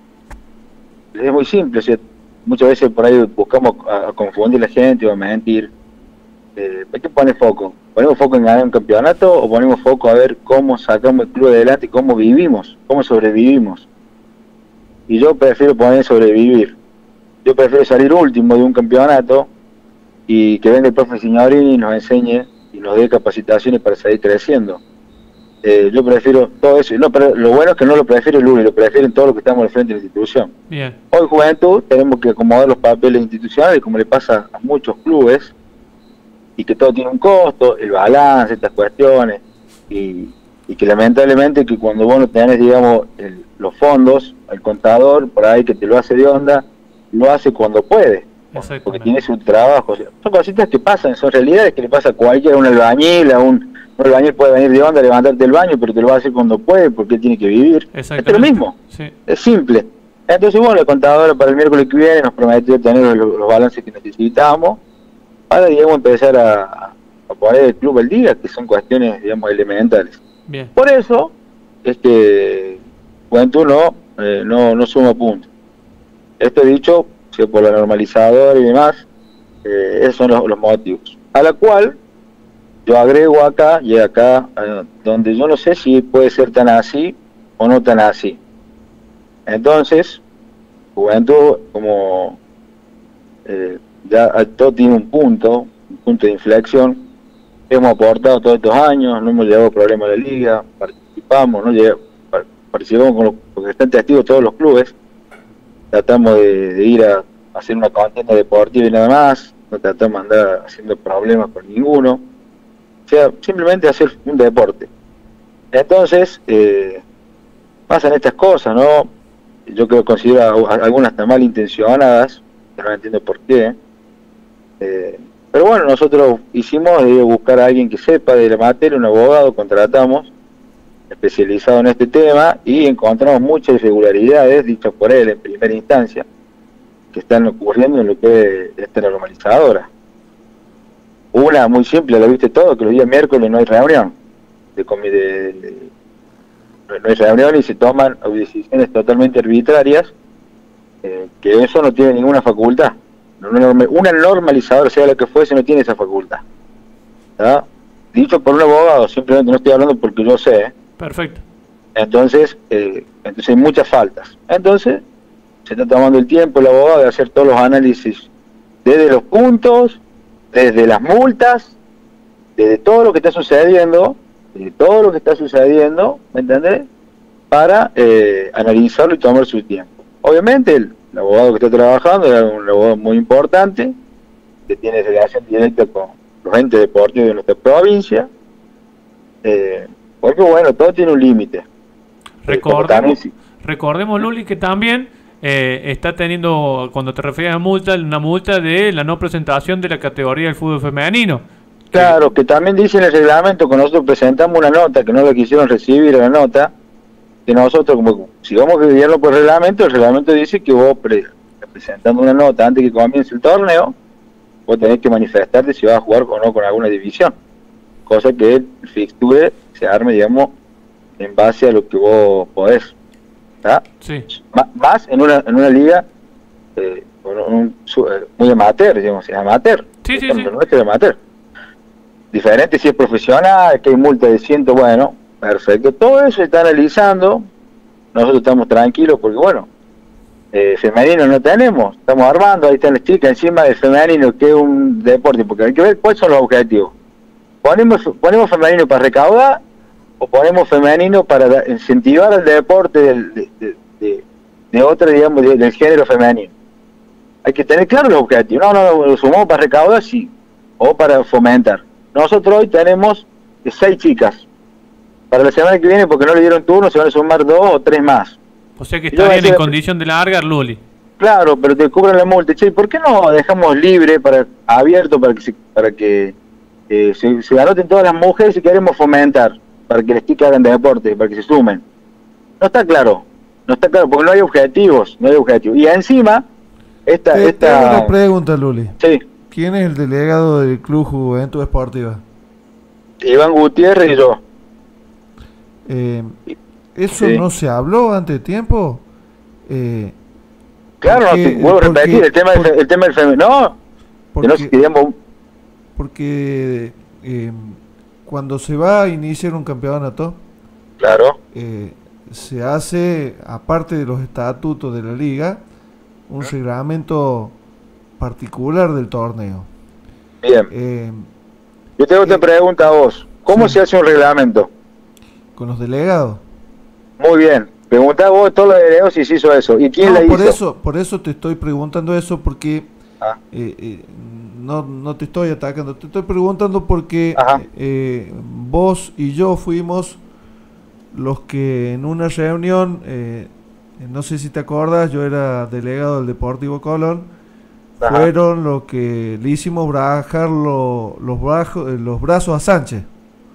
Es muy simple, o sea, muchas veces por ahí buscamos a, a confundir a la gente o a mentir. Eh, ¿En qué pone foco? ¿Ponemos foco en ganar un campeonato o ponemos foco a ver cómo sacamos el club adelante, cómo vivimos, cómo sobrevivimos? Y yo prefiero poner sobrevivir. Yo prefiero salir último de un campeonato y que venga el profe Signorini y nos enseñe y nos dé capacitaciones para seguir creciendo. Eh, yo prefiero todo eso. No, pero lo bueno es que no lo prefiere Luli, lo prefieren todos los que estamos al frente de la institución. Bien. Hoy Juventud tenemos que acomodar los papeles institucionales, como le pasa a muchos clubes, y que todo tiene un costo, el balance, estas cuestiones, y, y que lamentablemente que cuando vos no tenés, digamos, el, los fondos, el contador, por ahí que te lo hace de onda, lo hace cuando puede, porque tiene su trabajo. O sea, son cositas que pasan, son realidades que le pasa a cualquiera, a un albañil, a un, un albañil puede venir de onda, levantarte del baño, pero te lo va a hacer cuando puede, porque él tiene que vivir. Es lo mismo, sí. Es simple. Entonces, bueno, el contador para el miércoles que viene nos prometió tener los, los balances que necesitamos, para, digamos, empezar a, a poner el club al día, que son cuestiones, digamos, elementales. Bien. Por eso, este, Juventud no, eh, no, no suma puntos. Esto dicho, o sea, por la normalizadora y demás, eh, esos son los, los motivos. A la cual, yo agrego acá y acá, eh, donde yo no sé si puede ser tan así o no tan así. Entonces, Juventud, como eh, ya todo tiene un punto, un punto de inflexión, hemos aportado todos estos años, no hemos llevado problemas a la liga, participamos, no llegamos, participamos con los, porque están testigos todos los clubes, tratamos de, de ir a, a hacer una contienda deportiva y nada más, no tratamos de andar haciendo problemas con ninguno, o sea, simplemente hacer un deporte. Entonces, eh, pasan estas cosas, ¿no? Yo creo que considero algunas hasta malintencionadas, que no entiendo por qué. Eh, pero bueno, nosotros hicimos de buscar a alguien que sepa de la materia, un abogado, contratamos, especializado en este tema, y encontramos muchas irregularidades, dichas por él en primera instancia, que están ocurriendo en lo que es esta normalizadora. Una muy simple, la viste todo, que los días miércoles no hay reunión, de, de, de, no hay reunión y se toman decisiones totalmente arbitrarias, eh, que eso no tiene ninguna facultad. Una normalizadora, sea la que fuese, no tiene esa facultad. ¿Tá? Dicho por un abogado, simplemente no estoy hablando porque yo sé. ¿eh? Perfecto. Entonces, eh, entonces hay muchas faltas. Entonces, se está tomando el tiempo el abogado de hacer todos los análisis, desde los puntos, desde las multas, desde todo lo que está sucediendo, desde todo lo que está sucediendo, ¿me entendés? Para eh, analizarlo y tomar su tiempo. Obviamente, el El abogado que está trabajando era un abogado muy importante, que tiene relación directa con los entes deportivos de nuestra provincia, eh, porque bueno, todo tiene un límite. Recordemos, eh, recordemos, Luli, que también eh, está teniendo, cuando te refieres a multa, una multa de la no presentación de la categoría del fútbol femenino. Claro, que, que también dice en el reglamento que nosotros presentamos una nota, que no la quisieron recibir la nota, que nosotros, como si vamos a guiarlo por reglamento, el reglamento dice que vos pre presentando una nota antes que comience el torneo, vos tenés que manifestarte si vas a jugar o no con alguna división, cosa que el fixture se arme, digamos, en base a lo que vos podés, ¿tá? Sí. M más en una, en una liga eh, un, un, su, eh, muy amateur, digamos, es amateur. Sí, sí, Esto sí. no es amateur. Diferente si es profesional, que hay multa de ciento, bueno, perfecto. Todo eso se está analizando. Nosotros estamos tranquilos porque, bueno, eh, femenino no tenemos, estamos armando, ahí están las chicas encima del femenino, que es un deporte, porque hay que ver cuáles son los objetivos. Ponemos, ponemos femenino para recaudar o ponemos femenino para da, incentivar el deporte del, de, de, de, de otra, digamos, de, del género femenino. Hay que tener claro los objetivos. No, no, lo sumamos para recaudar, sí, o para fomentar. Nosotros hoy tenemos seis chicas. Para la semana que viene, porque no le dieron turno, se van a sumar dos o tres más. O sea que estarían en condición de largar, Luli. Claro, pero te cubren la multa. Che, ¿por qué no dejamos libre, para abierto, para que se, para que eh, se, se anoten todas las mujeres si queremos fomentar, para que las chicas hagan deporte, para que se sumen? No está claro, no está claro, porque no hay objetivos, no hay objetivos. Y encima, esta... Te, esta... tengo una pregunta, Luli. Sí. ¿Quién es el delegado del Club Juventud Esportiva? Iván Gutiérrez y yo. Eh, ¿Eso sí. no se habló antes de tiempo? Eh, claro, porque, no, te vuelvo a repetir, porque, el tema, por, del, el tema del femenino. No, porque, que no queríamos... porque eh, cuando se va a iniciar un campeonato, claro, eh, se hace, aparte de los estatutos de la liga, un reglamento particular del torneo. Bien. Eh, Yo tengo otra eh, pregunta a vos. ¿Cómo sí. se hace un reglamento? Con los delegados. Muy bien. Preguntá vos todos los delegados si se hizo eso. ¿Y quién no, la por hizo? Eso, por eso te estoy preguntando eso, porque ah. eh, eh, no, no te estoy atacando. Te estoy preguntando porque eh, vos y yo fuimos los que en una reunión, eh, no sé si te acuerdas, yo era delegado del Deportivo Colón, Ajá. fueron los que le hicimos bajar lo, los, brazos, los brazos a Sánchez.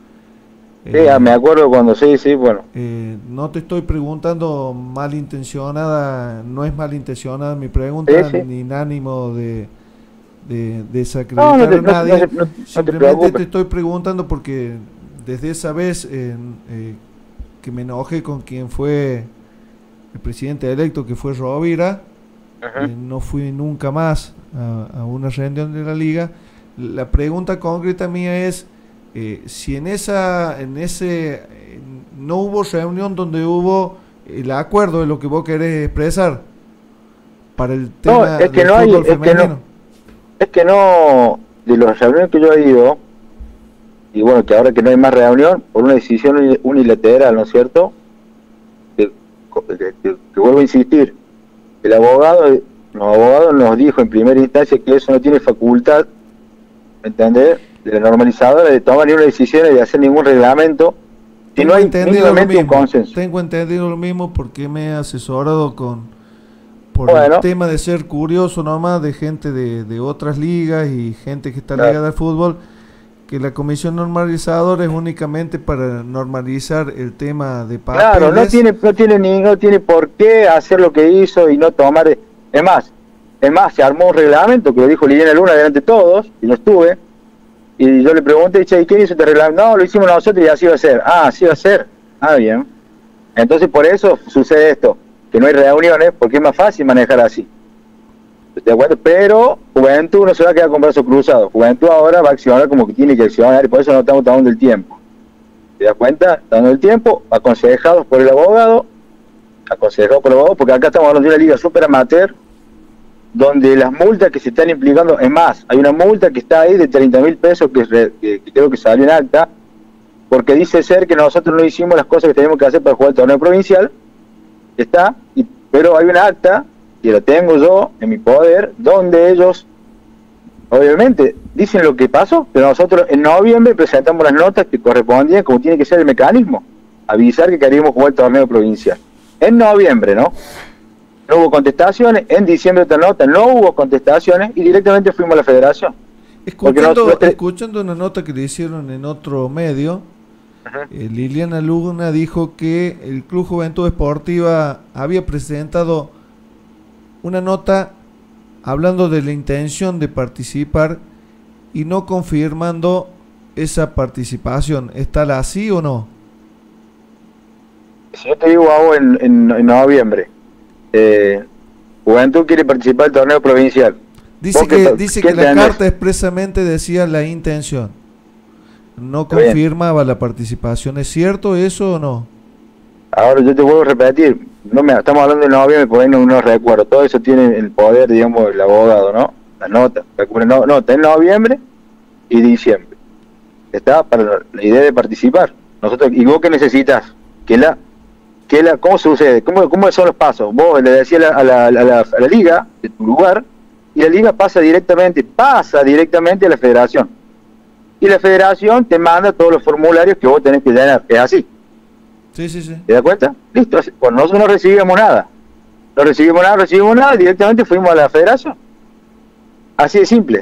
Sí, eh, me acuerdo cuando sí, sí, bueno. Eh, no te estoy preguntando malintencionada, no es malintencionada mi pregunta, sí, sí. ni en ánimo de, de, de desacreditar no, no te, a nadie. No, no, no, Simplemente te, te estoy preguntando porque desde esa vez eh, eh, que me enojé con quien fue el presidente electo, que fue Rovira, uh-huh. eh, no fui nunca más a, a una reunión de la liga. La pregunta concreta mía es Eh, si en esa en ese eh, no hubo reunión donde hubo el acuerdo de lo que vos querés expresar para el tema no, es que del no hay, fútbol es femenino. Que no, es que no, de los reuniones que yo he ido, y bueno, que ahora que no hay más reunión, por una decisión unilateral, ¿no es cierto? Que, que, que, que vuelvo a insistir, el abogado, los abogados nos dijo en primera instancia que eso no tiene facultad, ¿me entendés?, de la normalizadora de tomar ni una decisión y de hacer ningún reglamento si no hay mínimamente un consenso. Tengo entendido lo mismo porque me he asesorado con por bueno. el tema de ser curioso nomás de gente de, de otras ligas y gente que está claro. ligada al fútbol, que la comisión normalizadora es únicamente para normalizar el tema de papeles. Claro, no tiene no tiene ni no tiene por qué hacer lo que hizo y no tomar. Es más, es más, se armó un reglamento que lo dijo Liliana Luna delante de todos y no estuve. Y yo le pregunté, che, ¿y quién hizo este reglamento? No, lo hicimos nosotros y así va a ser. Ah, así va a ser. Ah, bien. Entonces por eso sucede esto, que no hay reuniones, porque es más fácil manejar así. ¿De acuerdo? Pero Juventud no se va a quedar con brazos cruzados. Juventud ahora va a accionar como que tiene que accionar y por eso no estamos dando el tiempo. ¿Te das cuenta? Dando el tiempo, aconsejados por el abogado, aconsejados por el abogado, porque acá estamos hablando de una liga súper amateur, donde las multas que se están implicando, es más, hay una multa que está ahí de treinta mil pesos que, que, que creo que salió en acta, porque dice ser que nosotros no hicimos las cosas que tenemos que hacer para jugar el torneo provincial, está, y, pero hay una acta, que la tengo yo en mi poder, donde ellos, obviamente, dicen lo que pasó, pero nosotros en noviembre presentamos las notas que correspondían, como tiene que ser el mecanismo, avisar que queríamos jugar el torneo provincial. En noviembre, ¿no? No hubo contestaciones, en diciembre otra nota, no hubo contestaciones y directamente fuimos a la federación. Escuchando, no, escuchando una nota que le hicieron en otro medio, eh, Liliana Luna dijo que el Club Juventud Esportiva había presentado una nota hablando de la intención de participar y no confirmando esa participación. ¿Está la así o no? Si yo te digo algo en, en, en noviembre, Eh, Juventud quiere participar del torneo provincial. Dice ¿Vos que, qué- dice qué que la entendés? carta expresamente decía la intención. No Está bien. confirmaba la participación. ¿Es cierto eso o no? Ahora yo te vuelvo a repetir, no me, estamos hablando de noviembre, por ahí no, no recuerdo, todo eso tiene el poder, digamos, el abogado, ¿no? La nota, recuerda, no, no, está en noviembre y diciembre. Está para la, la idea de participar. Nosotros, ¿y vos qué necesitas? Que la, que la, ¿cómo sucede? ¿Cómo, cómo son los pasos? Vos le decías a la, a, la, a, la, a la liga de tu lugar, y la liga pasa directamente, pasa directamente a la federación. Y la federación te manda todos los formularios que vos tenés que llenar, es así. Sí, sí, sí. ¿Te das cuenta? Listo. Pues nosotros no recibimos nada. No recibimos nada, recibimos nada, directamente fuimos a la federación. Así de simple.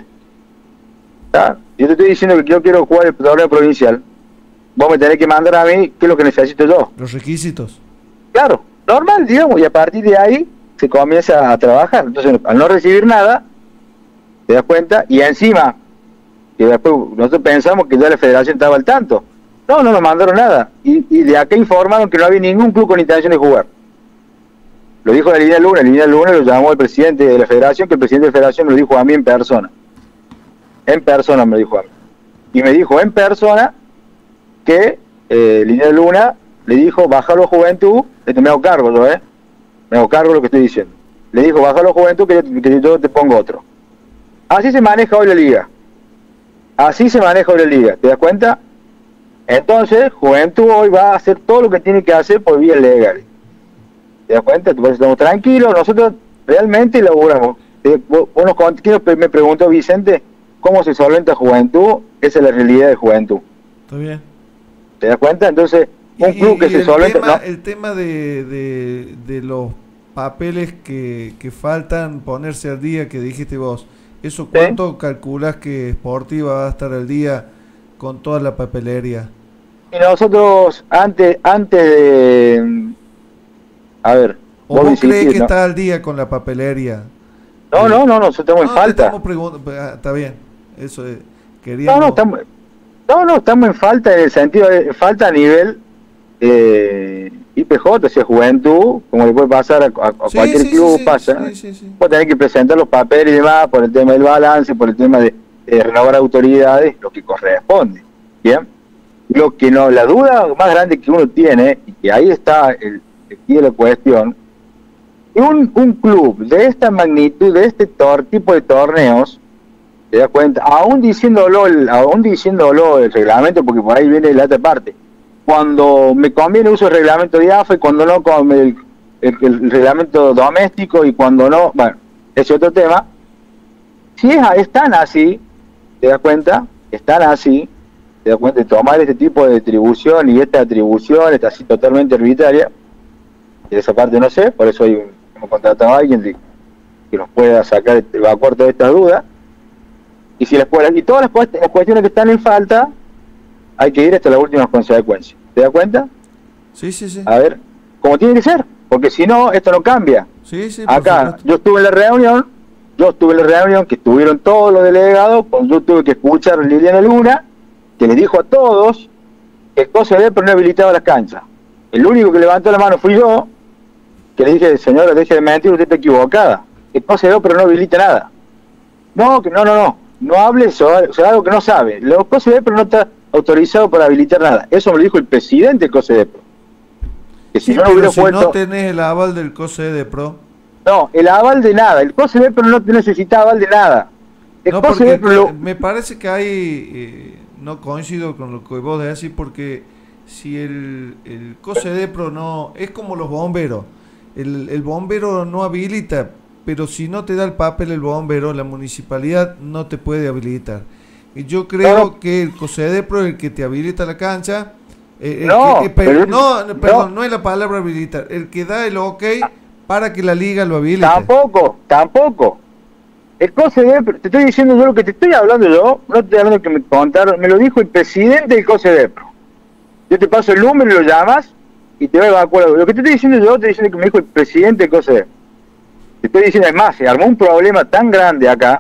¿Tá? Yo te estoy diciendo que yo quiero jugar el torneo provincial. Vos me tenés que mandar a mí qué es lo que necesito yo. Los requisitos. Claro, normal, digamos, y a partir de ahí se comienza a trabajar. Entonces, al no recibir nada, te das cuenta, y encima, que después nosotros pensamos que ya la federación estaba al tanto. No, no nos mandaron nada. Y, y de acá informaron que no había ningún club con intención de jugar. Lo dijo la línea Luna, la línea Luna lo llamó el presidente de la federación, que el presidente de la federación me lo dijo a mí en persona. En persona me lo dijo a mí. Y me dijo en persona que eh, línea Luna le dijo, bájalo a Juventud, este me hago cargo yo, ¿eh? Me hago cargo de lo que estoy diciendo. Le dijo, bájalo a Juventud, que yo, que yo te pongo otro. Así se maneja hoy la liga. Así se maneja hoy la liga, ¿te das cuenta? Entonces, Juventud hoy va a hacer todo lo que tiene que hacer por vías legales. ¿Te das cuenta? Entonces, estamos tranquilos, nosotros realmente laburamos. Eh, vos- vos nos cont- ¿quién me preguntó Vicente cómo se solventa Juventud? Esa es la realidad de Juventud. ¿Está bien? ¿Te das cuenta? Entonces, un Y- club y que se el solventa... tema, no, el tema de, de, de los papeles que, que faltan ponerse al día, que dijiste vos, ¿eso cuánto calculas que Sportiva va a estar al día con toda la papelería? y nosotros, antes, antes de... A ver, ¿O vos vos insistís, crees que ¿no? está al día con la papelería? No, no, no, nosotros estamos en No, te falta. estamos pregun- ah, está bien, eso es, quería... No, no, estamos, no, no, estamos en falta en el sentido de falta a nivel eh, I P J, o sea, Juventud, como le puede pasar a, a- a Sí, cualquier sí, club, sí, pasa. sí, sí, sí. Vos tenés que presentar los papeles y demás por el tema del balance, por el tema de, de renovar autoridades, lo que corresponde. Bien, lo que no, la duda más grande que uno tiene, y que ahí está el, el quid de la cuestión, un, un club de esta magnitud, de este tor- tipo de torneos, te das cuenta, aún diciéndolo, el, aún diciéndolo el reglamento, porque por ahí viene la otra parte, cuando me conviene uso el reglamento de A F A y cuando no con el, el, el reglamento doméstico, y cuando no, bueno, ese otro tema. Si es, es tan así, te das cuenta, es tan así, te das cuenta de tomar este tipo de atribución y esta atribución está así totalmente arbitraria, y de esa parte no sé, por eso hay un, hemos contratado a alguien de- que nos pueda sacar, evacuar todas estas dudas. Y si las puedas, y todas las, cuest- las cuestiones que están en falta, hay que ir hasta las últimas consecuencias. ¿Te das cuenta? Sí, sí, sí. A ver, como tiene que ser, porque si no, esto no cambia. Sí, sí, por Acá, supuesto. yo estuve en la reunión, yo estuve en la reunión que estuvieron todos los delegados, pues yo tuve que escuchar a Liliana Luna, que le dijo a todos que el cosa de pero no habilitaba las canchas. El único que levantó la mano fui yo, que le dije, señora, deje de mentir, usted está equivocada. El cosa de pero no habilita nada. No, que no, no, no, no hable sobre, sobre algo que no sabe. Los cosas de pero no está autorizado para habilitar nada. Eso me lo dijo el presidente del COSEDEPRO. Que si Sí, no lo pero hubiera si puesto... no tenés el aval del C O S E D Pro. No, el aval de nada. El COSEDEPRO no necesitaba aval de nada. El No, porque COSEDEPRO lo- me parece que hay, eh, no coincido con lo que vos decís, porque si el, el C O S E D Pro no, es como los bomberos, el, el bombero no habilita, pero si no te da el papel el bombero, la municipalidad no te puede habilitar. Y yo creo Claro. que el C O S E D Pro es el que te habilita la cancha. eh, el No, que- eh, pe- pero- no, no, perdón, no. no es la palabra habilitar, el que da el ok para que la liga lo habilite. Tampoco, tampoco. El COSEDEPRO, te estoy diciendo yo lo que te estoy hablando yo, no te estoy hablando que me contaron, me lo dijo el presidente del COSEDEPRO. Yo te paso el número y lo llamas y te va a evacuar. Lo que te estoy diciendo yo, te estoy diciendo que me dijo el presidente del COSEDEPRO. Te estoy diciendo, es más, se armó un problema tan grande acá,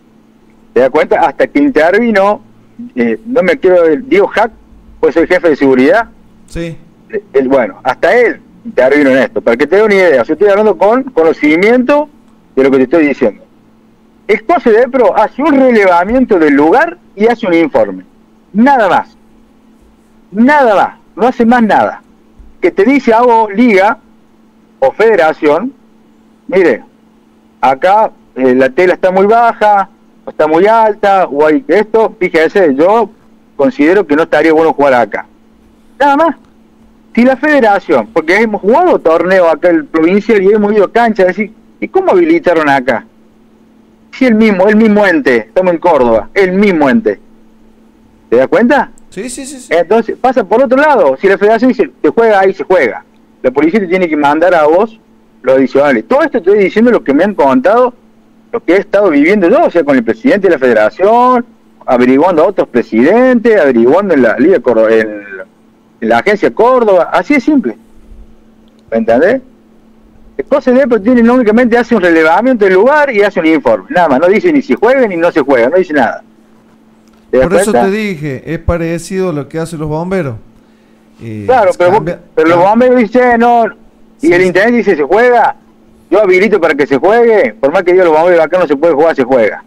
te das cuenta, hasta que intervino, eh, no me quiero, Diego Hack, pues el jefe de seguridad, Sí. el, bueno, hasta él intervino en esto, para que te dé una idea. Yo estoy hablando con conocimiento de lo que te estoy diciendo. El COSEDEPRO hace un relevamiento del lugar y hace un informe. Nada más. Nada más. No hace más nada. Que te dice a vos, liga o federación, mire, acá eh, la tela está muy baja, o está muy alta, o hay esto, fíjese, yo considero que no estaría bueno jugar acá. Nada más. Si la federación, porque hemos jugado torneo acá el provincial y hemos ido a cancha, a decir, ¿y cómo habilitaron acá? Si el mismo, el mismo ente, estamos en Córdoba, el mismo ente. ¿Te das cuenta? Sí, sí, sí, sí. Entonces pasa por otro lado. Si la federación dice, se juega ahí, se juega. La policía te tiene que mandar a vos los adicionales. Todo esto estoy diciendo lo que me han contado, lo que he estado viviendo yo, o sea, con el presidente de la federación, averiguando a otros presidentes, averiguando en la Liga Córdoba, en, en la agencia Córdoba, así de simple. ¿Me entendés? El COSEDEPRO tiene, únicamente hace un relevamiento del lugar y hace un informe. Nada más, no dice ni si juega ni no se juega, no dice nada. Por eso te dije, es parecido a lo que hacen los bomberos. Eh, claro, pero, cambia, vos, pero los bomberos dicen, no, y sí, el intendente dice, se juega, yo habilito para que se juegue, por más que diga los bomberos, acá no se puede jugar, se juega.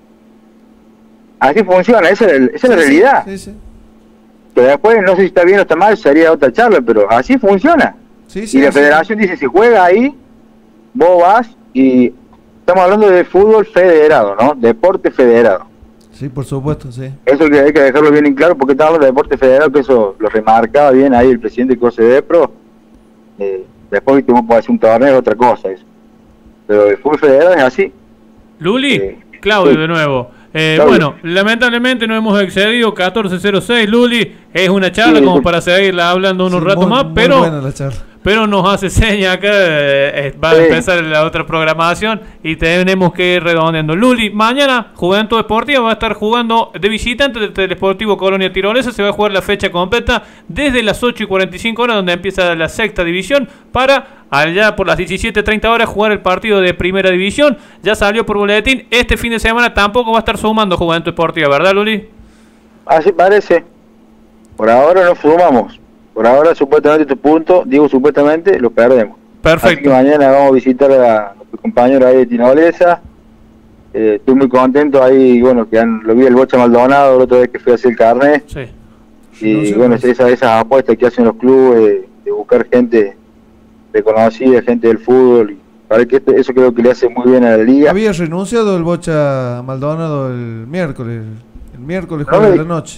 Así funciona, esa es, esa es sí, la realidad. Sí, sí. Pero después, no sé si está bien o está mal, sería otra charla, pero así funciona. Sí, sí, y la sí, federación dice, se juega ahí, vos vas, y estamos hablando de fútbol federado, ¿no? Deporte federado. Sí, por supuesto, sí. Eso que hay que dejarlo bien en claro, porque estamos hablando de deporte federal, que eso lo remarcaba bien ahí el presidente de COSEDEPRO. Eh, después vos podés hacer un torneo, otra cosa eso. Pero el fútbol federal es así. Luli, eh, Claudio sí. de nuevo. Eh, Claudio. Bueno, lamentablemente no hemos excedido catorce cero seis, Luli. Es una charla sí, como sí. para seguirla hablando unos Sí, ratos muy, más, muy pero... buena la charla. Pero nos hace seña acá, eh, va a Sí. empezar la otra programación y tenemos que ir redondeando. Luli, mañana Juventud Deportiva va a estar jugando de visitante del Telesportivo Colonia Tirolesa. Se va a jugar la fecha completa desde las ocho y cuarenta y cinco horas, donde empieza la sexta división, para allá por las diecisiete treinta horas jugar el partido de primera división. Ya salió por boletín, este fin de semana tampoco va a estar sumando Juventud Deportiva, ¿verdad, Luli? Así parece. Por ahora no fumamos. Por ahora, supuestamente, este punto, digo supuestamente, lo perdemos. Perfecto. Así que mañana vamos a visitar a nuestro compañero ahí de Tirolesa. Eh, estoy muy contento ahí, bueno, que han, lo vi el Bocha Maldonado la otra vez que fui a hacer el carnet. Sí. Y No sé, bueno, no sé. esas, esas apuestas que hacen los clubes de, de buscar gente reconocida, gente del fútbol. Y para que esto, eso creo que le hace muy bien a la liga. Había renunciado el Bocha Maldonado el miércoles, el miércoles No jueves me- de la noche.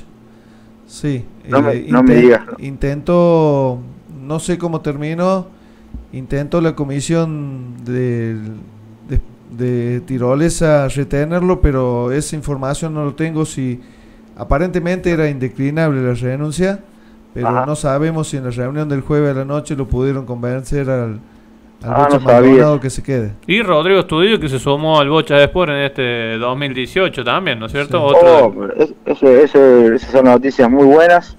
Sí. No me- eh, no me inten- digas, no. Intentó, no sé cómo terminó, intentó la comisión de, de, de Tirolesa retenerlo, pero esa información no lo tengo. Si aparentemente era indeclinable la renuncia, pero Ajá. no sabemos si en la reunión del jueves a la noche lo pudieron convencer al, al Ah, Bocha no sabía. Maldonado que se quede. Y Rodrigo Estudillo, que se sumó al Bocha de Sport en este dos mil dieciocho también, ¿no es cierto? Sí. Otro Oh, es- eso- eso- esas son noticias muy buenas.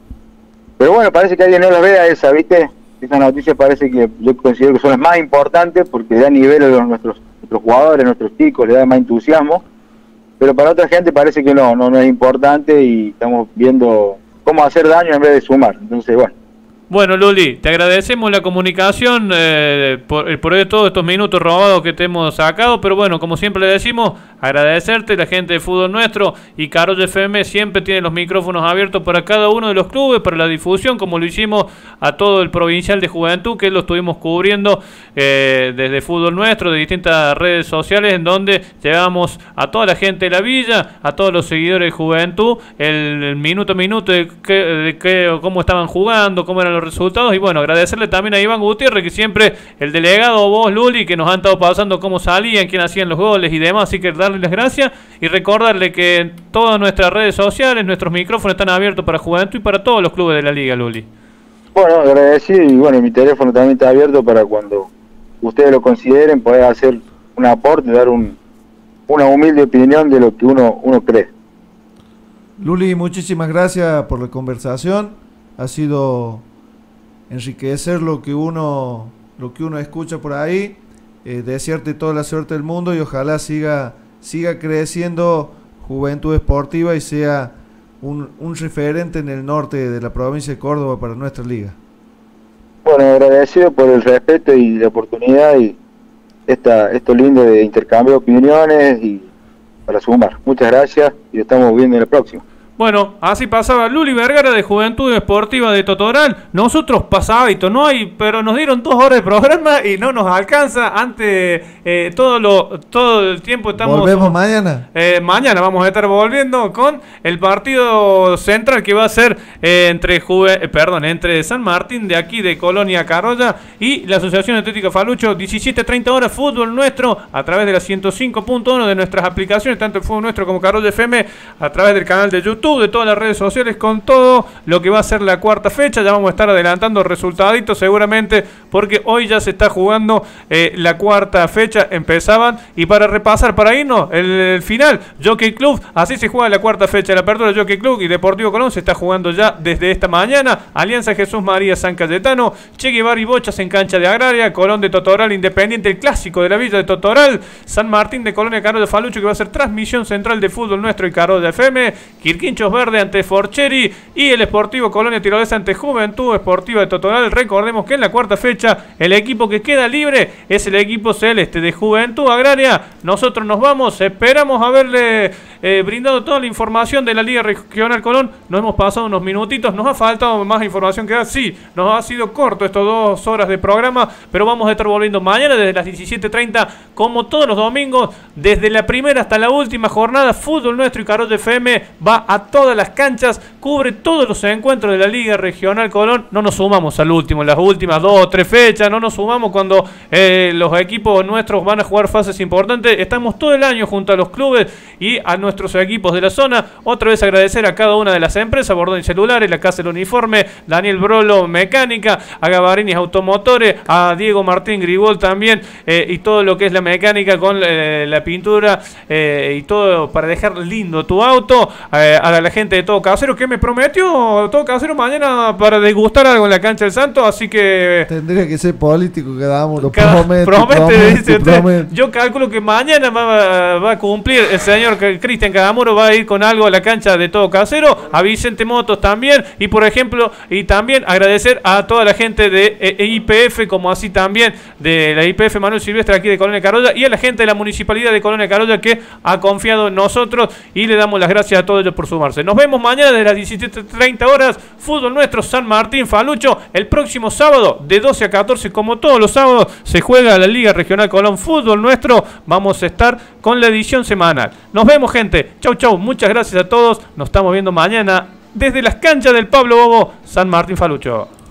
Pero bueno, parece que alguien no las vea esa, ¿viste? Esas noticias parece que yo considero que son las más importantes porque le da nivel a los, nuestros, nuestros jugadores, a nuestros chicos, le da más entusiasmo. Pero para otra gente parece que no, no, no es importante y estamos viendo cómo hacer daño en vez de sumar. Entonces, bueno. Bueno, Luli, te agradecemos la comunicación eh, por, eh, por todos estos minutos robados que te hemos sacado, pero bueno, como siempre le decimos, agradecerte, la gente de Fútbol Nuestro y Carol F M siempre tiene los micrófonos abiertos para cada uno de los clubes, para la difusión, como lo hicimos a todo el Provincial de Juventud, que lo estuvimos cubriendo eh, desde Fútbol Nuestro, de distintas redes sociales, en donde llevamos a toda la gente de la villa, a todos los seguidores de Juventud, el, el minuto a minuto de, qué, de qué, cómo estaban jugando, cómo eran los resultados. Y bueno, agradecerle también a Iván Gutiérrez, que siempre el delegado, vos, Luli, que nos han estado pasando cómo salían, quién hacían los goles y demás. Así que darle las gracias y recordarle que en todas nuestras redes sociales, nuestros micrófonos están abiertos para Juventud y para todos los clubes de la liga, Luli. Bueno, agradecido y bueno, mi teléfono también está abierto para cuando ustedes lo consideren, poder hacer un aporte, dar un, una humilde opinión de lo que uno, uno cree. Luli, muchísimas gracias por la conversación. Ha sido enriquecer lo que uno lo que uno escucha por ahí. Eh, desearte toda la suerte del mundo y ojalá siga siga creciendo Juventud Esportiva y sea un, un referente en el norte de la provincia de Córdoba para nuestra liga. Bueno, agradecido por el respeto y la oportunidad y esta, esto lindo de intercambio de opiniones y para sumar. Muchas gracias y nos estamos viendo en la próxima. Bueno, así pasaba Luli Vergara de Juventud Esportiva de Totoral. Nosotros pasadito, no hay, pero nos dieron dos horas de programa y no nos alcanza. Antes, eh, todo lo todo el tiempo estamos... ¿Volvemos mañana? Eh, mañana vamos a estar volviendo con el partido central que va a ser eh, entre Juve, eh, perdón, entre San Martín de aquí de Colonia Carolla y la Asociación Atlética Falucho. diecisiete treinta horas, fútbol nuestro a través de la ciento cinco punto uno de nuestras aplicaciones, tanto el fútbol nuestro como Carolla F M, a través del canal de YouTube, de todas las redes sociales, con todo lo que va a ser la cuarta fecha. Ya vamos a estar adelantando resultaditos seguramente, porque hoy ya se está jugando eh, la cuarta fecha, empezaban, y para repasar, para irnos, el, el final, Jockey Club, así se juega la cuarta fecha, la apertura Jockey Club y Deportivo Colón se está jugando ya desde esta mañana. Alianza Jesús María San Cayetano, Che Guevara y Bochas en cancha de Agraria, Colón de Totoral Independiente, el clásico de la Villa de Totoral, San Martín de Colonia Carolla Falucho, que va a ser transmisión central de fútbol nuestro y Carolla F M, Quirquinchos Verde ante Forcheri y el Esportivo Colonia Tirolesa ante Juventud Esportiva de Totoral. Recordemos que en la cuarta fecha el equipo que queda libre es el equipo celeste de Juventud Agraria. Nosotros nos vamos, esperamos haberle eh, brindado toda la información de la Liga Regional Colón. Nos hemos pasado unos minutitos, nos ha faltado más información que dar, sí, nos ha sido corto estos dos horas de programa, pero vamos a estar volviendo mañana desde las diecisiete treinta, como todos los domingos, desde la primera hasta la última jornada. Fútbol nuestro y Carolla F M va a todas las canchas, cubre todos los encuentros de la Liga Regional Colón. No nos sumamos al último, las últimas dos o tres fechas, no nos sumamos cuando eh, los equipos nuestros van a jugar fases importantes. Estamos todo el año junto a los clubes y a nuestros equipos de la zona. Otra vez agradecer a cada una de las empresas, Bordoni Celulares, la Casa del Uniforme, Daniel Brolo Mecánica, a Gavarinis Automotores, a Diego Martín Grigol también, eh, y todo lo que es la mecánica con eh, la pintura eh, y todo para dejar lindo tu auto, eh, a la gente de Todo Casero, que me prometió Todo Casero mañana para degustar algo en la cancha del Santo, así que... Tendría que ser político, que damos, lo Cada, promete, promete, promete, dice usted. promete. Yo calculo que mañana va, va a cumplir el señor Cristian Cadamuro, va a ir con algo a la cancha de Todo Casero, a Vicente Motos también, y por ejemplo, y también agradecer a toda la gente de eh, I P F, como así también de la I P F Manuel Silvestre aquí de Colonia Carolla, y a la gente de la Municipalidad de Colonia Carolla que ha confiado en nosotros, y le damos las gracias a todos ellos por sumarse. Nos vemos mañana desde las diecisiete treinta horas, fútbol nuestro San Martín Falucho. El próximo sábado de doce a catorce, como todos los sábados, se juega la Liga Regional Colón Fútbol Nuestro. Vamos a estar con la edición semanal. Nos vemos, gente. Chau, chau. Muchas gracias a todos. Nos estamos viendo mañana desde las canchas del Pablo Bobo, San Martín Falucho.